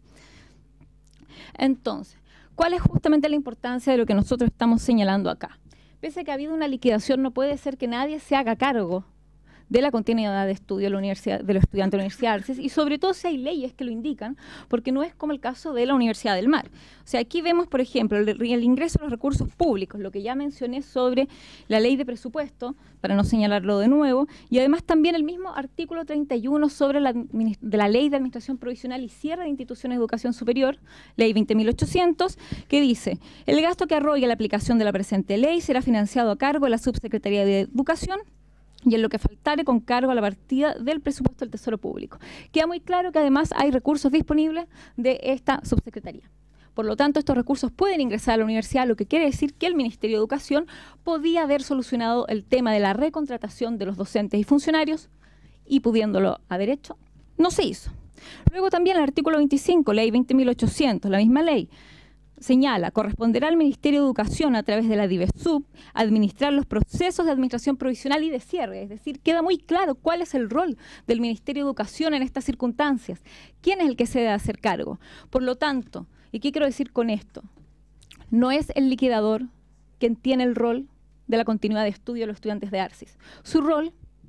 Entonces, ¿cuál es justamente la importancia de lo que nosotros estamos señalando acá? Pese a que ha habido una liquidación, no puede ser que nadie se haga cargo de la continuidad de estudio de, la universidad, de los estudiantes de la Universidad de Arcis, y sobre todo si hay leyes que lo indican, porque no es como el caso de la Universidad del Mar. O sea, aquí vemos, por ejemplo, el, el ingreso a los recursos públicos, lo que ya mencioné sobre la ley de presupuesto, para no señalarlo de nuevo, y además también el mismo artículo treinta y uno sobre la, de la ley de administración provisional y cierre de instituciones de educación superior, ley veinte mil ochocientos, que dice: el gasto que arrogue la aplicación de la presente ley será financiado a cargo de la Subsecretaría de Educación, y en lo que faltare con cargo a la partida del presupuesto del Tesoro Público. Queda muy claro que además hay recursos disponibles de esta subsecretaría. Por lo tanto, estos recursos pueden ingresar a la universidad, lo que quiere decir que el Ministerio de Educación podía haber solucionado el tema de la recontratación de los docentes y funcionarios, y pudiéndolo haber hecho, no se hizo. Luego también el artículo veinticinco, ley veinte mil ochocientos, la misma ley, señala: corresponderá al Ministerio de Educación, a través de la DIVESUB, administrar los procesos de administración provisional y de cierre. Es decir, queda muy claro cuál es el rol del Ministerio de Educación en estas circunstancias. ¿Quién es el que se debe hacer cargo? Por lo tanto, ¿y qué quiero decir con esto? No es el liquidador quien tiene el rol de la continuidad de estudio de los estudiantes de Arcis. Su rol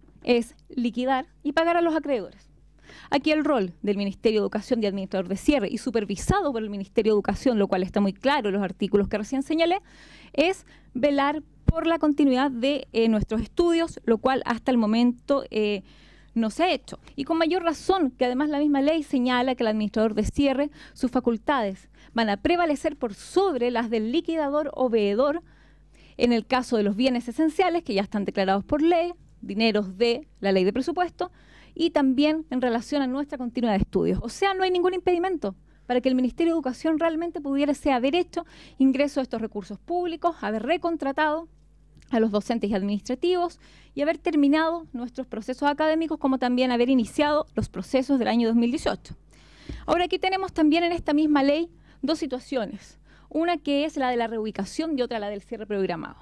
es liquidar y pagar a los acreedores. Aquí el rol del Ministerio de Educación de administrador de cierre, y supervisado por el Ministerio de Educación, lo cual está muy claro en los artículos que recién señalé, es velar por la continuidad de eh, nuestros estudios, lo cual hasta el momento eh, no se ha hecho. Y con mayor razón, que además la misma ley señala que el administrador de cierre, sus facultades van a prevalecer por sobre las del liquidador o veedor en el caso de los bienes esenciales, que ya están declarados por ley, dineros de la ley de presupuesto, y también en relación a nuestra continuidad de estudios. O sea, no hay ningún impedimento para que el Ministerio de Educación realmente pudiese haber hecho ingreso a estos recursos públicos, haber recontratado a los docentes y administrativos y haber terminado nuestros procesos académicos, como también haber iniciado los procesos del año dos mil dieciocho. Ahora, aquí tenemos también en esta misma ley dos situaciones. Una que es la de la reubicación y otra la del cierre programado.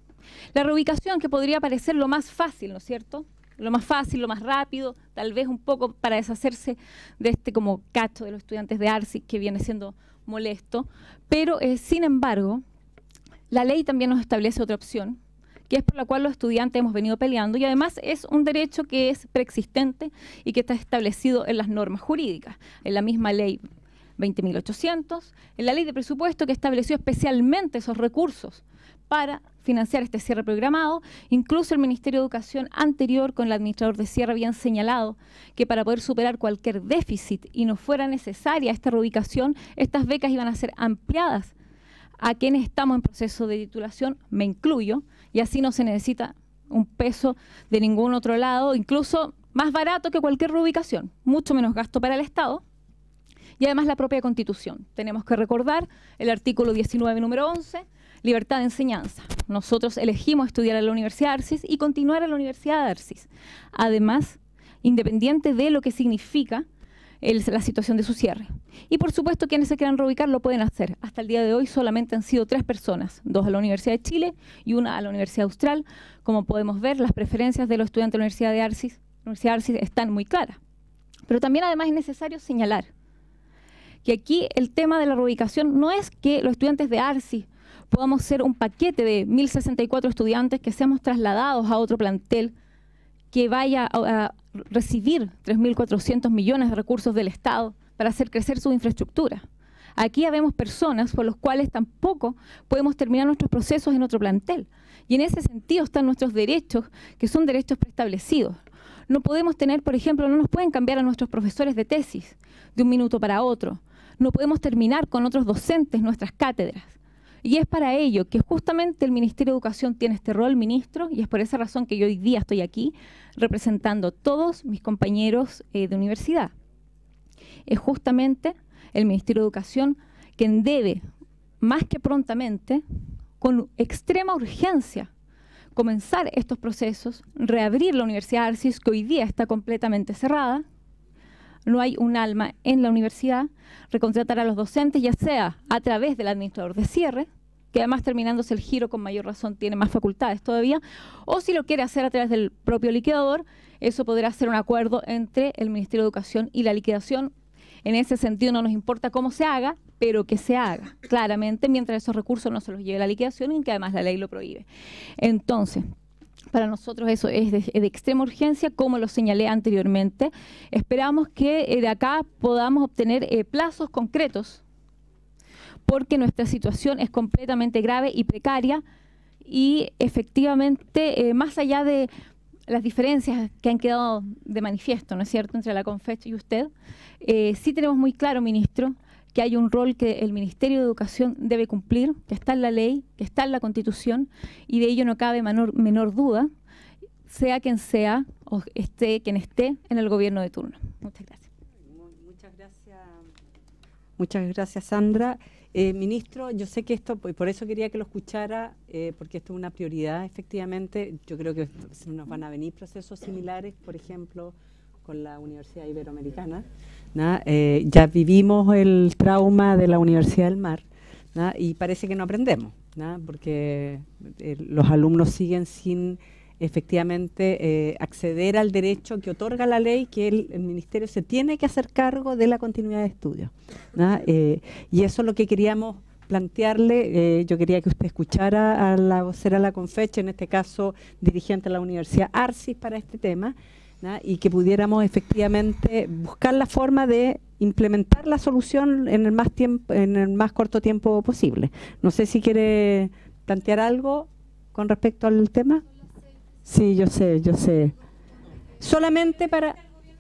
La reubicación, que podría parecer lo más fácil, ¿no es cierto?, lo más fácil, lo más rápido, tal vez un poco para deshacerse de este como cacho de los estudiantes de Arcis, que viene siendo molesto, pero eh, sin embargo, la ley también nos establece otra opción, que es por la cual los estudiantes hemos venido peleando, y además es un derecho que es preexistente y que está establecido en las normas jurídicas, en la misma ley veinte mil ochocientos, en la ley de presupuesto, que estableció especialmente esos recursos para financiar este cierre programado. Incluso el Ministerio de Educación anterior, con el administrador de cierre, habían señalado que para poder superar cualquier déficit y no fuera necesaria esta reubicación, estas becas iban a ser ampliadas a quienes estamos en proceso de titulación, me incluyo, y así no se necesita un peso de ningún otro lado, incluso más barato que cualquier reubicación, mucho menos gasto para el Estado. Y además la propia Constitución. Tenemos que recordar el artículo diecinueve, número once, libertad de enseñanza. Nosotros elegimos estudiar en la Universidad de Arcis y continuar en la Universidad de Arcis. Además, independiente de lo que significa el, la situación de su cierre. Y por supuesto, quienes se quieran reubicar lo pueden hacer. Hasta el día de hoy solamente han sido tres personas, dos a la Universidad de Chile y una a la Universidad Austral. Como podemos ver, las preferencias de los estudiantes de la Universidad de Arcis, la Universidad de Arcis están muy claras. Pero también además es necesario señalar que aquí el tema de la reubicación no es que los estudiantes de Arcis podamos ser un paquete de mil sesenta y cuatro estudiantes que seamos trasladados a otro plantel que vaya a, a recibir tres mil cuatrocientos millones de recursos del Estado para hacer crecer su infraestructura. Aquí habemos personas por las cuales tampoco podemos terminar nuestros procesos en otro plantel. Y en ese sentido están nuestros derechos, que son derechos preestablecidos. No podemos tener, por ejemplo, no nos pueden cambiar a nuestros profesores de tesis de un minuto para otro. No podemos terminar con otros docentes nuestras cátedras. Y es para ello que justamente el Ministerio de Educación tiene este rol, ministro, y es por esa razón que yo hoy día estoy aquí representando a todos mis compañeros eh, de universidad. Es justamente el Ministerio de Educación quien debe, más que prontamente, con extrema urgencia, comenzar estos procesos, reabrir la Universidad de Arcis, que hoy día está completamente cerrada. No hay un alma en la universidad, recontratar a los docentes, ya sea a través del administrador de cierre, que además terminándose el giro con mayor razón tiene más facultades todavía, o si lo quiere hacer a través del propio liquidador, eso podrá ser un acuerdo entre el Ministerio de Educación y la liquidación. En ese sentido no nos importa cómo se haga, pero que se haga claramente mientras esos recursos no se los lleve la liquidación y que además la ley lo prohíbe. Entonces, Para nosotros eso es de, de extrema urgencia, como lo señalé anteriormente. Esperamos que eh, de acá podamos obtener eh, plazos concretos, porque nuestra situación es completamente grave y precaria, y efectivamente, eh, más allá de las diferencias que han quedado de manifiesto, ¿no es cierto?, entre la CONFECH y usted, eh, sí tenemos muy claro, ministro, que hay un rol que el Ministerio de Educación debe cumplir, que está en la ley, que está en la Constitución, y de ello no cabe menor, menor duda, sea quien sea o esté quien esté en el gobierno de turno. Muchas gracias. Muchas gracias, muchas gracias, Sandra. Eh, ministro, yo sé que esto, y por eso quería que lo escuchara, eh, porque esto es una prioridad, efectivamente. Yo creo que nos van a venir procesos similares, por ejemplo, con la Universidad Iberoamericana. ¿no? Eh, ya vivimos el trauma de la Universidad del Mar, ¿no? Y parece que no aprendemos, ¿no? Porque eh, los alumnos siguen sin efectivamente eh, acceder al derecho que otorga la ley, que el, el Ministerio se tiene que hacer cargo de la continuidad de estudios, ¿no? Eh, y eso es lo que queríamos plantearle. Eh, yo quería que usted escuchara a la vocera de la CONFECH, en este caso dirigente de la Universidad Arcis, para este tema, ¿no? Y que pudiéramos efectivamente buscar la forma de implementar la solución en el más tiempo, en el más corto tiempo posible. No sé si quiere plantear algo con respecto al tema. Sí, yo sé, yo sé. Solamente para...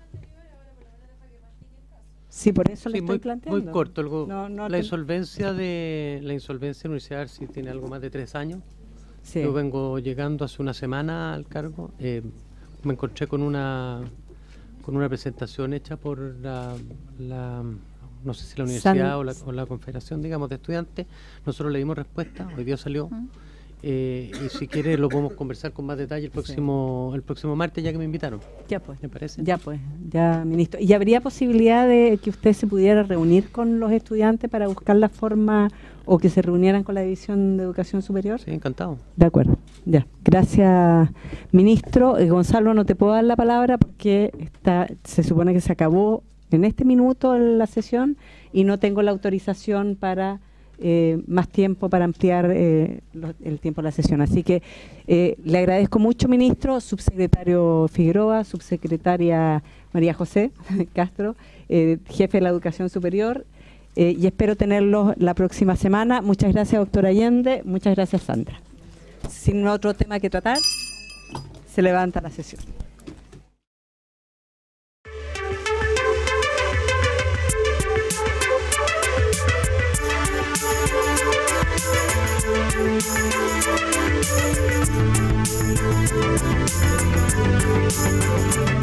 Sí, por eso sí, le estoy muy, planteando. Muy corto. Algo, no, no la te... insolvencia de la insolvencia de la Universidad Arcis tiene algo más de tres años. Sí. Yo vengo llegando hace una semana al cargo. Eh, me encontré con una con una presentación hecha por la, la no sé si la universidad o la, o la confederación, digamos, de estudiantes. Nosotros le dimos respuesta. Hoy día salió. Uh-huh. Eh, y si quiere lo podemos conversar con más detalle el próximo sí. el próximo martes, ya que me invitaron. Ya pues. ¿Me parece? Ya pues, ya, ministro. ¿Y habría posibilidad de que usted se pudiera reunir con los estudiantes para buscar la forma, o que se reunieran con la División de Educación Superior? Sí, encantado. De acuerdo. Ya. Gracias, ministro. Eh, Gonzalo, no te puedo dar la palabra porque está, se supone que se acabó en este minuto la sesión y no tengo la autorización para Eh, más tiempo para ampliar eh, lo, el tiempo de la sesión. Así que eh, le agradezco mucho, ministro, subsecretario Figueroa, subsecretaria María José Castro, eh, jefe de la Educación Superior, eh, y espero tenerlos la próxima semana. Muchas gracias, doctora Allende. Muchas gracias, Sandra. Sin otro tema que tratar, se levanta la sesión. Thank you.